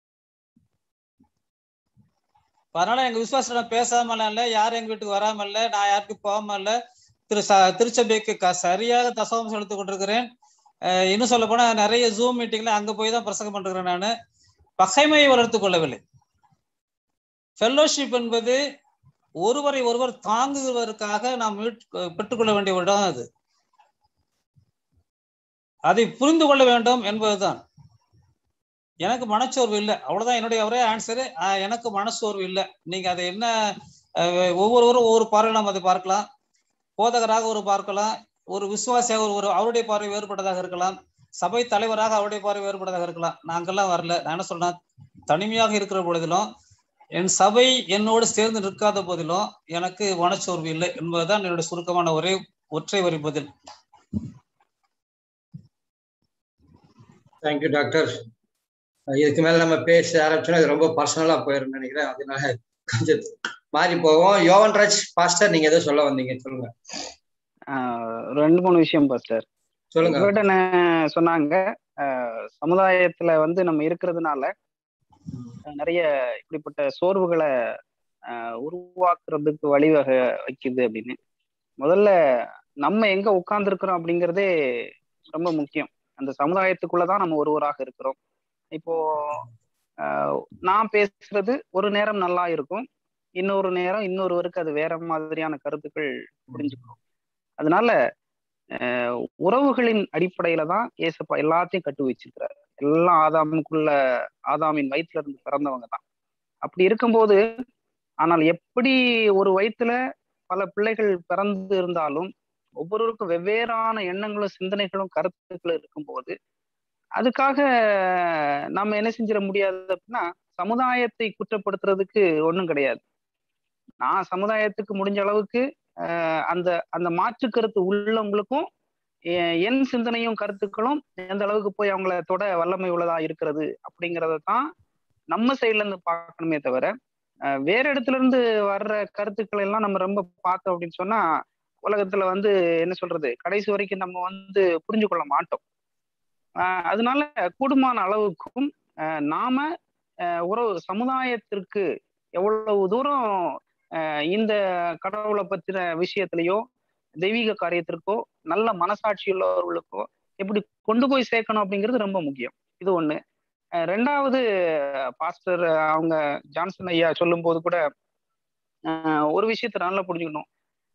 அதனால எங்க விசுவாசத்துல பேசாமல இல்ல, யாரும் எங்க வீட்டுக்கு வராம இல்ல, நான் யாருக்கு போகாம இல்ல, திரு திருச்சபைக்கு சரியாக தசவம் செலுத்திக் கொண்டிருக்கிறேன். இன்னும் சொல்ல போனா நிறைய ஜூம் மீட்டிங்ல அங்க போய் தான் பிரசங்கம் பண்றேன். நான் பகைமையை வளர்த்து கொள்ளவில்லை. ஃபெல்லோஷிப் என்பது ஒருவரை ஒருவர் தாங்குவதற்காக நாம் பெற்றுக்கொள்ள வேண்டிய ஒரு இடம் அது. அதை புரிந்து கொள்ள வேண்டும் என்பதுதான். எனக்கு மனச்சோர்வு இல்லை, அவ்வளவுதான் என்னுடைய ஒரே ஆன்சரு. எனக்கு மனச்சோர்வு இல்லை. நீங்க அதை என்ன, ஒவ்வொருவரும் ஒவ்வொரு பார்வையில் நாம் அதை பார்க்கலாம். போதகராக ஒரு பார்க்கலாம், ஒரு விசுவாசியாக ஒரு அவருடைய பார்வை வேறுபட்டதாக இருக்கலாம், சபை தலைவராக அவருடைய பார்வை வேறுபட்டதாக இருக்கலாம். நாங்கெல்லாம் வரல. நான் என்ன சொல்றேன், தனிமையாக இருக்கிற பொழுதிலும் என் சபை என்னோடு சேர்ந்து நிற்காத போதிலும் எனக்கு மனச்சோர்வு இல்லை என்பதுதான் என்னுடைய சுருக்கமான ஒரே ஒற்றை வரி பதில். Thank you doctor. இதுக்கு மேல நம்ம பேச ஆரம்பிச்சோன்னா இது ரொம்ப பர்சனலா போயிரும் நினைக்கிறேன். அதனால கொஞ்சம் மாறி போவோம். யோவன்ராஜ் பாஸ்டர், நீங்க ஏதோ சொல்ல வந்தீங்க, சொல்லுங்க. ரெண்டு மூணு விஷயம் பாஸ்டர் சொல்லுங்க. சொன்னாங்க சமுதாயத்துல வந்து நம்ம இருக்கிறதுனால நிறைய இப்படிப்பட்ட சோர்வுகளை ஆஹ் உருவாக்குறதுக்கு வழிவகை வைக்குது அப்படின்னு. முதல்ல நம்ம எங்க உட்கார்ந்து இருக்கிறோம் அப்படிங்கிறதே ரொம்ப முக்கியம். அந்த சமுதாயத்துக்குள்ளதான் நம்ம ஒருவராக இருக்கிறோம். இப்போ ஆஹ் நான் பேசுறது ஒரு நேரம் நல்லா இருக்கும், இன்னொரு நேரம் இன்னொருவருக்கு அது வேற மாதிரியான கருத்துக்கள் புரிஞ்சுக்கணும். அதனால அஹ் உறவுகளின் அடிப்படையில தான் ஏசப்பா எல்லாத்தையும் கட்டு வச்சிருக்கிறாரு. எல்லாம் ஆதாமுக்குள்ள ஆதாமின் வயிற்றுல இருந்து பிறந்தவங்க தான். அப்படி இருக்கும்போது, ஆனால் எப்படி ஒரு வயிற்றுல பல பிள்ளைகள் பிறந்து இருந்தாலும் ஒவ்வொருவருக்கும் வெவ்வேறான எண்ணங்களும் சிந்தனைகளும் கருத்துக்களும் இருக்கும்போது அதுக்காக நம்ம என்ன செஞ்சிட முடியாது அப்படின்னா, சமுதாயத்தை குற்றப்படுத்துறதுக்கு ஒண்ணும் கிடையாது. நான் சமுதாயத்துக்கு முடிஞ்ச அளவுக்கு அஹ் அந்த அந்த மாற்று கருத்து உள்ளவங்களுக்கும் என் சிந்தனையும் கருத்துக்களும் எந்த அளவுக்கு போய் அவங்கள தொட வல்லமை உள்ளதா இருக்கிறது அப்படிங்கிறத தான் நம்ம சைட்ல இருந்து பார்க்கணுமே தவிர, வேற இடத்துல இருந்து வர்ற கருத்துக்களை எல்லாம் நம்ம ரொம்ப பார்த்தோம் அப்படின்னு சொன்னா உலகத்துல வந்து என்ன சொல்றது, கடைசி வரைக்கும் நம்ம வந்து புரிஞ்சு கொள்ள மாட்டோம். ஆஹ் அதனால கூடுமான அளவுக்கும் அஹ் நாம அஹ் உறவு சமுதாயத்திற்கு எவ்வளவு தூரம் அஹ் இந்த கடவுளை பத்தின விஷயத்திலேயோ தெய்வீக காரியத்திற்கோ நல்ல மனசாட்சி உள்ளவர்களுக்கோ எப்படி கொண்டு போய் சேர்க்கணும் அப்படிங்கிறது ரொம்ப முக்கியம். இது ஒண்ணு. ரெண்டாவது, பாஸ்டர் அவங்க ஜான்சன் ஐயா சொல்லும் போது கூட ஆஹ் ஒரு விஷயத்த நல்லா புரிஞ்சுக்கணும்.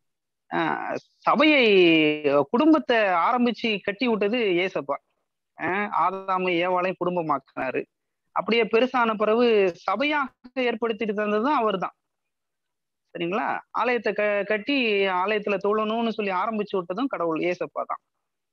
ஆஹ் சபையை குடும்பத்தை ஆரம்பிச்சு கட்டி விட்டது ஏசப்பா. ஆஹ் ஆதாமை ஏவாளையும் குடும்பமாக்கினாரு. அப்படியே பெருசான பிறகு சபையாக ஏற்படுத்திட்டு தந்ததும் அவர் தான். சரிங்களா? ஆலயத்தை க கட்டி ஆலயத்துல தொழணும்னு சொல்லி ஆரம்பிச்சு விட்டதும் கடவுள் ஏசப்பா தான்.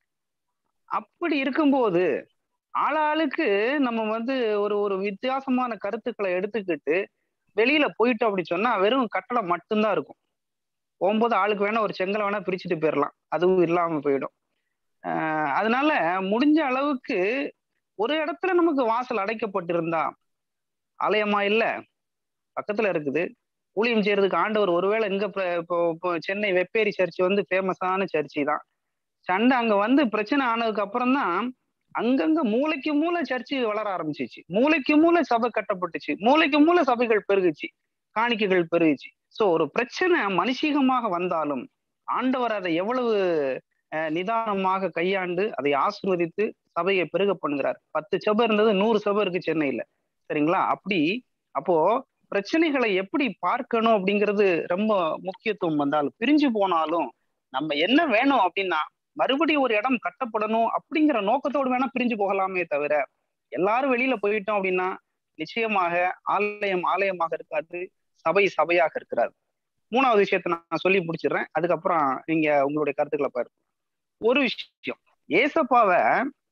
அப்படி இருக்கும்போது ஆளாளுக்கு நம்ம வந்து ஒரு ஒரு வித்தியாசமான கருத்துக்களை எடுத்துக்கிட்டு வெளியில போயிட்டோம் அப்படி சொன்னா வெறும் கட்டளம் மட்டும்தான் இருக்கும். போகும்போது ஆளுக்கு வேணா ஒரு செங்கலை வேணா பிரிச்சுட்டு போயிடலாம், அதுவும் இல்லாம போயிடும். ஆஹ் அதனால முடிஞ்ச அளவுக்கு ஒரு இடத்துல நமக்கு வாசல் அடைக்கப்பட்டிருந்தா, ஆலயமா இல்ல பக்கத்துல இருக்குது, ஊழியம் செய்யறதுக்கு ஆண்டவர் ஒருவேளை இங்க இப்போ இப்போ சென்னை வெப்பேரி சர்ச் வந்து ஃபேமஸான சர்ச்சு தான். சண்டை அங்க வந்து பிரச்சனை ஆனதுக்கு அப்புறம் தான் அங்கங்க மூளைக்கு மூளை சர்ச்சு வளர ஆரம்பிச்சிச்சு, மூளைக்கு மூளை சபை கட்டப்பட்டுச்சு, மூளைக்கு மூளை சபைகள் பெருகுச்சு, காணிக்கைகள் பெருகுச்சு. சோ ஒரு பிரச்சனை மனுஷீகமாக வந்தாலும் ஆண்டவர் அதை எவ்வளவு அஹ் நிதானமாக கையாண்டு அதை ஆசீர்வதித்து சபையை பெருக பண்ணுகிறார். பத்து சபை இருந்தது நூறு சபை இருக்கு சென்னையில. சரிங்களா? அப்படி அப்போ பிரச்சனைகளை எப்படி பார்க்கணும் அப்படிங்கிறது ரொம்ப முக்கியத்துவம். வந்தாலும் பிரிஞ்சு போனாலும் நம்ம என்ன வேணும் அப்படின்னா மறுபடியும் ஒரு இடம் கட்டப்படணும் அப்படிங்கிற நோக்கத்தோடு வேணா பிரிஞ்சு போகலாமே தவிர, எல்லாரும் வெளியில போயிட்டோம் அப்படின்னா நிச்சயமாக ஆலயம் ஆலயமாக இருக்காது, சபை சபையாக இருக்கிறாரு. மூணாவது விஷயத்த நான் சொல்லி முடிச்சிடுறேன், அதுக்கப்புறம் நீங்க உங்களுடைய கருத்துக்களை பாரு. ஒரு விஷயம், ஏசப்பாவை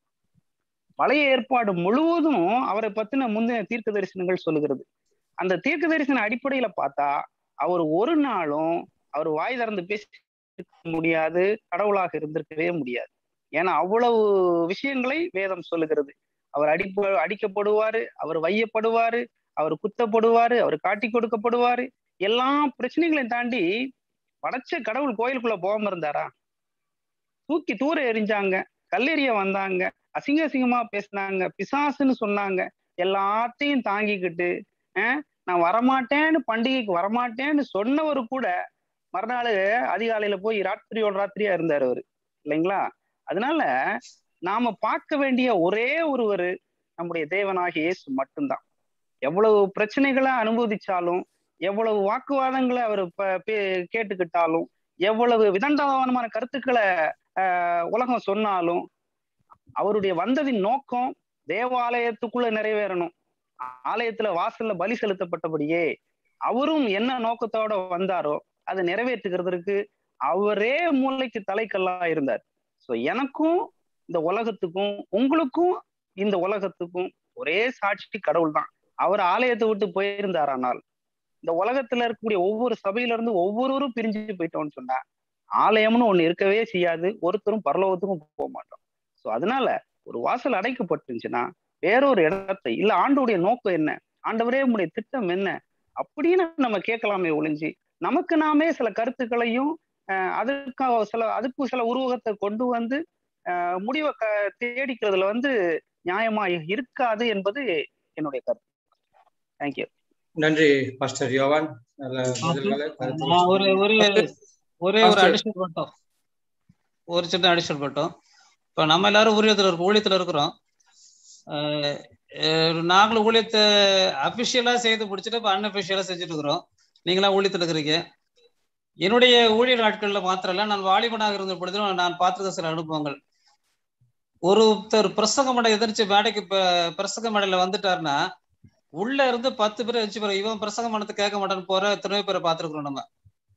பழைய ஏற்பாடு முழுவதும் அவரை பத்தின முந்தைய தீர்க்க தரிசனங்கள் சொல்லுகிறது. அந்த தீர்க்க தரிசன அடிப்படையில பார்த்தா அவர் ஒரு நாளும் அவர் வாய் திறந்து பேச முடியாது, கடவுளாக இருந்திருக்கவே முடியாது. ஏன்னா அவ்வளவு விஷயங்களை வேதம் சொல்லுகிறது. அவர் அடிப்ப அடிக்கப்படுவாரு, அவர் வையப்படுவாரு, அவர் குத்தப்படுவாரு, அவர் காட்டி கொடுக்கப்படுவாரு. எல்லா பிரச்சனைகளையும் தாண்டி படைச்ச கடவுள் கோயிலுக்குள்ள போகாம இருந்தாரா? தூக்கி தூர எறிஞ்சாங்க, கல்லெறிய வந்தாங்க, அசிங்க அசிங்கமா பேசினாங்க, பிசாசுன்னு சொன்னாங்க. எல்லாத்தையும் தாங்கிக்கிட்டு அஹ் நான் வரமாட்டேன்னு, பண்டிகைக்கு வரமாட்டேன்னு சொன்னவரு கூட மறுநாள் அதிகாலையில போய் ராத்திரியோட ராத்திரியா இருந்தார் அவரு, இல்லைங்களா? அதனால நாம பார்க்க வேண்டிய ஒரே ஒருவர் நம்முடைய தேவனாகிய இயேசு மட்டும்தான். எவ்வளவு பிரச்சனைகளை அனுபவிச்சாலும், எவ்வளவு வாக்குவாதங்களை அவர் கேட்டுக்கிட்டாலும், எவ்வளவு விதண்டாவானமான கருத்துக்களை ஆஹ் உலகம் சொன்னாலும், அவருடைய வந்ததின் நோக்கம் தேவாலயத்துக்குள்ள நிறைவேறணும். ஆலயத்துல வாசல்ல பலி செலுத்தப்பட்டபடியே அவரும் என்ன நோக்கத்தோட வந்தாரோ அதை நிறைவேற்றுகிறதுக்கு அவரே மூளைக்கு தலைக்கல்லா இருந்தார். ஸோ எனக்கும் இந்த உலகத்துக்கும் உங்களுக்கும் இந்த உலகத்துக்கும் ஒரே சாட்சி கடவுள் தான். அவர் ஆலயத்தை விட்டு போயிருந்தாரானால் இந்த உலகத்துல இருக்கக்கூடிய ஒவ்வொரு சபையில இருந்து ஒவ்வொருவரும் பிரிஞ்சு போயிட்டோம்னு சொன்னா ஆலயம்னு ஒண்ணு இருக்கவே செய்யாது, ஒருத்தரும் பரலோகத்துக்கும் போக மாட்டோம். ஸோ அதனால ஒரு வாசல் அடைக்கப்பட்டுருந்துச்சுன்னா வேறொரு இடத்தை இல்ல ஆண்டோடைய நோக்கம் என்ன, ஆண்டவரே உங்களுடைய திட்டம் என்ன அப்படின்னு நம்ம கேட்கலாமே ஒழிஞ்சு நமக்கு நாமே சில கருத்துக்களையும் அஹ் அதுக்காக சில அதுக்கு சில உருவகத்தை கொண்டு வந்து அஹ் முடிவை க தேடிக்கிறதுல வந்து நியாயமா இருக்காது என்பது என்னுடைய கருத்து. தேங்க்யூ. நன்றி பாஸ்டர் யோவான். நல்ல பதில்களை ஒரு ஒரு ஒரே ஒரு அடிஷனல் மட்டும் ஒரு சின்ன அடிஷனல் மட்டும் இப்போ நம்ம எல்லாரும் ஊழியத்தில் ஊழியத்தில் இருக்கிறோம். நாங்களும் ஊழியத்தை அஃபிஷியலாக செய்து பிடிச்சிட்டு இப்போ அன்அஃபிஷியலாக செஞ்சுட்டு இருக்கிறோம். நீங்களாம் ஊழியத்தில் இருக்கிறீங்க. என்னுடைய ஊழியர் நாட்களில் மாத்திரம் இல்லை, நான் வாலிபனாக இருந்த பொழுதும் நான் பார்த்துருக்க சில அனுபவங்கள். ஒருத்தர் பிரசங்க மடை எதிர்த்து மேடைக்கு பிரசங்க மடையில வந்துட்டாருன்னா உள்ள இருந்து பத்து பேர் அஞ்சு பேர் இவன் பிரசங்க மடத்தை கேட்க மாட்டேன்னு போற எத்தனை பேரை பார்த்துருக்குறோம். நம்ம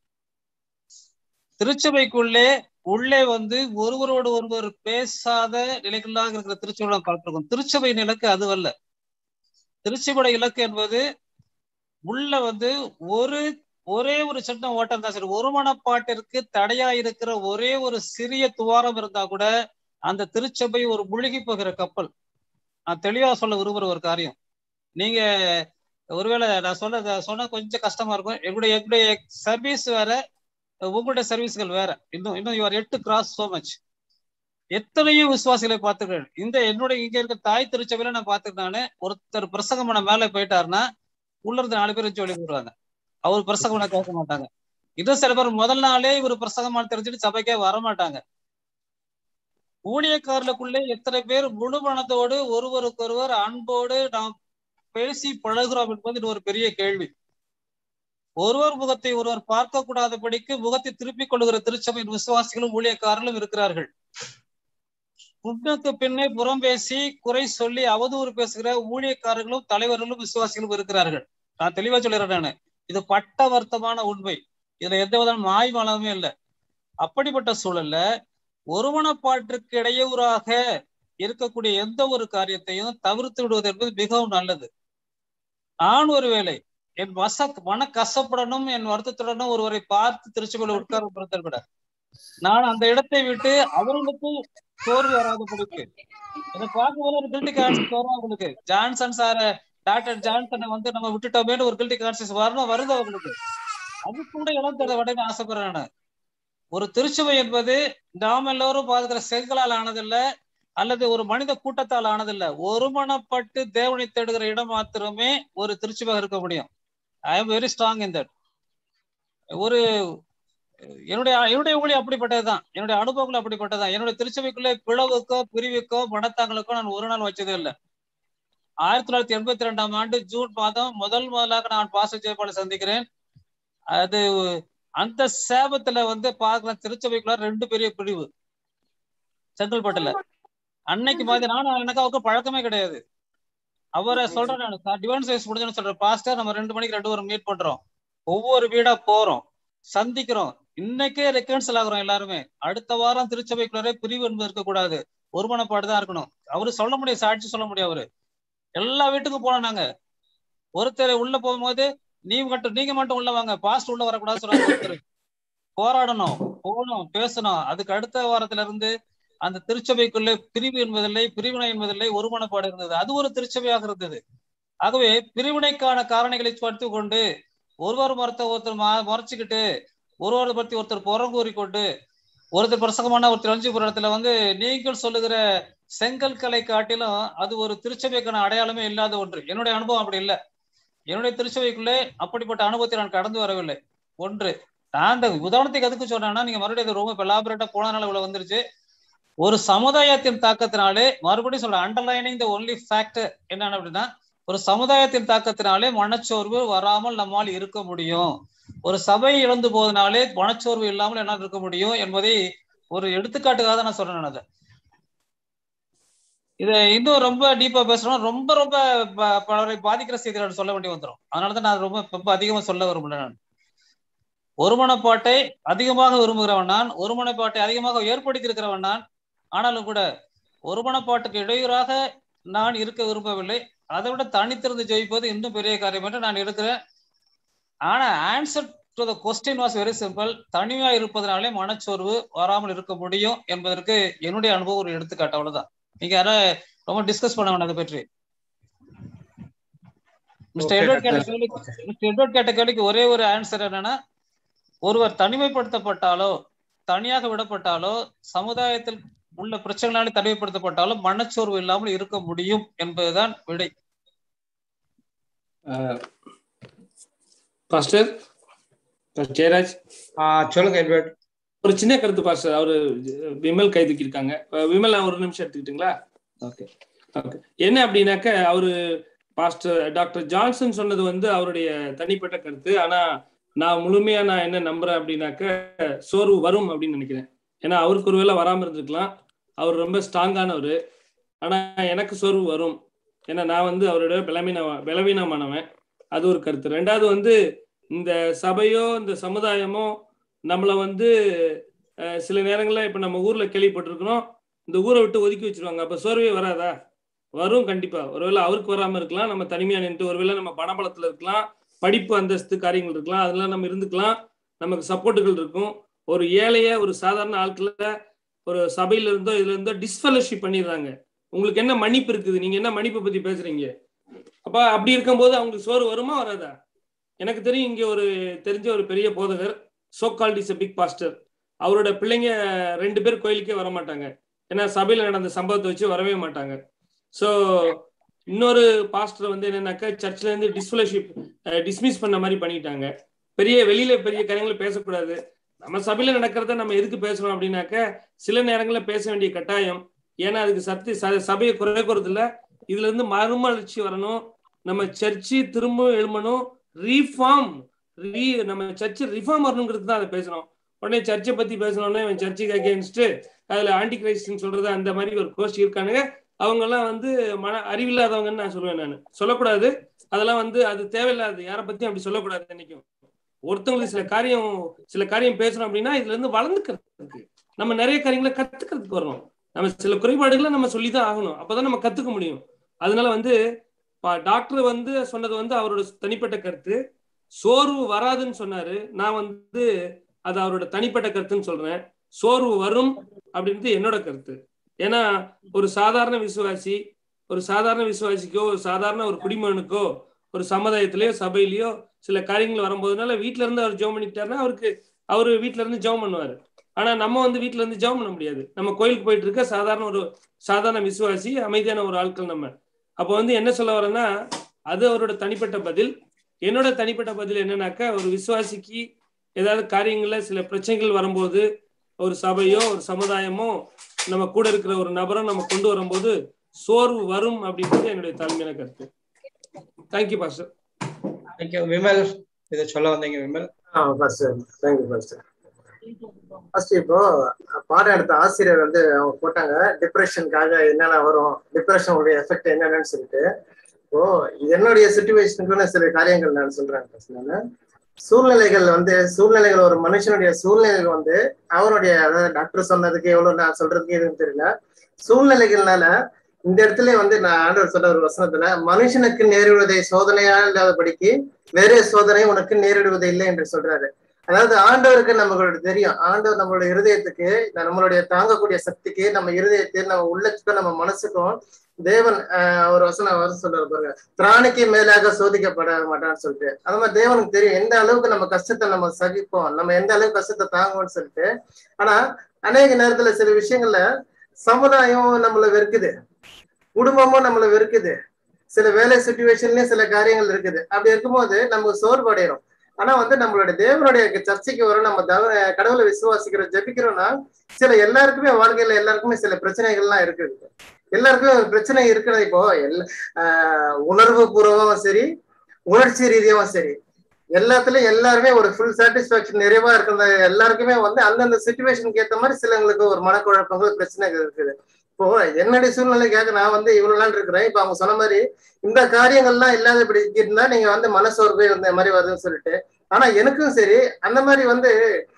திருச்சபைக்குள்ளே உள்ளே வந்து ஒருவரோடு ஒருவர் பேசாத நிலைகளாக இருக்கிற திருச்சபை பார்த்திருக்கோம். திருச்சபை இலக்கு அதுவல்ல. திருச்சபை இலக்கு என்பது உள்ள வந்து ஒரு ஒரே ஒரு சின்ன ஓட்டம் தான் சரி, ஒரு மனப்பாட்டிற்கு தடையா இருக்கிற ஒரே ஒரு சிறிய துவாரம் இருந்தா கூட அந்த திருச்சபை ஒரு முழுகி போகிற கப்பல். நான் தெளிவா சொல்ல விரும்புற ஒரு காரியம். நீங்க ஒருவேளை நான் சொன்ன சொன்ன கொஞ்சம் கஷ்டமா இருக்கும். எங்களுடைய எங்களுடைய சர்வீஸ் வேற, உங்களுடைய சர்வீஸ்கள் வேற. இன்னும் இன்னும் யுவர் எட்டு கிராஸ் சோ மச். எத்தனையோ விசுவாசிகளை பார்த்துக்கிறேன். இந்த என்னுடைய இங்க இருக்க தாய் திருச்சபையில நான் பார்த்துக்கிட்டானே, ஒருத்தர் பிரசங்கமான மேலே போயிட்டாருன்னா உள்ள இருந்து நாலு பேர் வச்சு ஒளி போடுவாங்க. அவர் பிரசங்கமான கேட்க மாட்டாங்க. இன்னும் சில பேர் முதல் நாளே இவர் பிரசங்கமான தெரிஞ்சுட்டு சபைக்கே வரமாட்டாங்க. ஊழியக்காரர்களுக்குள்ளே எத்தனை பேர் முழு மனத்தோடு ஒருவருக்கொருவர் அன்போடு நாம் பேசி பழகுறோம் என்பது இது ஒரு பெரிய கேள்வி. ஒருவர் முகத்தை ஒருவர் பார்க்க கூடாதபடிக்கு முகத்தை திருப்பிக் கொள்ளுகிற திருச்சபையின் விசுவாசிகளும் ஊழியக்காரர்களும் இருக்கிறார்கள். முன்னுக்கு பின்னே புறம் பேசி குறை சொல்லி அவதூறு பேசுகிற ஊழியக்காரர்களும் தலைவர்களும் விசுவாசிகளும் இருக்கிறார்கள். நான் தெளிவா சொல்லிடுறேன். நானு இது பட்டவர்த்தமான உண்மை. இதுல எந்த விதமான மாய்மலமே இல்லை. அப்படிப்பட்ட சூழல்ல ஒருமனப்பாட்டிற்கு இடையூறாக இருக்கக்கூடிய எந்த ஒரு காரியத்தையும் தவிர்த்து விடுவது என்பது மிகவும் நல்லது. நான் ஒருவேளை என் மச மன கசப்புடனும் என் வருத்தத்துடனும் ஒருவரை பார்த்து திருச்சபையில உட்கார பொறுத்தல் கூட நான் அந்த இடத்தை விட்டு அவர்களுக்கு சோர்வு வராதபடிக்கு என்னை பார்க்கும்போது ஒரு கில்டி கான்சியஸ் வரும் அவங்களுக்கு. ஜான்சன் சார டாக்டர் ஜான்சனை வந்து நம்ம விட்டுட்டோமேனு ஒரு கில்டி கான்சியஸ் வரணும் வருது அவங்களுக்கு. அது கூட இடம் தர விடன்னு ஆசைப்படுறேன் நான். ஒரு திருச்சபை என்பது நாம் எல்லோரும் பார்க்கிற செங்கலால் ஆனதில்ல, அல்லது ஒரு மனித கூட்டத்தால் ஆனதில்லை. ஒருமனப்பட்டு தேவனை தேடுகிற இடம் மாத்திரமே ஒரு திருச்சபையாக இருக்க முடியும். I am very strong in that. ஒரு என்னுடைய என்னுடைய ஊழி அப்படிப்பட்டதுதான், என்னுடைய அனுபவங்கள் அப்படிப்பட்டதுதான். என்னுடைய திருச்சபைக்குள்ளே பிளவுக்கோ பிரிவுக்கோ மனத்தாங்களுக்கோ நான் ஒரு நாள் வச்சதே இல்லை. ஆயிரத்தி தொள்ளாயிரத்தி எண்பத்தி ரெண்டாம் ஆண்டு ஜூன் மாதம் முதல் முதலாக நான் பாச ஜெயபாலை சந்திக்கிறேன். அது அந்த சேபத்துல வந்து பாக்குற திருச்சபைக்குள்ள ரெண்டு பெரிய பிரிவு செங்கல்பட்டுல. அன்னைக்கு மாதிரி நானும் எனக்கு அவருக்கு பழக்கமே கிடையாது. அவரை சொல்றேன் நான் டிவைன் சர்வீஸ் முடிஞ்சு சொல்றேன், பாஸ்டர் நம்ம ரெண்டு மணிக்கு ரெண்டு பேரும் மீட் பண்றோம், ஒவ்வொரு வீடா போறோம், சந்திக்கிறோம், இன்னைக்கே ரெக்கன்சல் ஆகுறோம் எல்லாருமே. அடுத்த வாரம் திருச்சபைக்குள்ளே பிரிவு என்பது இருக்கக்கூடாது, ஒருமனப்பாடுதான் இருக்கணும். அவரு சொல்ல முடியாது, சாட்சி சொல்ல முடியாது. அவரு எல்லா வீட்டுக்கும் போனோம். நாங்க ஒருத்தர் உள்ள போகும்போது நீ மட்டும் நீங்க மட்டும் உள்ள வாங்க, பாஸ்ட் உள்ள வரக்கூடாது சொல்றாங்க. ஒருத்தர் போராடணும், போகணும், பேசணும். அதுக்கு அடுத்த வாரத்துல இருந்து அந்த திருச்சபைக்குள்ளே பிரிவு என்பதில்லை, பிரிவினை என்பதில்லை, ஒருமனப்பாடு இருந்தது. அது ஒரு திருச்சபையாக இருந்தது. ஆகவே பிரிவினைக்கான காரணிகளை பார்த்து கொண்டு ஒருவர் மரத்தை ஒருத்தர் மறைச்சுக்கிட்டு ஒருவரை பத்தி ஒருத்தர் புறம் கூறிக்கொண்டு ஒருத்தர் பிரசங்கமான ஒருத்தர் அஞ்சு போற இடத்துல வந்து நீங்கள் சொல்லுகிற செங்கல் கலை காட்டிலும் அது ஒரு திருச்சபைக்கான அடையாளமே இல்லாத ஒன்று. என்னுடைய அனுபவம் அப்படி இல்லை. என்னுடைய திருச்சபைக்குள்ளே அப்படிப்பட்ட அனுபவத்தை நான் கடந்து வரவில்லை. ஒன்று நான் இந்த உதாரணத்துக்கு எதுக்கு சொன்னேன்னா, நீங்க மறுபடியும் ரொம்ப இப்போ எலாபரேட்டா போனதுனால இவ்வளவு வந்துருச்சு. ஒரு சமுதாயத்தின் தாக்கத்தினாலே, மறுபடியும் சொல்ற அண்டர்லைனிங் த ஒன்லி ஃபேக்டர் என்னன்னு அப்படின்னா, ஒரு சமுதாயத்தின் தாக்கத்தினாலே மனச்சோர்வு வராமல் நம்மால் இருக்க முடியும். ஒரு சபை இழந்து போவதனாலே மனச்சோர்வு இல்லாமல் என்னால் இருக்க முடியும் என்பதை ஒரு எடுத்துக்காட்டுக்காக தான் நான் சொல்றேன். அதை இதை இன்னும் ரொம்ப டீப்பா பேசணும், ரொம்ப ரொம்ப பலரை பாதிக்கிற செய்திகள் சொல்ல வேண்டி வந்துடும். அதனாலதான் நான் ரொம்ப ரொம்ப அதிகமா சொல்ல விரும்பல. நான் ஒருமனப்பாட்டை அதிகமாக விரும்புகிறவன் நான், ஒருமனப்பாட்டை அதிகமாக ஏற்படுத்தி இருக்கிறவன் நான். ஆனாலும் கூட ஒருமனப்பாட்டுக்கு இடையூறாக நான் இருக்க விரும்பவில்லை. அதை விட தனித்திருந்து ஜெயிப்பது இன்னும் பெரிய காரியம் என்று நான் எடுக்கிறேன். ஆனா answer to the question was very simple. தனிமையா இருப்பதனாலே மனச்சோர்வு வராமல் இருக்க முடியும் என்பதற்கு என்னுடைய அனுபவம் ஒரு எடுத்துக்காட்டு. அவ்வளவுதான். நீங்க யாராவது ரொம்ப டிஸ்கஸ் பண்ண வேண்டாம் அதை பற்றி. மிஸ்டர் எட்வர்ட் கேட்ட கேள்விக்கு மிஸ்டர் எட்வர்ட் கேட்ட கேள்விக்கு ஒரே ஒரு ஆன்சர் என்னன்னா, ஒருவர் தனிமைப்படுத்தப்பட்டாலோ தனியாக விடப்பட்டாலோ சமுதாயத்தில் உள்ள பிரச்சனைகளால் தனிமைப்படுத்தப்பட்டாலும் மனச்சோர்வு இல்லாமல் இருக்க முடியும் என்பதுதான் விடை. பாஸ்டர் ஜெயராஜ் சொல்லுங்க எட்வர்ட். ஒரு சின்ன கருத்து பாஸ்டர். அவரு விமல் கை தூக்கியிருக்காங்க. விமல் ஒரு நிமிஷம் எடுத்துக்கிட்டீங்களா? Okay okay. என்ன அப்படின்னாக்க அவரு பாஸ்டர் டாக்டர் ஜான்சன் சொன்னது வந்து அவருடைய தனிப்பட்ட கருத்து. ஆனா நான் முழுமையா நான் என்ன நம்புறேன் அப்படின்னாக்க சோர்வு வரும் அப்படின்னு நினைக்கிறேன். ஏன்னா அவருக்கு ஒருவேளை வராமல் இருந்திருக்கலாம். அவர் ரொம்ப ஸ்ட்ராங்கானவர். ஆனா எனக்கு சோர்வு வரும். ஏன்னா நான் வந்து அவருடைய பலவீன பலவீனமானவன். அது ஒரு கருத்து. ரெண்டாவது வந்து இந்த சபையோ இந்த சமுதாயமோ நம்மளை வந்து சில நேரங்களில் இப்போ நம்ம ஊர்ல கேள்விப்பட்டிருக்கிறோம், இந்த ஊரை விட்டு ஒதுக்கி வச்சிருவாங்க. அப்போ சோர்வே வராதா? வரும் கண்டிப்பா. ஒருவேளை அவருக்கு வராமல் இருக்கலாம், நம்ம தனிமையா நின்று, ஒருவேளை நம்ம பணபலத்தில் இருக்கலாம், படிப்பு அந்தஸ்து காரியங்கள் இருக்கலாம், அதெல்லாம் நம்ம இருந்துக்கலாம், நமக்கு சப்போர்ட்டுகள் இருக்கும். ஒரு ஏழைய ஒரு சாதாரண ஆட்களை ஒரு சபையில இருந்தோ இதுல இருந்தோ டிஸ்ஃபெலோஷிப் பண்ணிடுறாங்க. உங்களுக்கு என்ன மன்னிப்பு இருக்குது? நீங்க என்ன மன்னிப்பை பத்தி பேசுறீங்க? அப்ப அப்படி இருக்கும்போது அவங்களுக்கு சோறு வருமா வராதா? எனக்கு தெரியும், இங்க ஒரு தெரிஞ்ச ஒரு பெரிய போதகர், so called is a big pastor. அவரோட பிள்ளைங்க ரெண்டு பேர் கோயிலுக்கே வர மாட்டாங்க. ஏன்னா சபையில நடந்த சம்பவத்தை வச்சு வரவே மாட்டாங்க. ஸோ இன்னொரு பாஸ்டர் வந்து என்னன்னாக்கா சர்ச்ல இருந்து டிஸ்ஃபெலோஷிப் டிஸ்மிஸ் பண்ண மாதிரி பண்ணிட்டாங்க. பெரிய வெளியில பெரிய காரியங்களை பேசக்கூடாது. நம்ம சபையில நடக்கிறத நம்ம எதுக்கு பேசணும் அப்படின்னாக்க சில நேரங்களில் பேச வேண்டிய கட்டாயம். ஏன்னா அதுக்கு சக்தி சபையை குறை கூறது இல்லை. இதுல இருந்து மறுமலர்ச்சி வரணும், நம்ம சர்ச்சு திரும்ப எழுமணும், ரீஃபார்ம் ரீ நம்ம சர்ச்சு ரிஃபார்ம் வரணுங்கிறது தான் அதை பேசணும். உடனே சர்ச்சை பத்தி பேசணும்னா இவன் சர்ச்சுக்கு அகேன்ஸ்ட் அதுல ஆன்டி கிரைஸ்ட்னு சொல்றது அந்த மாதிரி ஒரு கோஷ்டி இருக்கானுங்க. அவங்க எல்லாம் வந்து மன அறிவில்லாதவங்கன்னு நான் சொல்லுவேன். நான் சொல்லக்கூடாது, அதெல்லாம் வந்து அது தேவையில்லாது. யாரை பத்தியும் அப்படி சொல்லக்கூடாது. என்னைக்கும் ஒருத்தவங்களுக்கு சில காரியம் சில காரியம் பேசணும் அப்படின்னா இதுல இருந்து வளர்ந்துக்கிறதுக்கு நம்ம நிறைய காரியங்களை கத்துக்கிறதுக்கு வரணும். நம்ம சில குறைபாடுகளை நம்ம சொல்லிதான் ஆகணும், அப்பதான் நம்ம கத்துக்க முடியும். அதனால வந்து டாக்டர் வந்து சொன்னது வந்து அவரோட தனிப்பட்ட கருத்து. சோர்வு வராதுன்னு சொன்னாரு, நான் வந்து அது அவரோட தனிப்பட்ட கருத்துன்னு சொல்றேன். சோர்வு வரும் அப்படின்றது என்னோட கருத்து. ஏன்னா ஒரு சாதாரண விசுவாசி ஒரு சாதாரண விசுவாசிக்கோ ஒரு சாதாரண ஒரு குடிமகனுக்கோ ஒரு சமுதாயத்திலேயோ சபையிலயோ சில காரியங்கள் வரும்போதுனால வீட்டுல இருந்து அவர் ஜெபம் பண்ணிக்கிட்டாருன்னா அவருக்கு அவரு வீட்டுல இருந்து ஜெபம் பண்ணுவாரு. ஆனா நம்ம வந்து வீட்டுல இருந்து ஜெபம் பண்ண முடியாது. நம்ம கோயிலுக்கு போயிட்டு இருக்க சாதாரண ஒரு சாதாரண விசுவாசி, அமைதியான ஒரு ஆட்கள் நம்ம. அப்போ வந்து என்ன சொல்ல வரேன்னா அது அவரோட தனிப்பட்ட பதில். என்னோட தனிப்பட்ட பதில் என்னன்னாக்கா ஒரு விசுவாசிக்கு ஏதாவது காரியங்கள்ல சில பிரச்சனைகள் வரும்போது ஒரு சபையோ ஒரு சமுதாயமோ நம்ம கூட இருக்கிற ஒரு நபரை நம்ம கொண்டு வரும்போது சோர்வு வரும் அப்படின்றது என்னுடைய தலைமையான கருத்து. Thank you pastor. தேங்க்யூ விமல். இதை சொல்ல வந்தீங்க விமல். Thank you pastor. ஃபர்ஸ்ட் இப்போ பாடம் எடுத்த ஆசிரியர் வந்து அவங்க போட்டாங்க டிப்ரெஷனுக்காக என்னென்ன வரும், டிப்ரெஷனுடைய எஃபெக்ட் என்னென்னு சொல்லிட்டு. இப்போ என்னுடைய சிச்சுவேஷனுக்கு சில காரியங்கள் நான் சொல்றேன். சூழ்நிலைகள் வந்து சூழ்நிலைகள் ஒரு மனுஷனுடைய சூழ்நிலைகள் வந்து அவனுடைய அதாவது டாக்டர் சொன்னதுக்கு எவ்வளவு நான் சொல்றதுக்கு எதுவும் தெரியல. சூழ்நிலைகள்னால இந்த இடத்துல வந்து நான் ஆண்டவர் சொல்ற ஒரு வசனத்துல மனுஷனுக்கு நேரிடுவதை சோதனையா இல்லாதபடிக்கு வேற சோதனை உனக்கு நேரிடுவது இல்லை என்று சொல்றாரு. அதாவது ஆண்டவருக்கு நம்மளோட தெரியும், ஆண்டவர் நம்மளோட இருதயத்துக்கு நம்மளுடைய தாங்கக்கூடிய சக்திக்கு நம்ம இருதயத்துக்கு நம்ம உள்ளத்துக்கும் நம்ம மனசுக்கும் தேவன் ஆஹ் ஒரு வசனம் வர சொல்றாரு பாருங்க, திராணிக்கு மேலாக சோதிக்கப்பட மாட்டான்னு சொல்லிட்டு. அது மாதிரி தேவனுக்கு தெரியும் எந்த அளவுக்கு நம்ம கஷ்டத்தை நம்ம சகிப்போம், நம்ம எந்த அளவுக்கு கஷ்டத்தை தாங்குவோம்னு சொல்லிட்டு. ஆனா அநேக நேரத்துல சில விஷயங்கள்ல சமுதாயம் நம்மள வெறுக்குது, குடும்பமும் நம்மள வெறுக்குது, சில வேலை சிச்சுவேஷன்லயும் சில காரியங்கள் இருக்குது. அப்படி இருக்கும்போது நமக்கு சோர்வு அடையிறோம். ஆனா வந்து நம்மளுடைய தேவனுடைய சர்ச்சைக்கு வரும், நம்ம தவிர கடவுளை விசுவாசிக்கிறோம் ஜெபிக்கிறோம்னா சில எல்லாருக்குமே வாழ்க்கையில எல்லாருக்குமே சில பிரச்சனைகள்லாம் இருக்குது. எல்லாருக்குமே பிரச்சனை இருக்கிறது. இப்போ எல்லா ஆஹ் உணர்வு பூர்வமும் சரி உணர்ச்சி ரீதியாவும் சரி எல்லாத்துலயும் எல்லாருமே ஒரு ஃபுல் சாட்டிஸ்பாக்சன் நிறைவா இருக்கிற எல்லாருக்குமே வந்து அந்தந்த சிச்சுவேஷனுக்கு ஏற்ற மாதிரி சிலங்களுக்கு ஒரு மனக்குழப்பங்கள் பிரச்சனைகள் இருக்குது. இப்போ என்னுடைய சூழ்நிலைக்காக நான் வந்து இவ்வளவு நாள் இருக்கிறேன். இப்ப அவங்க சொன்ன மாதிரி இந்த காரியங்கள்லாம் இல்லாத இப்படி இருந்தா நீங்க வந்து மனசோர்வு இந்த மாதிரி வருதுன்னு சொல்லிட்டு, ஆனா எனக்கும் சரி அந்த மாதிரி வந்து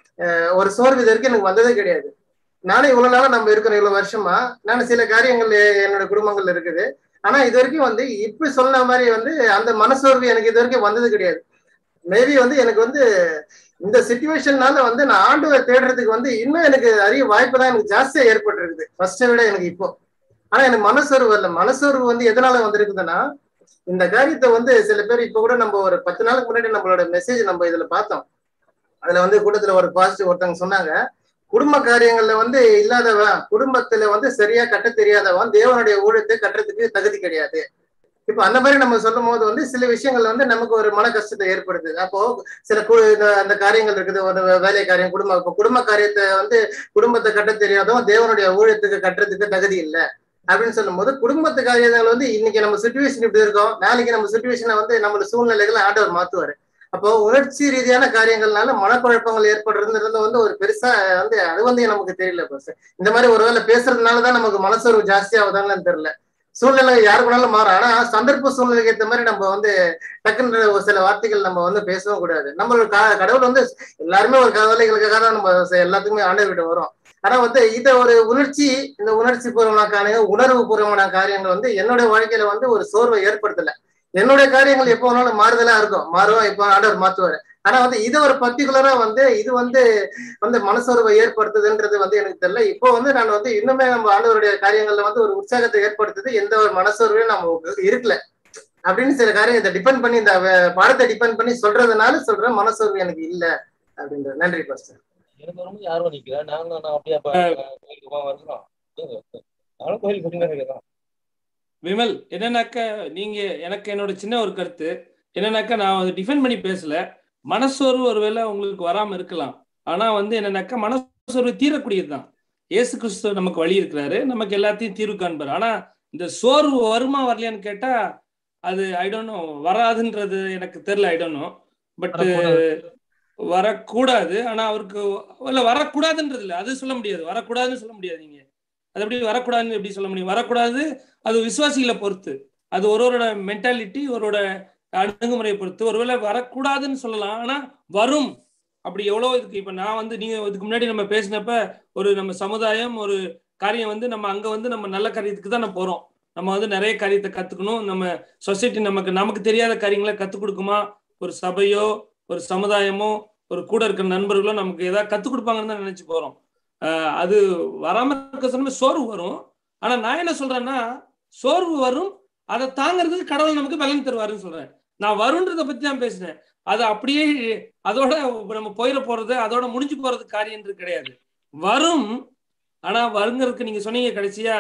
ஒரு சோர்வு இது வரைக்கும் எனக்கு வந்ததே கிடையாது. நானும் இவ்வளவு நாளா நம்ம இருக்கிற இவ்வளவு வருஷமா நான் சில காரியங்கள் என்னோட குடும்பங்கள்ல இருக்குது. ஆனா இது வரைக்கும் வந்து இப்படி சொன்ன மாதிரி வந்து அந்த மனசோர்வு எனக்கு இது வரைக்கும் வந்தது கிடையாது. மேபி வந்து எனக்கு வந்து இந்த சிச்சுவேஷன்னால வந்து நான் ஆண்டவரை தேடுறதுக்கு வந்து இன்னும் எனக்கு அரிய வாய்ப்பு தான் எனக்கு ஜாஸ்தியா ஏற்பட்டிருக்குது ஃபர்ஸ்டை விட எனக்கு இப்போ. ஆனா எனக்கு மனசோர்வு இல்லை. மனசோர்வு வந்து எதனால வந்திருக்குதுன்னா, இந்த காரியத்தை வந்து சில பேர் இப்ப கூட நம்ம ஒரு பத்து நாளுக்கு முன்னாடி நம்மளோட மெசேஜ் நம்ம இதுல பார்த்தோம். அதுல வந்து கூட்டத்துல ஒரு பாசிட்டிவ் ஒருத்தவங்க சொன்னாங்க, குடும்ப காரியங்கள்ல வந்து இல்லாதவன், குடும்பத்துல வந்து சரியா கட்ட தெரியாதவன் தேவனுடைய ஊழியத்தை கட்டுறதுக்கு தகுதி கிடையாது. இப்ப அந்த மாதிரி நம்ம சொல்லும் போது வந்து சில விஷயங்கள் வந்து நமக்கு ஒரு மன கஷ்டத்தை ஏற்படுத்துது. அப்போ சில அந்த காரியங்கள் இருக்குது, ஒரு வேலை காரியம், குடும்ப இப்போ குடும்ப காரியத்தை வந்து குடும்பத்தை கட்ட தெரியாதவன் தேவனுடைய ஊழியத்துக்கு கட்டுறதுக்கு தகுதி இல்லை அப்படின்னு சொல்லும் போது, குடும்பத்து காரியங்கள் வந்து இன்னைக்கு நம்ம சிச்சுவேஷன் இப்படி இருக்கோம், நாளைக்கு நம்ம சிச்சுவேஷனை வந்து நம்மளோட சூழ்நிலைகளை ஆண்டவர் மாத்துவாரு. அப்போ உணர்ச்சி ரீதியான காரியங்கள்னால மனக்குழப்பங்கள் ஏற்படுறது வந்து ஒரு பெருசா வந்து அது வந்து நமக்கு தெரியல. இந்த மாதிரி ஒருவேளை பேசுறதுனாலதான் நமக்கு மனசோர்வு ஜாஸ்தி ஆகுதாங்கன்னு தெரியல. சூழ்நிலை யாரு கூடாலும் மாறும். ஆனா சந்தர்ப்ப சூழ்நிலைக்கு ஏற்ற மாதிரி நம்ம வந்து டக்குன்ற ஒரு சில வார்த்தைகள் நம்ம வந்து பேசவும் கூடாது. நம்மளோட கடவுள் வந்து எல்லாருமே ஒரு கவலைகளுக்காக தான் நம்ம எல்லாத்துக்குமே ஆண்டவர்கிட்ட வரும். ஆனா வந்து இத ஒரு உணர்ச்சி, இந்த உணர்ச்சி பூர்வமான காரியங்கள், உணர்வு பூர்வமான காரியங்கள் வந்து என்னுடைய வாழ்க்கையில வந்து ஒரு சோர்வை ஏற்படுத்தல. என்னுடைய காரியங்கள் எப்போ வேணாலும் மாறுதலா இருக்கும், மாறுவோம், இப்போ ஆண்டவர் மாத்துவாரு. ஆனா வந்து இது ஒரு பர்டிகுலரா வந்து இது வந்து வந்து மனசோர்வை ஏற்படுத்துதுன்றது வந்து எனக்கு தெரியல. இப்போ வந்து நான் வந்து இன்னுமே நம்ம ஆண்டவருடைய காரியங்கள்ல வந்து ஒரு உற்சாகத்தை ஏற்படுத்துது, எந்த ஒரு மனசோர்வையும் நம்ம இருக்கல அப்படின்னு சில காரியம் இதை டிபெண்ட் பண்ணி இந்த பாடத்தை டிபெண்ட் பண்ணி சொல்றதுனால சொல்றேன், மனசோர்வு எனக்கு இல்ல அப்படின்ற. நன்றி பாஸ்டர். எனக்கு ரொம்ப யாரும் நிக்கிறேன். நாங்களும் நான் அப்படியே கோயிலுக்கு வருகிறோம். நானும் கோயிலுக்கு இருக்கிறோம். விமல், என்னன்னாக்க நீங்க எனக்கு என்னோட சின்ன ஒரு கருத்து என்னன்னாக்கா, நான் வந்து டிஃபெண்ட் பண்ணி பேசல. மனசோர்வு ஒருவேளை உங்களுக்கு வராம இருக்கலாம், ஆனா வந்து என்னன்னாக்கா மனசோர்வு தீரக்கூடியதுதான். இயேசு கிறிஸ்து நமக்கு வழி இருக்கிறாரு, நமக்கு எல்லாத்தையும் தீர்வு காண்பாரு. ஆனா இந்த சோர்வு வருமா வரலையான்னு கேட்டா அது ஐ டோன்ட் நோ, வராதுன்றது எனக்கு தெரியல. ஐ டோன்ட் நோ, பட் வரக்கூடாது. ஆனா அவருக்கு இல்ல வரக்கூடாதுன்றது இல்லை, அது சொல்ல முடியாது. வரக்கூடாதுன்னு சொல்ல முடியாது. நீங்க அது எப்படி வரக்கூடாதுன்னு எப்படி சொல்ல முடியும்? வரக்கூடாது, அது விசுவாசிகளை பொறுத்து, அது ஒருவரோட மென்டாலிட்டி, ஒருவரோட அணுகுமுறையை பொறுத்து. ஒருவேளை வரக்கூடாதுன்னு சொல்லலாம், ஆனா வரும். அப்படி எவ்வளவு இதுக்கு இப்ப நான் வந்து நீங்க இதுக்கு முன்னாடி நம்ம பேசினப்ப ஒரு நம்ம சமுதாயம் ஒரு காரியம் வந்து நம்ம அங்க வந்து நம்ம நல்ல காரியத்துக்கு தான் நம்ம போறோம். நம்ம வந்து நிறைய காரியத்தை கத்துக்கணும். நம்ம சொசைட்டி நமக்கு நமக்கு தெரியாத காரியங்களை கத்துக் கொடுக்குமா? ஒரு சபையோ ஒரு சமுதாயமோ ஒரு கூட இருக்கிற நண்பர்களோ நமக்கு ஏதாவது கத்துக் கொடுப்பாங்கன்னு தான் நினைச்சு போறோம். ஆஹ் அது வராம இருக்க சொன்ன சோர்வு வரும். ஆனா நான் என்ன சொல்றேன்னா, சோர்வு வரும், அதை தாங்கிறதுக்கு கடவுள் நமக்கு பலன் தருவாருன்னு சொல்றேன். நான் வருன்றதை பத்தி தான் பேசினேன். அது அப்படியே அதோட நம்ம போயிட போறது, அதோட முடிஞ்சு போறது காரியம் கிடையாது. வரும், ஆனா வருங்கிறதுக்கு நீங்க சொன்னீங்க கடைசியா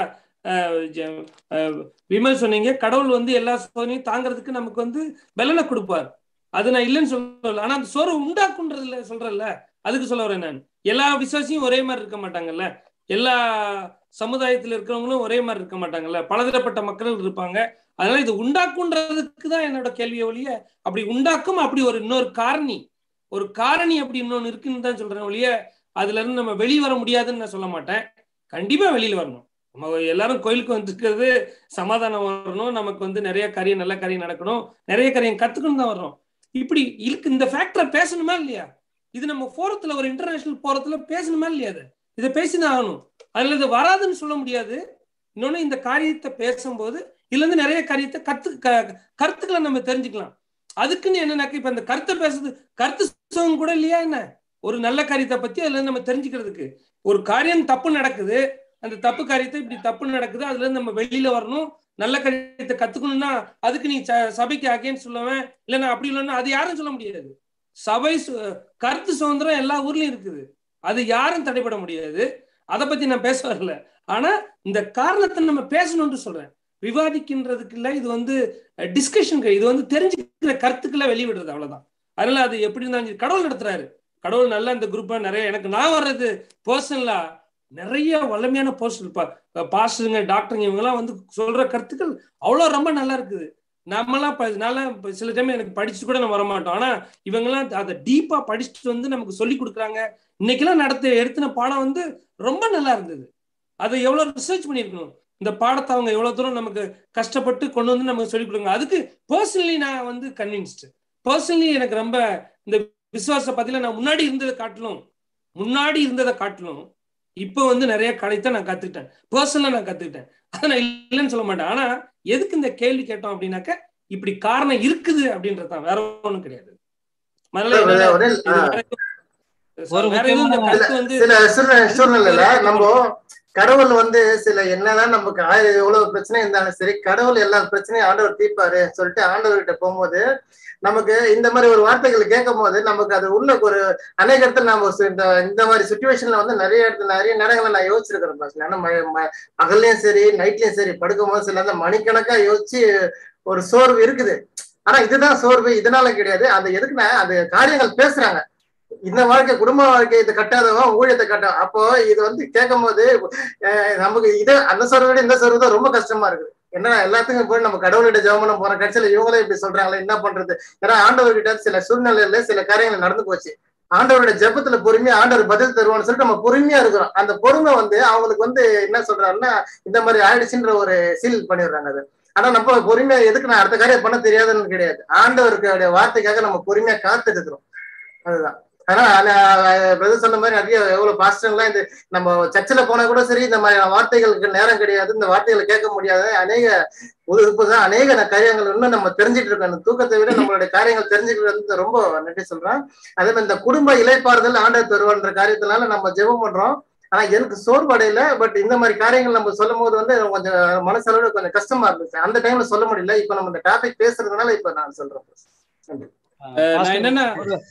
விமல் சொன்னீங்க, கடவுள் வந்து எல்லா சோதனையும் தாங்கிறதுக்கு நமக்கு வந்து பலனை கொடுப்பார். அது நான் இல்லைன்னு சொல்லல, ஆனா அந்த சோர்வு உண்டாக்குன்றதுல சொல்றேன்ல, அதுக்கு சொல்ல வரேன் நான். எல்லா விசுவாசியும் ஒரே மாதிரி இருக்க மாட்டாங்கல்ல, எல்லா சமுதாயத்துல இருக்கிறவங்களும் ஒரே மாதிரி இருக்க மாட்டாங்கல்ல, பலதரப்பட்ட மக்கள் இருப்பாங்க. அதனால இது உண்டாக்குன்றதுக்கு தான் என்னோட கேள்வியை ஒழிய, அப்படி உண்டாக்கும் அப்படி ஒரு இன்னொரு காரணி ஒரு காரணி அப்படி இன்னொன்னு இருக்குன்னு தான் சொல்றேன் ஒழிய, அதுல இருந்து நம்ம வெளியே வர முடியாதுன்னு நான் சொல்ல மாட்டேன். கண்டிப்பா வெளியில வரணும். நம்ம எல்லாரும் கோயிலுக்கு வந்துருக்கிறது சமாதானம் வரணும், நமக்கு வந்து நிறைய காரியம் நல்ல காரியம் நடக்கணும், நிறைய காரியம் கத்துக்கணும் தான் வர்றோம். இப்படி இருக்கு. இந்த ஃபேக்டரை பேசணுமா இல்லையா? இது நம்ம போரத்துல ஒரு இன்டர்நேஷனல் போரத்துல பேசணுமா இல்லையா? அது இதை பேசிதான் ஆகணும். அதுல இது வராதுன்னு சொல்ல முடியாது. இன்னொன்னு, இந்த காரியத்தை பேசும்போது இதுல இருந்து நிறைய காரியத்தை கத்து கருத்துக்களை நம்ம தெரிஞ்சுக்கலாம். அதுக்குன்னு என்னன்னாக்க இப்ப இந்த கருத்தை பேசுறது கருத்து சுகம் கூட இல்லையா என்ன? ஒரு நல்ல காரியத்தை பத்தி அதுல இருந்து நம்ம தெரிஞ்சுக்கிறதுக்கு, ஒரு காரியம் தப்பு நடக்குது, அந்த தப்பு காரியத்தை இப்படி தப்பு நடக்குது, அதுல இருந்து நம்ம வெளியில வரணும், நல்ல காரியத்தை கத்துக்கணும்னா அதுக்கு நீ சபைக்கு அகேன்னு சொல்லுவேன், இல்லைன்னா அப்படி இல்லைன்னா அது யாரும் சொல்ல முடியாது. சபை கருத்து சுதந்திரம் எல்லா ஊர்லயும் இருக்குது, அது யாரும் தடைபட முடியாது. அதை பத்தி நான் பேச வரல. ஆனா இந்த காரணத்தை நம்ம பேசணும்னு சொல்றேன். விவாதிக்கின்றதுக்கு இல்ல, இது வந்து டிஸ்கஷன், இது வந்து தெரிஞ்சுக்கிற கருத்துக்களை வெளிவிடுறது, அவ்வளவுதான். அதனால அது எப்படி இருந்தாலும் கடவுள் நடத்துறாரு. கடவுள் நல்லா இந்த குரூப்பா நிறைய, எனக்கு நான் வர்றது பர்சனலா நிறைய வல்லமையான போஸ்ட் பாஸ்டருங்க டாக்டருங்க இவங்கெல்லாம் வந்து சொல்ற கருத்துக்கள் அவ்வளோ ரொம்ப நல்லா இருக்குது. நம்மலாம் நல்லா சில டைம் எனக்கு படிச்சுட்டு கூட நம்ம வரமாட்டோம், ஆனா இவங்கெல்லாம் அதை டீப்பா படிச்சுட்டு வந்து நமக்கு சொல்லி கொடுக்குறாங்க. இன்னைக்கெல்லாம் நடத்த எடுத்தின பாடம் வந்து ரொம்ப நல்லா இருந்தது. அதை எவ்வளவு ரிசர்ச் பண்ணியிருக்கணும், இந்த பாடத்தை அவங்க எவ்வளவு தூரம் நமக்கு கஷ்டப்பட்டு கொண்டு வந்து நமக்கு சொல்லிக் கொடுங்க. அதுக்கு பர்சனலி நான் வந்து கன்வின்ஸ்டு. பர்சனலி எனக்கு ரொம்ப இந்த விசுவாச பத்தில நான் முன்னாடி இருந்ததை காட்டணும் முன்னாடி இருந்ததை காட்டணும் இப்போ வந்து நிறைய கலைத்தை நான் கத்துக்கிட்டேன், பர்சனலா நான் கத்துக்கிட்டேன். அதை நான் இல்லைன்னு சொல்ல மாட்டேன். ஆனா எதுக்கு இந்த கேள்வி கேட்டோம் அப்படின்னாக்க இப்படி காரணம் இருக்குது அப்படின்றதான், வேற ஒண்ணும் கிடையாது. சூழ்நிலையில நம்ம கடவுள் வந்து சில என்னதான் நமக்கு ஆயிரம் எவ்வளவு பிரச்சனை இருந்தாலும் சரி, கடவுள் எல்லா பிரச்சனையும் ஆண்டவர் தீர்ப்பாரு சொல்லிட்டு ஆண்டவர்கிட்ட போகும்போது நமக்கு இந்த மாதிரி ஒரு வார்த்தைகள் கேட்கும் போது நமக்கு அது உள்ள ஒரு அநேக இடத்துல நம்ம இந்த இந்த மாதிரி சுச்சுவேஷன்ல வந்து நிறைய இடத்துல நிறைய நேரங்களை நான் யோசிச்சிருக்கிறேன். ஏன்னா பகல்லையும் சரி நைட்லயும் சரி படுக்கும் போது சில அந்த மணிக்கணக்கா யோசிச்சு ஒரு சோர்வு இருக்குது. ஆனா இதுதான் சோர்வு, இதனால கிடையாது. அந்த எதுக்குன்னா அந்த காரியங்கள் பேசுறாங்க, இந்த வாழ்க்கை குடும்ப வாழ்க்கை இது கட்டாதவன் ஊழியத்தை கட்ட. அப்போ இது வந்து கேட்கும் போது நமக்கு இது அந்த சோர்வை விட இந்த சோர்வு தான் ரொம்ப கஷ்டமா இருக்குது. ஏன்னா எல்லாத்துக்கும் போய் நம்ம கடவுள்கிட்ட ஜெபம் பண்ண போறோம், கடைசியில இவங்களே இப்படி சொல்றாங்களே என்ன பண்றது. ஏன்னா ஆண்டவர்கிட்ட சில சூழ்நிலையில சில காரியங்கள் நடந்து போச்சு, ஆண்டவருடைய ஜெபத்துல பொறுமையா ஆண்டவர் பதில் தருவான்னு சொல்லிட்டு நம்ம பொறுமையா இருக்கிறோம். அந்த பொறுமை வந்து அவங்களுக்கு வந்து என்ன சொல்றாருன்னா இந்த மாதிரி ஆயிடுச்சுன்ற ஒரு சீல் பண்ணிடுறாங்க. அது ஆனா நம்ம பொறுமையா எதுக்கு நான் அடுத்த காரியம் பண்ண தெரியாதுன்னு கிடையாது, ஆண்டவருடைய வார்த்தைக்காக நம்ம பொறுமையா காத்துட்டு இருக்கிறோம். அதுதான். ஆனா பிரதர் சொன்ன மாதிரி நிறைய எவ்வளவு பாஸ்டர்லாம் இந்த நம்ம சர்ச்சில் போனா கூட சரி இந்த மாதிரி வார்த்தைகளுக்கு நேரம் கிடையாது, இந்த வார்த்தைகளை கேட்க முடியாது. அநேக இப்பதான் அநேக காரியங்கள் இன்னும் நம்ம தெரிஞ்சுட்டு இருக்கோம். அந்த தூக்கத்தை விட நம்மளுடைய காரியங்கள் தெரிஞ்சுக்கிறது ரொம்ப நன்றி சொல்றேன். அதே மாதிரி இந்த குடும்ப இளைப்பாறுதல் ஆண்டவர் தருவான்ற காரியத்தினால நம்ம ஜெபம் பண்றோம். ஆனா எனக்கு சோர்வடையில, பட் இந்த மாதிரி காரியங்கள் நம்ம சொல்லும் போது வந்து கொஞ்சம் மனசளவு கொஞ்சம் கஷ்டமா இருந்துச்சு. அந்த டைம்ல சொல்ல முடியல. இப்ப நம்ம இந்த டாபிக் பேசுறதுனால இப்ப நான் சொல்றேன். என்னன்னா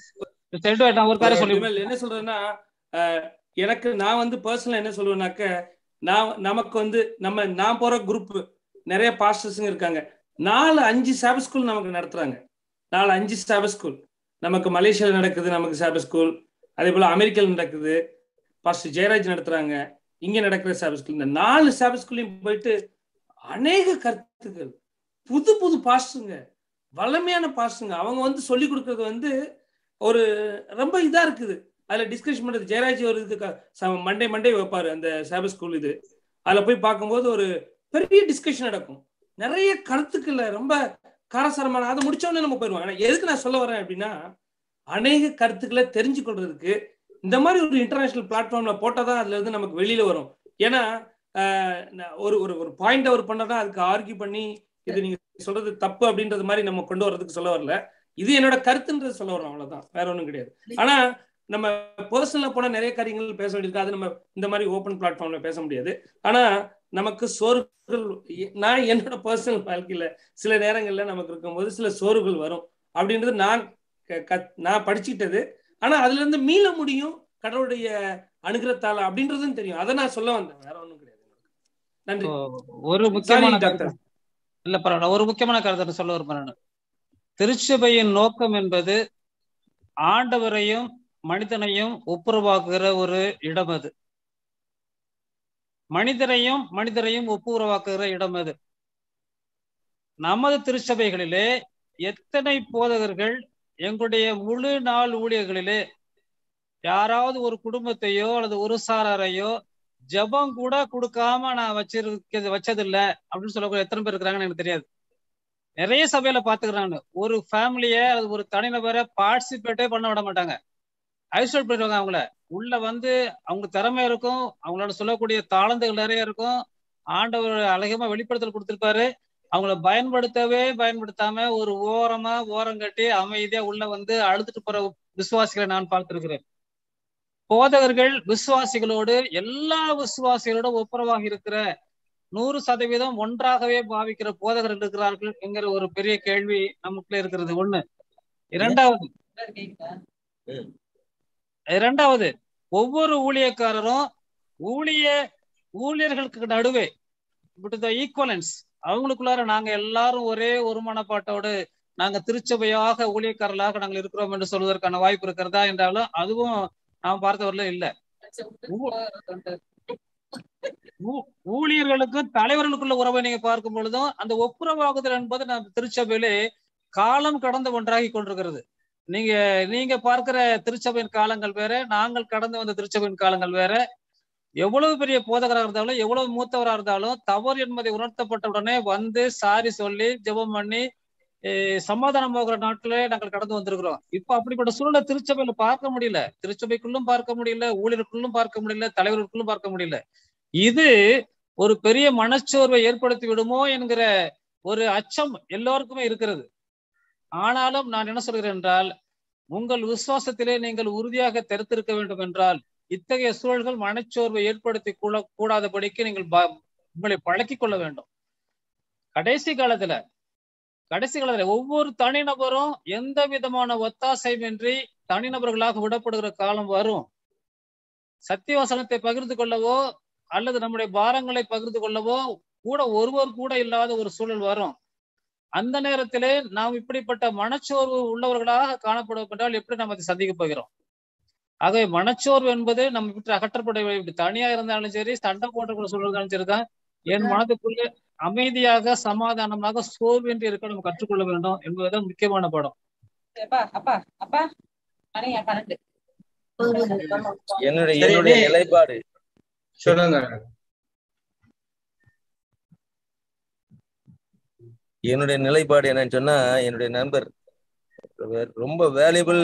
என்ன என்ன சொல்றேன்னா எனக்கு நான் வந்து பர்சனலா என்ன சொல்லுவேன்னாக்க, நான் நமக்கு வந்து நம்ம நான் போற குரூப் நிறைய பாஸ்டர்ஸுங்க இருக்காங்க. நாலு அஞ்சு சாபத் ஸ்கூல் நமக்கு நடத்துறாங்க. நாலு அஞ்சு சாபத் ஸ்கூல் நமக்கு மலேசியாவில் நடக்குது, நமக்கு சாபத் ஸ்கூல். அதே போல அமெரிக்காவில் நடக்குது, பாஸ்டர் ஜெயராஜ் நடத்துறாங்க. இங்க நடக்கிற சாபத் ஸ்கூல், இந்த நாலு சாபத் ஸ்கூல்லையும் போயிட்டு அநேக கருத்துக்கள், புது புது பாஸ்டருங்க, வளமையான பாஸ்டருங்க, அவங்க வந்து சொல்லி கொடுக்கறது வந்து ஒரு ரொம்ப இதா இருக்குது. அதுல டிஸ்கஷன் பண்றது ஜெயராஜ் ஒரு இதுக்கு மண்டே மண்டே வைப்பாரு அந்த சாபத் ஸ்கூல் இது. அதுல போய் பார்க்கும்போது ஒரு பெரிய டிஸ்கஷன் நடக்கும், நிறைய கருத்துக்கள் ரொம்ப காரசாரமான. அதை முடிச்சோடனே நம்ம போயிடுவோம். ஆனா எதுக்கு நான் சொல்ல வரேன் அப்படின்னா, அநேக கருத்துக்களை தெரிஞ்சு கொள்றதுக்கு இந்த மாதிரி ஒரு இன்டர்நேஷனல் பிளாட்ஃபார்ம்ல போட்டாதான் அதுல இருந்து நமக்கு வெளியில வரும். ஏன்னா ஒரு ஒரு பாயிண்ட் அவர் பண்ணா அதுக்கு ஆர்கியூ பண்ணி இது நீங்க சொல்றது தப்பு அப்படின்றது மாதிரி நம்ம கொண்டு வர்றதுக்கு சொல்ல வரல. இது என்னோட கருத்துன்றது சொல்ல வரோம், அவ்வளவுதான், வேற ஒன்றும் கிடையாது. ஆனா நம்ம பர்சனலா போனா நிறைய காரியங்கள் பேச வேண்டியிருக்கு, அது நம்ம இந்த மாதிரி ஓப்பன் பிளாட்ஃபார்ம்ல பேச முடியாது. ஆனா நமக்கு சோறுகள், நான் என்னோட பர்சனல் வாழ்க்கையில சில நேரங்கள்ல நமக்கு இருக்கும்போது சில சோறுகள் வரும் அப்படின்றது நான் நான் படிச்சுக்கிட்டது. ஆனா அதுல இருந்து மீள முடியும் கடவுளுடைய அனுகிரகத்தால அப்படின்றதும் தெரியும். அதை நான் சொல்ல வந்தேன், வேற ஒன்றும் கிடையாது. நன்றி. ஒரு முக்கியமான டாக்டர் இல்ல பரவாயில்ல, ஒரு முக்கியமான கருத்தை சொல்ல விரும்புறேன். திருச்சபையின் நோக்கம் என்பது ஆண்டவரையும் மனிதனையும் ஒப்புரவாக்குகிற ஒரு இடம். அது மனிதரையும் மனிதரையும் ஒப்புரவாக்குகிற இடம். அது நமது திருச்சபைகளிலே எத்தனை போதகர்கள் எங்களுடைய முழு நாள் ஊழியர்களிலே யாராவது ஒரு குடும்பத்தையோ அல்லது ஒரு சாராரையோ ஜபம் கூட கொடுக்காம நான் வச்சிருக்க வச்சதில்லை அப்படின்னு சொல்லக்கூடிய எத்தனை பேர் இருக்கிறாங்கன்னு எனக்கு தெரியாது. நிறைய சபையில பாத்துக்கிறாங்க, ஒரு ஃபேமிலிய அது ஒரு தனிநபரை பார்ட்டிசிபேட்டே பண்ண விட மாட்டாங்க, ஐசோலேட் பண்ணிடுவாங்க. அவங்கள உள்ள வந்து அவங்க திறமை இருக்கும், அவங்களோட சொல்லக்கூடிய தாளந்துகள் நிறைய இருக்கும், ஆண்டவர் அழகமா வெளிப்படுத்தல் கொடுத்திருப்பாரு. அவங்கள பயன்படுத்தவே பயன்படுத்தாம ஒரு ஓரமா ஓரம் கட்டி அமைதியா உள்ள வந்து அழுத்துட்டு போற விசுவாசிகளை நான் பார்த்திருக்கிறேன். போதகர்கள் விசுவாசிகளோடு எல்லா விசுவாசிகளோட ஒப்புரவாக இருக்கிற நூறு சதவீதம் ஒன்றாகவே பாவிக்கிற போதகர்கள் இருக்கிறார்கள் என்கிற ஒரு பெரிய கேள்வி நமக்குள்ள இருக்கிறது. ஒண்ணு. இரண்டாவது இரண்டாவது ஒவ்வொரு ஊழியக்காரரும் ஊழிய ஊழியர்களுக்கு நடுவே ஈக்குவலன்ஸ், அவங்களுக்குள்ளார நாங்க எல்லாரும் ஒரே ஒரு மனப்பாட்டோடு நாங்க திருச்சபையாக ஊழியக்காரர்களாக நாங்கள் இருக்கிறோம் என்று சொல்வதற்கான வாய்ப்பு இருக்கிறதா என்றாலும் அதுவும் நாம் பார்த்தவர்கள இல்ல. ஊழியர்களுக்கும் தலைவர்களுக்குள்ள உறவை நீங்க பார்க்கும் பொழுதும் அந்த ஒப்புரவாகுதல் என்பது நம்ம திருச்சபையிலே காலம் கடந்த ஒன்றாகி கொண்டிருக்கிறது. நீங்க நீங்க பார்க்கிற திருச்சபையின் காலங்கள் வேற, நாங்கள் கடந்து வந்த திருச்சபையின் காலங்கள் வேற. எவ்வளவு பெரிய போதகராக இருந்தாலும் எவ்வளவு மூத்தவராக இருந்தாலும் தவறு என்பதை உணர்த்தப்பட்ட உடனே வந்து சாரி சொல்லி ஜெபம் பண்ணி சமாதானம் போகிற நாட்டிலே நாங்கள் கடந்து வந்திருக்கிறோம். இப்ப அப்படிப்பட்ட சூழ்நிலை திருச்சபையில பார்க்க முடியல. திருச்சபைக்குள்ளும் பார்க்க முடியல, ஊழியர்களும் பார்க்க முடியல, தலைவர்களும் பார்க்க முடியல. இது ஒரு பெரிய மனச்சோர்வை ஏற்படுத்தி விடுமோ என்கிற ஒரு அச்சம் எல்லோருக்குமே இருக்கிறது. ஆனாலும் நான் என்ன சொல்கிறேன் என்றால், உங்கள் விசுவாசத்திலே நீங்கள் உறுதியாக தெரித்திருக்க வேண்டும் என்றால் இத்தகைய சூழல்கள் மனச்சோர்வை ஏற்படுத்தி கூடாதபடிக்கு நீங்கள் உங்களை பழக்கிக் கொள்ள வேண்டும். கடைசி காலத்துல கடைசி காலத்துல ஒவ்வொரு தனிநபரும் எந்த விதமான ஒத்தாசையின்றி தனிநபர்களாக விடப்படுகிற காலம் வரும். சத்தியவசனத்தை பகிர்ந்து கொள்ளவோ அல்லது நம்முடைய பாரங்களை பகிர்ந்து கொள்ளவோ கூட ஒருவர் கூட இல்லாத ஒரு சூழல் வரும். அந்த நேரத்திலே நாம் இப்படிப்பட்ட மனச்சோர்வு உள்ளவர்களாக காணப்படுவோம் என்றால் எப்படி நாம் அதை சந்திக்க போகிறோம்? ஆகவே மனச்சோர்வு என்பது நம்ம விட்டு அகற்றப்பட இப்படி தனியா இருந்தாலும் சரி, சண்டை போன்ற சூழல்களும் சரிதான், என் மனதுக்குள்ளே அமைதியாக சமாதானமாக சோர்வின்றி இருக்க நம்ம கற்றுக்கொள்ள வேண்டும் என்பதுதான் முக்கியமான பாடம். என்னுடைய என்னுடைய நிலைப்பாடு சொல்லுங்க. என்னுடைய நிலைப்பாடு என்னன்னு சொன்னா, என்னுடைய நண்பர் ரொம்ப வேல்யூபிள்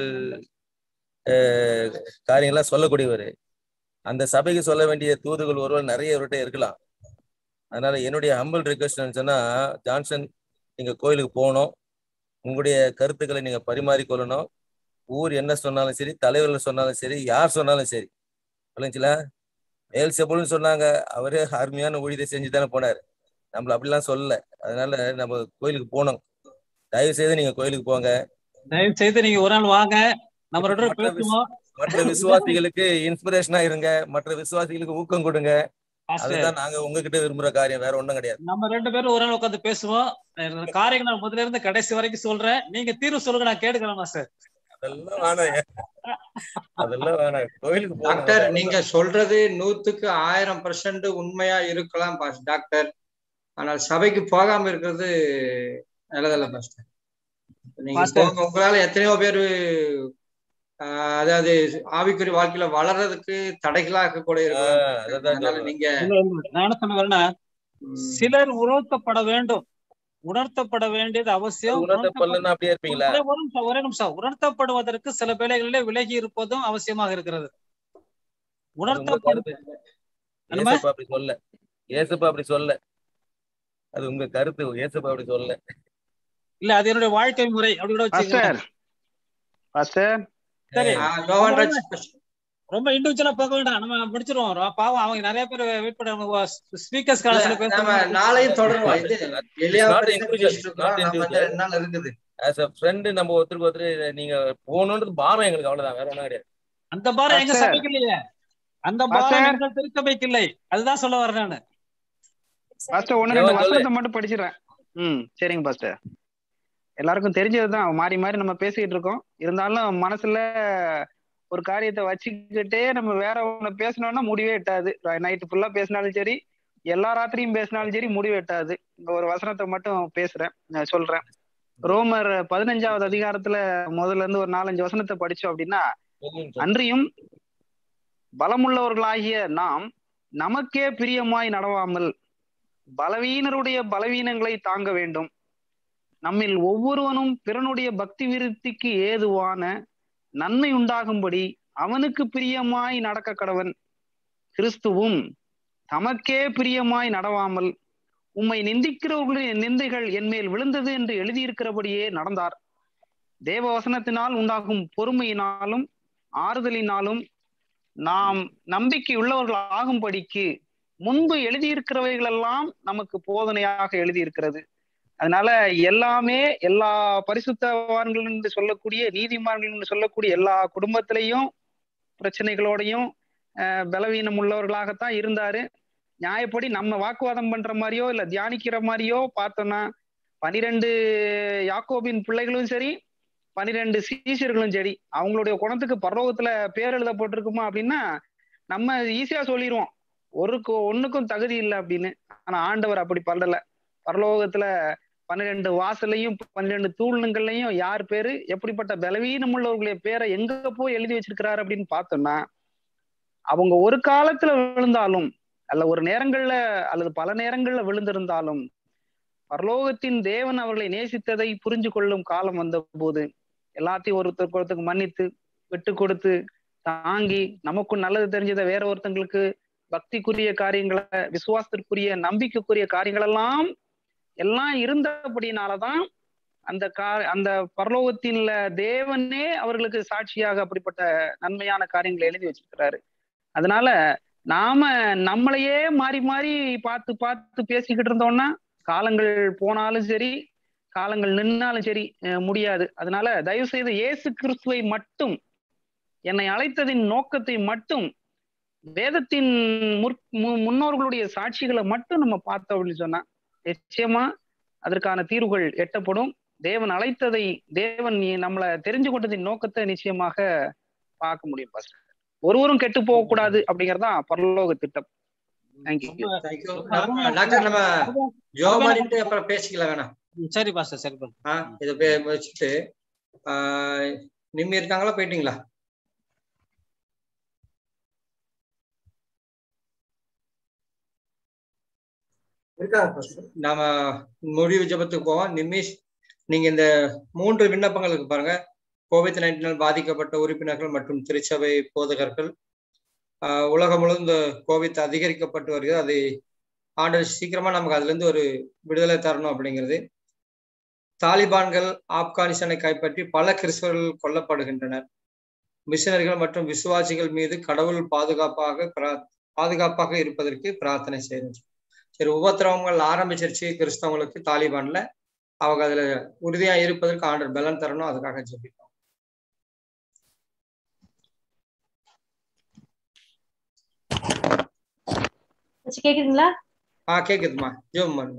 காரியங்கள்லாம் சொல்லக்கூடியவர். அந்த சபைக்கு சொல்ல வேண்டிய தூதுகள் ஒருவர் நிறைய இவர்கிட்ட இருக்கலாம். அதனால என்னுடைய ஹம்பிள் ரிக்வெஸ்ட் சொன்னா, ஜான்சன் நீங்க கோயிலுக்கு போகணும், உங்களுடைய கருத்துக்களை நீங்க பரிமாறிக்கொள்ளணும். ஊர் என்ன சொன்னாலும் சரி, தலைவர்கள் சொன்னாலும் சரி, யார் சொன்னாலும் சரி, இல்லைங்களா? மேல் செபுல்னு சொன்னாங்க, அவரே அருமையான ஊழியத்தை செஞ்சு தானே போனார். நம்மள அப்படிலாம் சொல்லல. அதனால நம்ம கோயிலுக்கு போனோம். தயவு செய்து நீங்க கோயிலுக்கு போங்க. தயவு செய்து நீங்க ஒரு நாள் வாங்க, நம்ம ரெண்டு பேரும் பேசுவோம். மற்ற விசுவாசிகளுக்கு இன்ஸ்பிரேஷனா இருங்க, மற்ற விசுவாசிகளுக்கு ஊக்கம் கொடுங்க. அதுதான் நாங்க உங்ககிட்ட விரும்புற காரியம், வேற ஒண்ணும் கிடையாது. நம்ம ரெண்டு பேரும் ஒரு நாள் உட்காந்து பேசுவோம். காரியங்கள் நான் முதல்ல இருந்து கடைசி வரைக்கும் சொல்றேன், நீங்க தீர்வு சொல்லுங்க, நான் கேட்டுக்கிறேன் சார். அதெல்லாம் வேணாம், அதெல்லாம் வேணாம். கோயிலுக்கு டாக்டர், நீங்க சொல்றது நூத்துக்கு ஆயிரம் பர்சன்ட் உண்மையா இருக்கலாம் டாக்டர். ஆனால் சபைக்கு போகாம இருக்கிறது நல்லதல்ல பாஸ்டர். நீங்க போங்க, உங்களால எத்தனையோ பேரு அதாவது ஆவிக்குறி வாழ்க்கையில வளர்றதுக்கு தடைகளாக கூட இருக்கலாம். நீங்க நான் என்ன சொன்ன வரேன்னா, சிலர் உணர்த்தப்பட வேண்டும், உணர்த்தப்பட வேண்டியது அவசியம். அப்படியே இருப்பீங்களா? ஒரே நிமிஷம். உணர்த்தப்படுவதற்கு சில வேளைகளிலே விலகி இருப்பதும் அவசியமாக இருக்கிறது. உணர்த்தப்படு அப்படி சொல்ல ஏசப்பா அப்படி சொல்ல அது உங்க கருத்து. ஏசப்பா அப்படி சொல்ல இல்ல, அது என்னுடைய வாழ்க்கை முறை. அப்படி கூட வச்சுக்கோங்க. சரி, ரொம்ப இண்டிவிஜுவலா போக வேண்டாம், நம்ம முடிச்சிருவோம். பாவம் அவங்க நிறைய பேர் வெயிட் பண்ணுவாங்க. ஸ்பீக்கர்ஸ் கால சில பேர் நாளையும் தொடருவோம். இது இருக்குது. as a friend நம்ம ஒருத்தருக்கு ஒருத்தர் நீங்க போகணும்ன்றது பாரம் எங்களுக்கு, அவ்வளவுதான், வேற ஒண்ணும் கிடையாது. அந்த பாரம் எங்க சபைக்கு இல்லையே, அந்த பாரம் எங்க திருச்சபைக்கு இல்லை. அதுதான் சொல்ல வரேன் நானு. பாஸ்டர் ஒன்னு ரெண்டு வசனத்தை மட்டும் படிச்சிடுறேன். ம் சரிங்க பாஸ்டர். எல்லாருக்கும் தெரிஞ்சதுதான், மாறி மாறி நம்ம பேசிக்கிட்டு இருக்கோம். இருந்தாலும் மனசுல ஒரு காரியத்தை வச்சுக்கிட்டே நம்ம வேற ஒண்ணு பேசணும்னா முடிவே எட்டாது. நைட்டு ஃபுல்லா பேசினாலும் சரி, எல்லா ராத்திரியும் பேசினாலும் சரி, முடிவு எட்டாது. இங்க ஒரு வசனத்தை மட்டும் பேசுறேன், சொல்றேன். ரோமர் பதினஞ்சாவது அதிகாரத்துல முதல்ல இருந்து ஒரு நாலஞ்சு வசனத்தை படிச்சோம் அப்படின்னா, அன்றியும் பலமுள்ளவர்களாகிய நாம் நமக்கே பிரியமாய் நடவாமல் பலவீனருடைய பலவீனங்களை தாங்க வேண்டும். நம்மில் ஒவ்வொருவனும் பிறனுடைய பக்தி விருத்திக்கு ஏதுவான நன்மை உண்டாகும்படி அவனுக்கு பிரியமாய் நடக்க கடவன். கிறிஸ்துவும் தமக்கே பிரியமாய் நடவாமல் உம்மை நிந்திக்கிறவர்களுடைய நிந்தைகள் என்மேல் விழுந்தது என்று எழுதியிருக்கிறபடியே நடந்தார். தேவ வசனத்தினால் உண்டாகும் பொறுமையினாலும் ஆறுதலினாலும் நாம் நம்பிக்கை உள்ளவர்கள் ஆகும்படிக்கு முன்பு எழுதியிருக்கிறவைகளெல்லாம் நமக்கு போதனையாக எழுதியிருக்கிறது. அதனால எல்லாமே எல்லா பரிசுத்தவான்கள் என்று சொல்லக்கூடிய நீதிமான்கள் என்று சொல்லக்கூடிய எல்லா குடும்பத்திலையும் பிரச்சனைகளோடையும் அஹ் பலவீனம் உள்ளவர்களாகத்தான் இருந்தாரு. நியாயப்படி நம்ம வாக்குவாதம் பண்ற மாதிரியோ இல்ல தியானிக்கிற மாதிரியோ பார்த்தோம்னா, பனிரெண்டு யாக்கோபின் பிள்ளைகளும் சரி, பனிரெண்டு சீஷர்களும் சரி, அவங்களுடைய குணத்துக்கு பரலோகத்துல பேர் எழுதப்பட்டிருக்குமா அப்படின்னா நம்ம ஈஸியா சொல்லிடுவோம், ஒரு ஒண்ணுக்கும் தகுதி இல்லை அப்படின்னு. ஆனா ஆண்டவர் அப்படி பண்ணல. பரலோகத்துல பன்னிரெண்டு வாசலையும் பன்னிரெண்டு தூண்கள்லையும் யார் பேரு, எப்படிப்பட்ட பலவீனம் உள்ளவர்களுடைய பேரை எங்க போய் எழுதி வச்சிருக்கிறாரு அப்படின்னு பார்த்தோம்னா, அவங்க ஒரு காலத்துல விழுந்தாலும் அல்ல ஒரு நேரங்கள்ல அல்லது பல நேரங்கள்ல விழுந்திருந்தாலும் பரலோகத்தின் தேவன் அவர்களை நேசித்ததை புரிஞ்சு கொள்ளும் காலம் வந்த போது எல்லாத்தையும் ஒருத்தருக்கு ஒருத்தருக்கு மன்னித்து விட்டு கொடுத்து தாங்கி நமக்கும் நல்லது தெரிஞ்சதை வேற ஒருத்தங்களுக்கு பக்திக்குரிய காரியங்களை, விசுவாசத்திற்குரிய நம்பிக்கைக்குரிய காரியங்கள் எல்லாம் எல்லாம் இருந்தபடினாலதான் அந்த கா அந்த பரலோகத்தின்ல தேவனே அவர்களுக்கு சாட்சியாக அப்படிப்பட்ட நன்மையான காரியங்களை எழுதி வச்சிருக்கிறாரு. அதனால நாம நம்மளையே மாறி மாறி பார்த்து பார்த்து பேசிக்கிட்டு இருந்தோம்னா காலங்கள் போனாலும் சரி, காலங்கள் நின்னாலும் சரி முடியாது. அதனால தயவு செய்து இயேசு கிறிஸ்துவை மட்டும், என்னை அழைத்ததின் நோக்கத்தை மட்டும், வேதத்தின் முன்னோர்களுடைய சாட்சிகளை மட்டும் நம்ம பார்த்தோம் அப்படின்னு சொன்னா நிச்சயமா அதற்கான தீர்வுகள் எட்டப்படும். தேவன் அழைத்ததை, தேவன் நம்மளை தெரிஞ்சு கொண்டதின் நோக்கத்தை நிச்சயமாக பார்க்க முடியும். பாஸ்டர், ஒருவரும் கெட்டு போக கூடாது அப்படிங்கறதான் பரலோக திட்டம். தேங்க்யூ. டாக்டர் நம்ம ஜோம் பண்ணிட்டு அப்புறம் பேசிக்கலாம் வேணாம். சரி பாஸ்டர், சரி ஆஹ் இதை வச்சுட்டு ஆஹ் நிம்மி இருக்காங்களா, போயிட்டீங்களா? நாம முடிவு ஜபத்துக்கு போவோம். நிமிஷ், நீங்க இந்த மூன்று விண்ணப்பங்களுக்கு பாருங்க. கோவிட் நைன்டீனால் பாதிக்கப்பட்ட உறுப்பினர்கள் மற்றும் திருச்சபை போதகர்கள், ஆஹ் உலகம் முழுவதும் இந்த கோவிட் அதிகரிக்கப்பட்டு வருகிறது. அது ஆண்டவர் சீக்கிரமா நமக்கு அதுல இருந்து ஒரு விடுதலை தரணும் அப்படிங்கிறது. தாலிபான்கள் ஆப்கானிஸ்தானை கைப்பற்றி பல கிறிஸ்தவர்கள் கொல்லப்படுகின்றனர். மிஷனரிகள் மற்றும் விசுவாசிகள் மீது கடவுள் பாதுகாப்பாக பாதுகாப்பாக இருப்பதற்கு பிரார்த்தனை செய்யணும். சரி, உபத்திரவங்கள் ஆரம்பிச்சிருச்சு கிறிஸ்தவங்களுக்கு தாலிபான்ல. அவங்க அதுல உறுதியா இருப்பதற்கு ஆண்டவர் பலன் தரணும். அதுக்காக ஜெபிப்போம். கேக்குதுங்களா? ஆஹ் கேக்குதுமா, ஜெபம் பண்ணுங்க.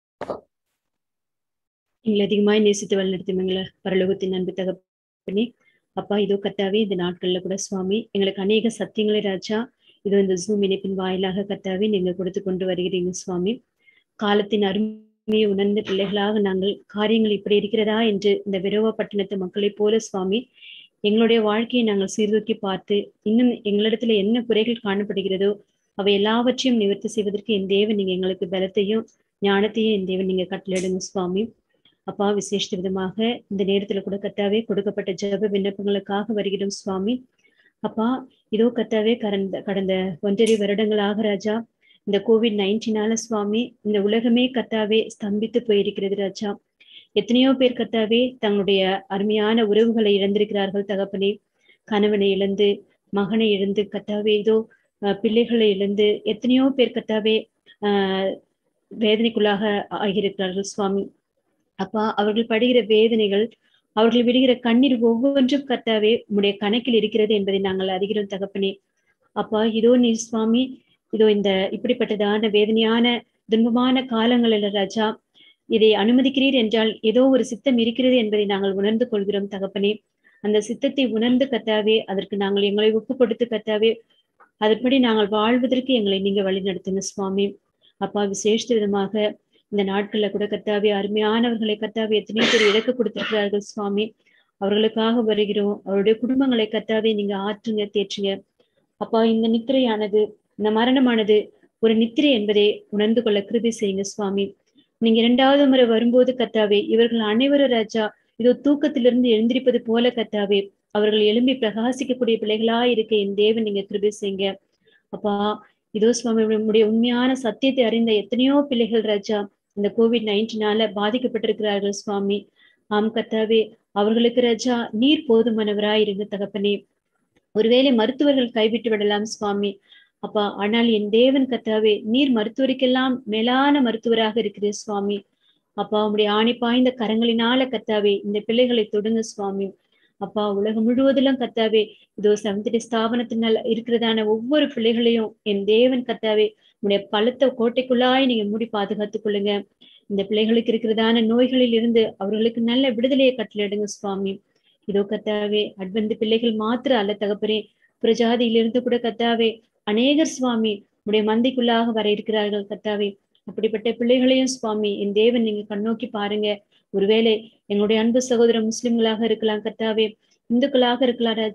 எங்களை அதிகமாய் நேசித்து வழிநடத்துவீங்களா பரலோகத்தின் அன்பு தகப்பனே, அப்பா இதோ கர்த்தாவே இந்த நாட்கள்ல கூட சுவாமி எங்களுக்கு அநேக சத்தியங்களை ராஜா இதோ இந்த ஜூம் இணைப்பின் வாயிலாக கர்த்தாவே நீங்க கொடுத்து கொண்டு வருகிறீங்க சுவாமி. காலத்தின் அருமையை உணர்ந்த பிள்ளைகளாக நாங்கள் காரியங்கள் இப்படி இருக்கிறதா என்று இந்த விரோவ பட்டணத்து மக்களை போல சுவாமி எங்களுடைய வாழ்க்கையை நாங்கள் சீர்தூக்கி பார்த்து இன்னும் எங்களிடத்துல என்ன குறைகள் காணப்படுகிறதோ அவை எல்லாவற்றையும் நிவர்த்தி செய்வதற்கு என் தேவன் நீங்க எங்களுக்கு பலத்தையும் ஞானத்தையும் என் தேவன் நீங்க கட்டளையிடுங்க சுவாமி. அப்பா, விசேஷ விதமாக இந்த நேரத்துல கூட கர்த்தாவே கொடுக்கப்பட்ட ஜெப விண்ணப்பங்களுக்காக வருகிறோம் சுவாமி. அப்பா, இதோ கர்த்தாவே கடந்த கடந்த ஒன்றரை வருடங்களாக ராஜா இந்த கோவிட் நைன்டீனால சுவாமி இந்த உலகமே கர்த்தாவே ஸ்தம்பித்து போயிருக்கிறது ராஜா. எத்தனையோ பேர் கர்த்தாவே தங்களுடைய அருமையான உறவுகளை இழந்திருக்கிறார்கள் தகப்பனே. கணவனை இழந்து, மகனை இழந்து, கர்த்தாவே இதோ பிள்ளைகளை இழந்து எத்தனையோ பேர் கர்த்தாவே ஆஹ் வேதனைக்குள்ளாக ஆகியிருக்கிறார்கள் சுவாமி. அப்பா, அவர்கள் படுகிற வேதனைகள், அவர்கள் விடுகிற கண்ணீர் ஒவ்வொன்றும் கர்த்தாவே உம்முடைய கணக்கில் இருக்கிறது என்பதை நாங்கள் அறிகிறோம் தகப்பனே. அப்பா, இதோ நீ சுவாமி இதோ இந்த இப்படிப்பட்டதான வேதனையான துன்பமான காலங்களில் ராஜா இதை அனுமதிக்கிறீர் என்றால் ஏதோ ஒரு சித்தம் இருக்கிறது என்பதை நாங்கள் உணர்ந்து கொள்கிறோம் தகப்பனே. அந்த சித்தத்தை உணர்ந்து கர்த்தாவே அதற்கு நாங்கள் எங்களை ஒப்பு கொடுத்து கர்த்தாவே அதன்படி நாங்கள் வாழ்வதற்கு எங்களை நீங்க வழி நடத்துங்க சுவாமி. அப்பா, விசேஷ விதமாக இந்த நாட்கள்ல கூட கர்த்தாவே அருமையானவர்களை கர்த்தாவே எத்தனையோ பேர் இழக்க கொடுத்திருக்கிறார்கள் சுவாமி. அவர்களுக்காக வருகிறோம். அவருடைய குடும்பங்களை கர்த்தாவே நீங்க ஆற்றுங்க, தேற்றுங்க. அப்பா, இந்த நித்திரையானது, இந்த மரணமானது ஒரு நித்திரை என்பதை உணர்ந்து கொள்ள கிருபை செய்யுங்க சுவாமி. நீங்க இரண்டாவது முறை வரும்போது கர்த்தாவே இவர்கள் அனைவரும் ராஜா இதோ தூக்கத்திலிருந்து எழுந்திருப்பது போல கர்த்தாவே அவர்கள் எழும்பி பிரகாசிக்கக்கூடிய பிள்ளைகளா இருக்க என் தேவன் நீங்க கிருபை செய்யுங்க. அப்பா, இதோ சுவாமி நம்முடைய உண்மையான சத்தியத்தை அறிந்த எத்தனையோ பிள்ளைகள் ராஜா இந்த கோவிட் நைன்டீனால பாதிக்கப்பட்டிருக்கிறார்கள் சுவாமி. ஆம் கர்த்தாவே, அவர்களுக்கு ராஜா நீர் போதுமானவராய் இருங்க தகப்பனே. ஒருவேளை மருத்துவர்கள் கைவிட்டு விடலாம் சுவாமி. அப்பா, ஆனால் என் தேவன் கர்த்தாவே நீர் மருத்துவருக்கெல்லாம் மேலான மருத்துவராக இருக்கிற சுவாமி. அப்பா, உம்முடைய ஆணி பாய்ந்த கரங்களினால கர்த்தாவே இந்த பிள்ளைகளை தொடுங்க சுவாமி. அப்பா, உலகம் முழுவதிலும் கர்த்தாவே இதோ செவன்த் டே ஸ்தாபனத்தினால இருக்கிறதான ஒவ்வொரு பிள்ளைகளையும் என் தேவன் கர்த்தாவே உடைய பலத்த கோட்டைக்குள்ளாய் நீங்க மூடி பாதுகாத்துக் கொள்ளுங்க. இந்த பிள்ளைகளுக்கு இருக்கிறதான நோய்களில் இருந்து அவர்களுக்கு நல்ல விடுதலையை கட்டளையிடுங்க சுவாமி. இதோ கர்த்தாவே அட்வந்து பிள்ளைகள் மாத்திர அல்ல தகப்பனே, பிரஜாதியிலிருந்து கூட கர்த்தாவே அநேகர் சுவாமி உடைய மந்தைக்குள்ளாக வர இருக்கிறார்கள் கர்த்தாவே. அப்படிப்பட்ட பிள்ளைகளையும் சுவாமி என் தேவன் நீங்க கண்ணோக்கி பாருங்க. ஒருவேளை எங்களுடைய அன்பு சகோதர முஸ்லிம்களாக இருக்கலாம் கர்த்தாவே, இந்துக்களாக இருக்கலாம் ராஜா,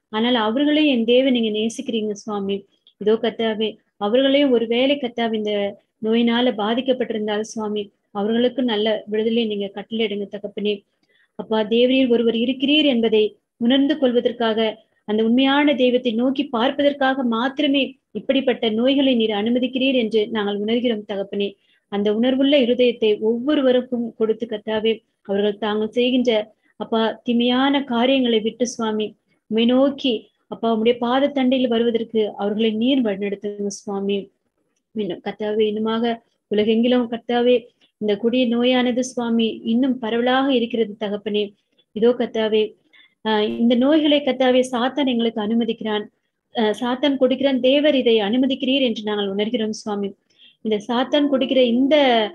ஆனால் அவர்களையும் என் தேவன் நீங்க நேசிக்கிறீங்க சுவாமி. இதோ கத்தாவே அவர்களையும் ஒரு வேலை கத்தாவே இந்த நோயினால பாதிக்கப்பட்டிருந்தால் சுவாமி அவர்களுக்கு நல்ல விடுதலை நீங்க கட்டளையிடுங்க தகப்பனே. அப்பா தேவரீர் ஒருவர் இருக்கிறீர் என்பதை உணர்ந்து கொள்வதற்காக, அந்த உண்மையான தெய்வத்தை நோக்கி பார்ப்பதற்காக மாத்திரமே இப்படிப்பட்ட நோய்களை நீர் அனுமதிக்கிறீர் என்று நாங்கள் உணர்கிறோம் தகப்பனே. அந்த உணர்வுள்ள இருதயத்தை ஒவ்வொருவருக்கும் கொடுத்து கத்தாவே அவர்கள் தாங்கள் செய்கின்ற அப்பா தீமையான காரியங்களை விட்டு சுவாமி உம்மை நோக்கி அப்பா உம்முடைய பாத தண்டையில் வருவதற்கு அவர்களை நீர் வழிநடத்துங்க சுவாமி. இன்னும் கத்தாவே இன்னுமாக உலகெங்கிலும் கத்தாவே இந்த கொடிய நோயானது சுவாமி இன்னும் பரவலாக இருக்கிறது தகப்பனே. இதோ கத்தாவே ஆஹ் இந்த நோய்களை கத்தாவே சாத்தான் எங்களுக்கு அனுமதிக்கிறான், அஹ் சாத்தான் கொடுக்கிறான், தேவர் இதை அனுமதிக்கிறீர் என்று நாங்கள் உணர்கிறோம் சுவாமி. இந்த சாத்தான் கொடுக்கிற இந்த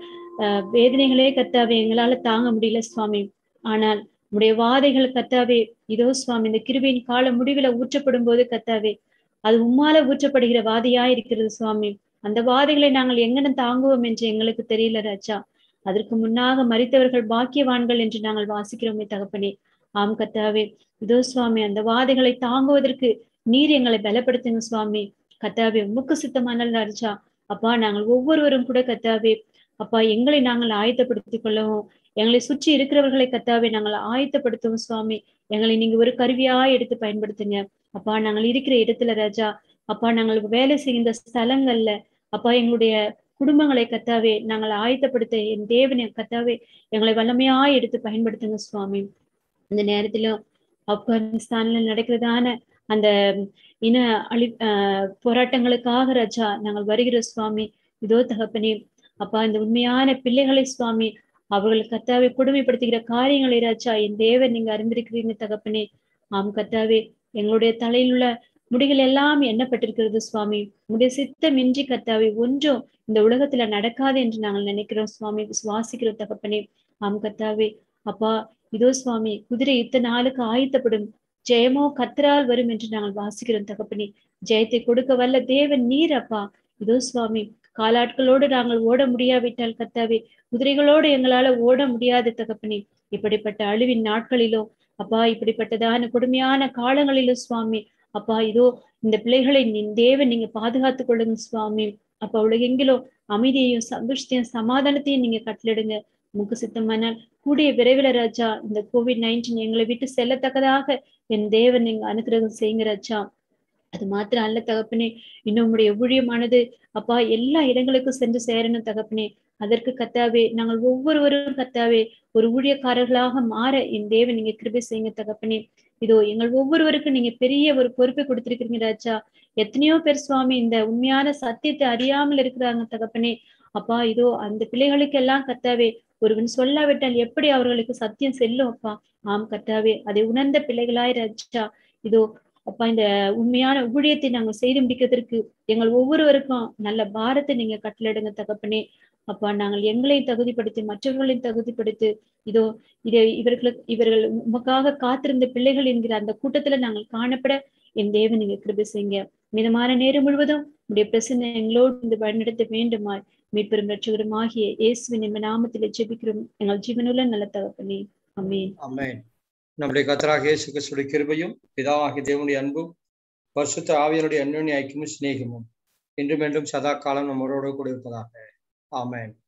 அஹ் வேதனைகளே கத்தாவே எங்களால தாங்க முடியல சுவாமி. ஆனால் உடைய வாதைகள் கத்தாவே இதோ சுவாமி இந்த கிருபையின் கால முடிவுல ஊற்றப்படும் போது கத்தாவே அது உம்மால ஊற்றப்படுகிற வாதையா இருக்கிறது சுவாமி. அந்த வாதைகளை நாங்கள் எங்கன தாங்குவோம் என்று எங்களுக்கு தெரியல ராஜா. அதற்கு முன்னாக மரித்தவர்கள் பாக்கியவான்கள் என்று நாங்கள் வாசிக்கிறோமே தகப்பனே. ஆம் கத்தாவே இதோ சுவாமி அந்த வாதைகளை தாங்குவதற்கு நீர் எங்களை பலப்படுத்துங்க சுவாமி. கத்தாவே உமக்கு சித்தமான ராஜா அப்பா நாங்கள் ஒவ்வொருவரும் கூட கத்தாவே அப்பா எங்களை நாங்கள் ஆயத்தப்படுத்திக் கொள்ளவும், எங்களை சுற்றி இருக்கிறவர்களை கத்தாவே நாங்கள் ஆயத்தப்படுத்துவோம் சுவாமி. எங்களை நீங்க ஒரு கருவியா எடுத்து பயன்படுத்துங்க அப்பா. நாங்கள் இருக்கிற இடத்துல ராஜா அப்பா நாங்கள் வேலை செய்கின்ற ஸ்தலங்கள்ல அப்பா எங்களுடைய குடும்பங்களை கத்தாவே நாங்கள் ஆயத்தப்படுத்த என் தேவனை கத்தாவே எங்களை வல்லமையாய் எடுத்து பயன்படுத்துங்க சுவாமி. இந்த நேரத்திலும் ஆப்கானிஸ்தான்ல நடக்கிறதான அந்த இன அழி ஆஹ் போராட்டங்களுக்காக ராஜா நாங்கள் வருகிற சுவாமி. இதோ தகப்பனே அப்பா இந்த உண்மையான பிள்ளைகளை சுவாமி அவர்கள் கத்தாவே கொடுமைப்படுத்துகிற காரியங்களை ராஜா என் தேவன் நீங்க அறிந்திருக்கிறீங்க தகப்பனே. ஆம் கத்தாவே எங்களுடைய தலையில் உள்ள முடிகள் எல்லாம் எண்ணப்பட்டிருக்கிறது சுவாமி. உடைய சித்தமின்றி கத்தாவே ஒன்றும் இந்த உலகத்துல நடக்காது என்று நாங்கள் நினைக்கிறோம் சுவாமி, விசுவாசிக்கிறோம் தகப்பனே. ஆம் கத்தாவே அப்பா இதோ சுவாமி குதிரை இத்தனை நாளுக்கு ஆயத்தப்படும், ஜெயமோ கத்தரால் வரும் என்று நாங்கள் வாசிக்கிறோம் தகப்பனே. ஜெயத்தை கொடுக்க வல்ல தேவன் நீர் அப்பா. இதோ சுவாமி காலாட்களோடு நாங்கள் ஓட முடியாவிட்டால் கத்தாவே குதிரைகளோடு எங்களால ஓட முடியாது தகப்பனே. இப்படிப்பட்ட அழிவின் நாட்களிலோ அப்பா இப்படிப்பட்டதான கொடுமையான காலங்களிலோ சுவாமி அப்பா இதோ இந்த பிள்ளைகளை தேவன் நீங்க பாதுகாத்து கொள்ளுங்க சுவாமி. அப்பா உலகெங்கிலோ அமைதியையும் சந்தோஷத்தையும் சமாதானத்தையும் நீங்க கட்டளிடுங்க. முக்கு சித்தமானால் கூடிய விரைவில் ராஜா இந்த கோவிட் நைன்டீன் எங்களை விட்டு செல்லத்தக்கதாக என் தேவன் நீங்க அனுகிரகம் செய்யுங்க ராஜா. அது மாத்திரம் அல்ல தகப்பனே, இன்னும் உடைய ஊழியமானது அப்பா எல்லா இடங்களுக்கும் சென்று சேரணும் தகப்பனே. அதற்கு கத்தாவே நாங்கள் ஒவ்வொருவரும் கத்தாவே ஒரு ஊழியக்காரர்களாக மாற என் தேவன் நீங்க கிருபை செய்யுங்க தகப்பனே. இதோ எங்கள் ஒவ்வொருவருக்கும் நீங்க பெரிய ஒரு பொறுப்பை கொடுத்திருக்கிறீங்க ராஜா. எத்தனையோ பேர் சுவாமி இந்த உண்மையான சத்தியத்தை அறியாமல் இருக்கிறாங்க தகப்பனே. அப்பா இதோ அந்த பிள்ளைகளுக்கு எல்லாம் கத்தாவே ஒருவன் சொல்லாவிட்டால் எப்படி அவர்களுக்கு சத்தியம் செல்லும் அப்பா. ஆம் கத்தாவே அதை உணர்ந்த பிள்ளைகளாய் ராஜா இதோ அப்பா இந்த உண்மையான ஊழியத்தை நாங்கள் செய்து முடிக்கிறதுக்கு எங்கள் ஒவ்வொருவருக்கும் நல்ல பாரத்தை நீங்க கட்டளையிடுங்க தகப்பனே. அப்பா நாங்கள் எங்களையும் தகுதிப்படுத்தி மற்றவர்களையும் தகுதிப்படுத்தி இதோ இதை இவர்களுக்கு இவர்கள் உமக்காக காத்திருந்த பிள்ளைகள் என்கிற அந்த கூட்டத்துல நாங்கள் காணப்பட என் தேவன் நீங்க கிருபை செய்யுங்க. மிதமான நேரம் முழுவதும் உடைய பிரசன்னை எங்களோடு இந்த வழிநடத்த வேண்டுமாய் மீட்பெரும் ரட்சகரும் ஆகிய இயேசுவின் நம்ம நாமத்திலே ஜெபிக்கிறோம் எங்கள் ஜீவனுள்ள நல்ல தகப்பனே. ஆமென். ஆமென். நம்முடைய கர்த்தராகிய இயேசு கிறிஸ்துவின் கிருபையும் பிதாவாகிய தேவனுடைய அன்பும் பரிசுத்த ஆவியாருடைய அன்யோன்ய ஐக்கியமும் சிநேகமும் இன்றும் என்றும் சதா காலம் நம்மளோடு கூட இருப்பதாக. ஆமென்.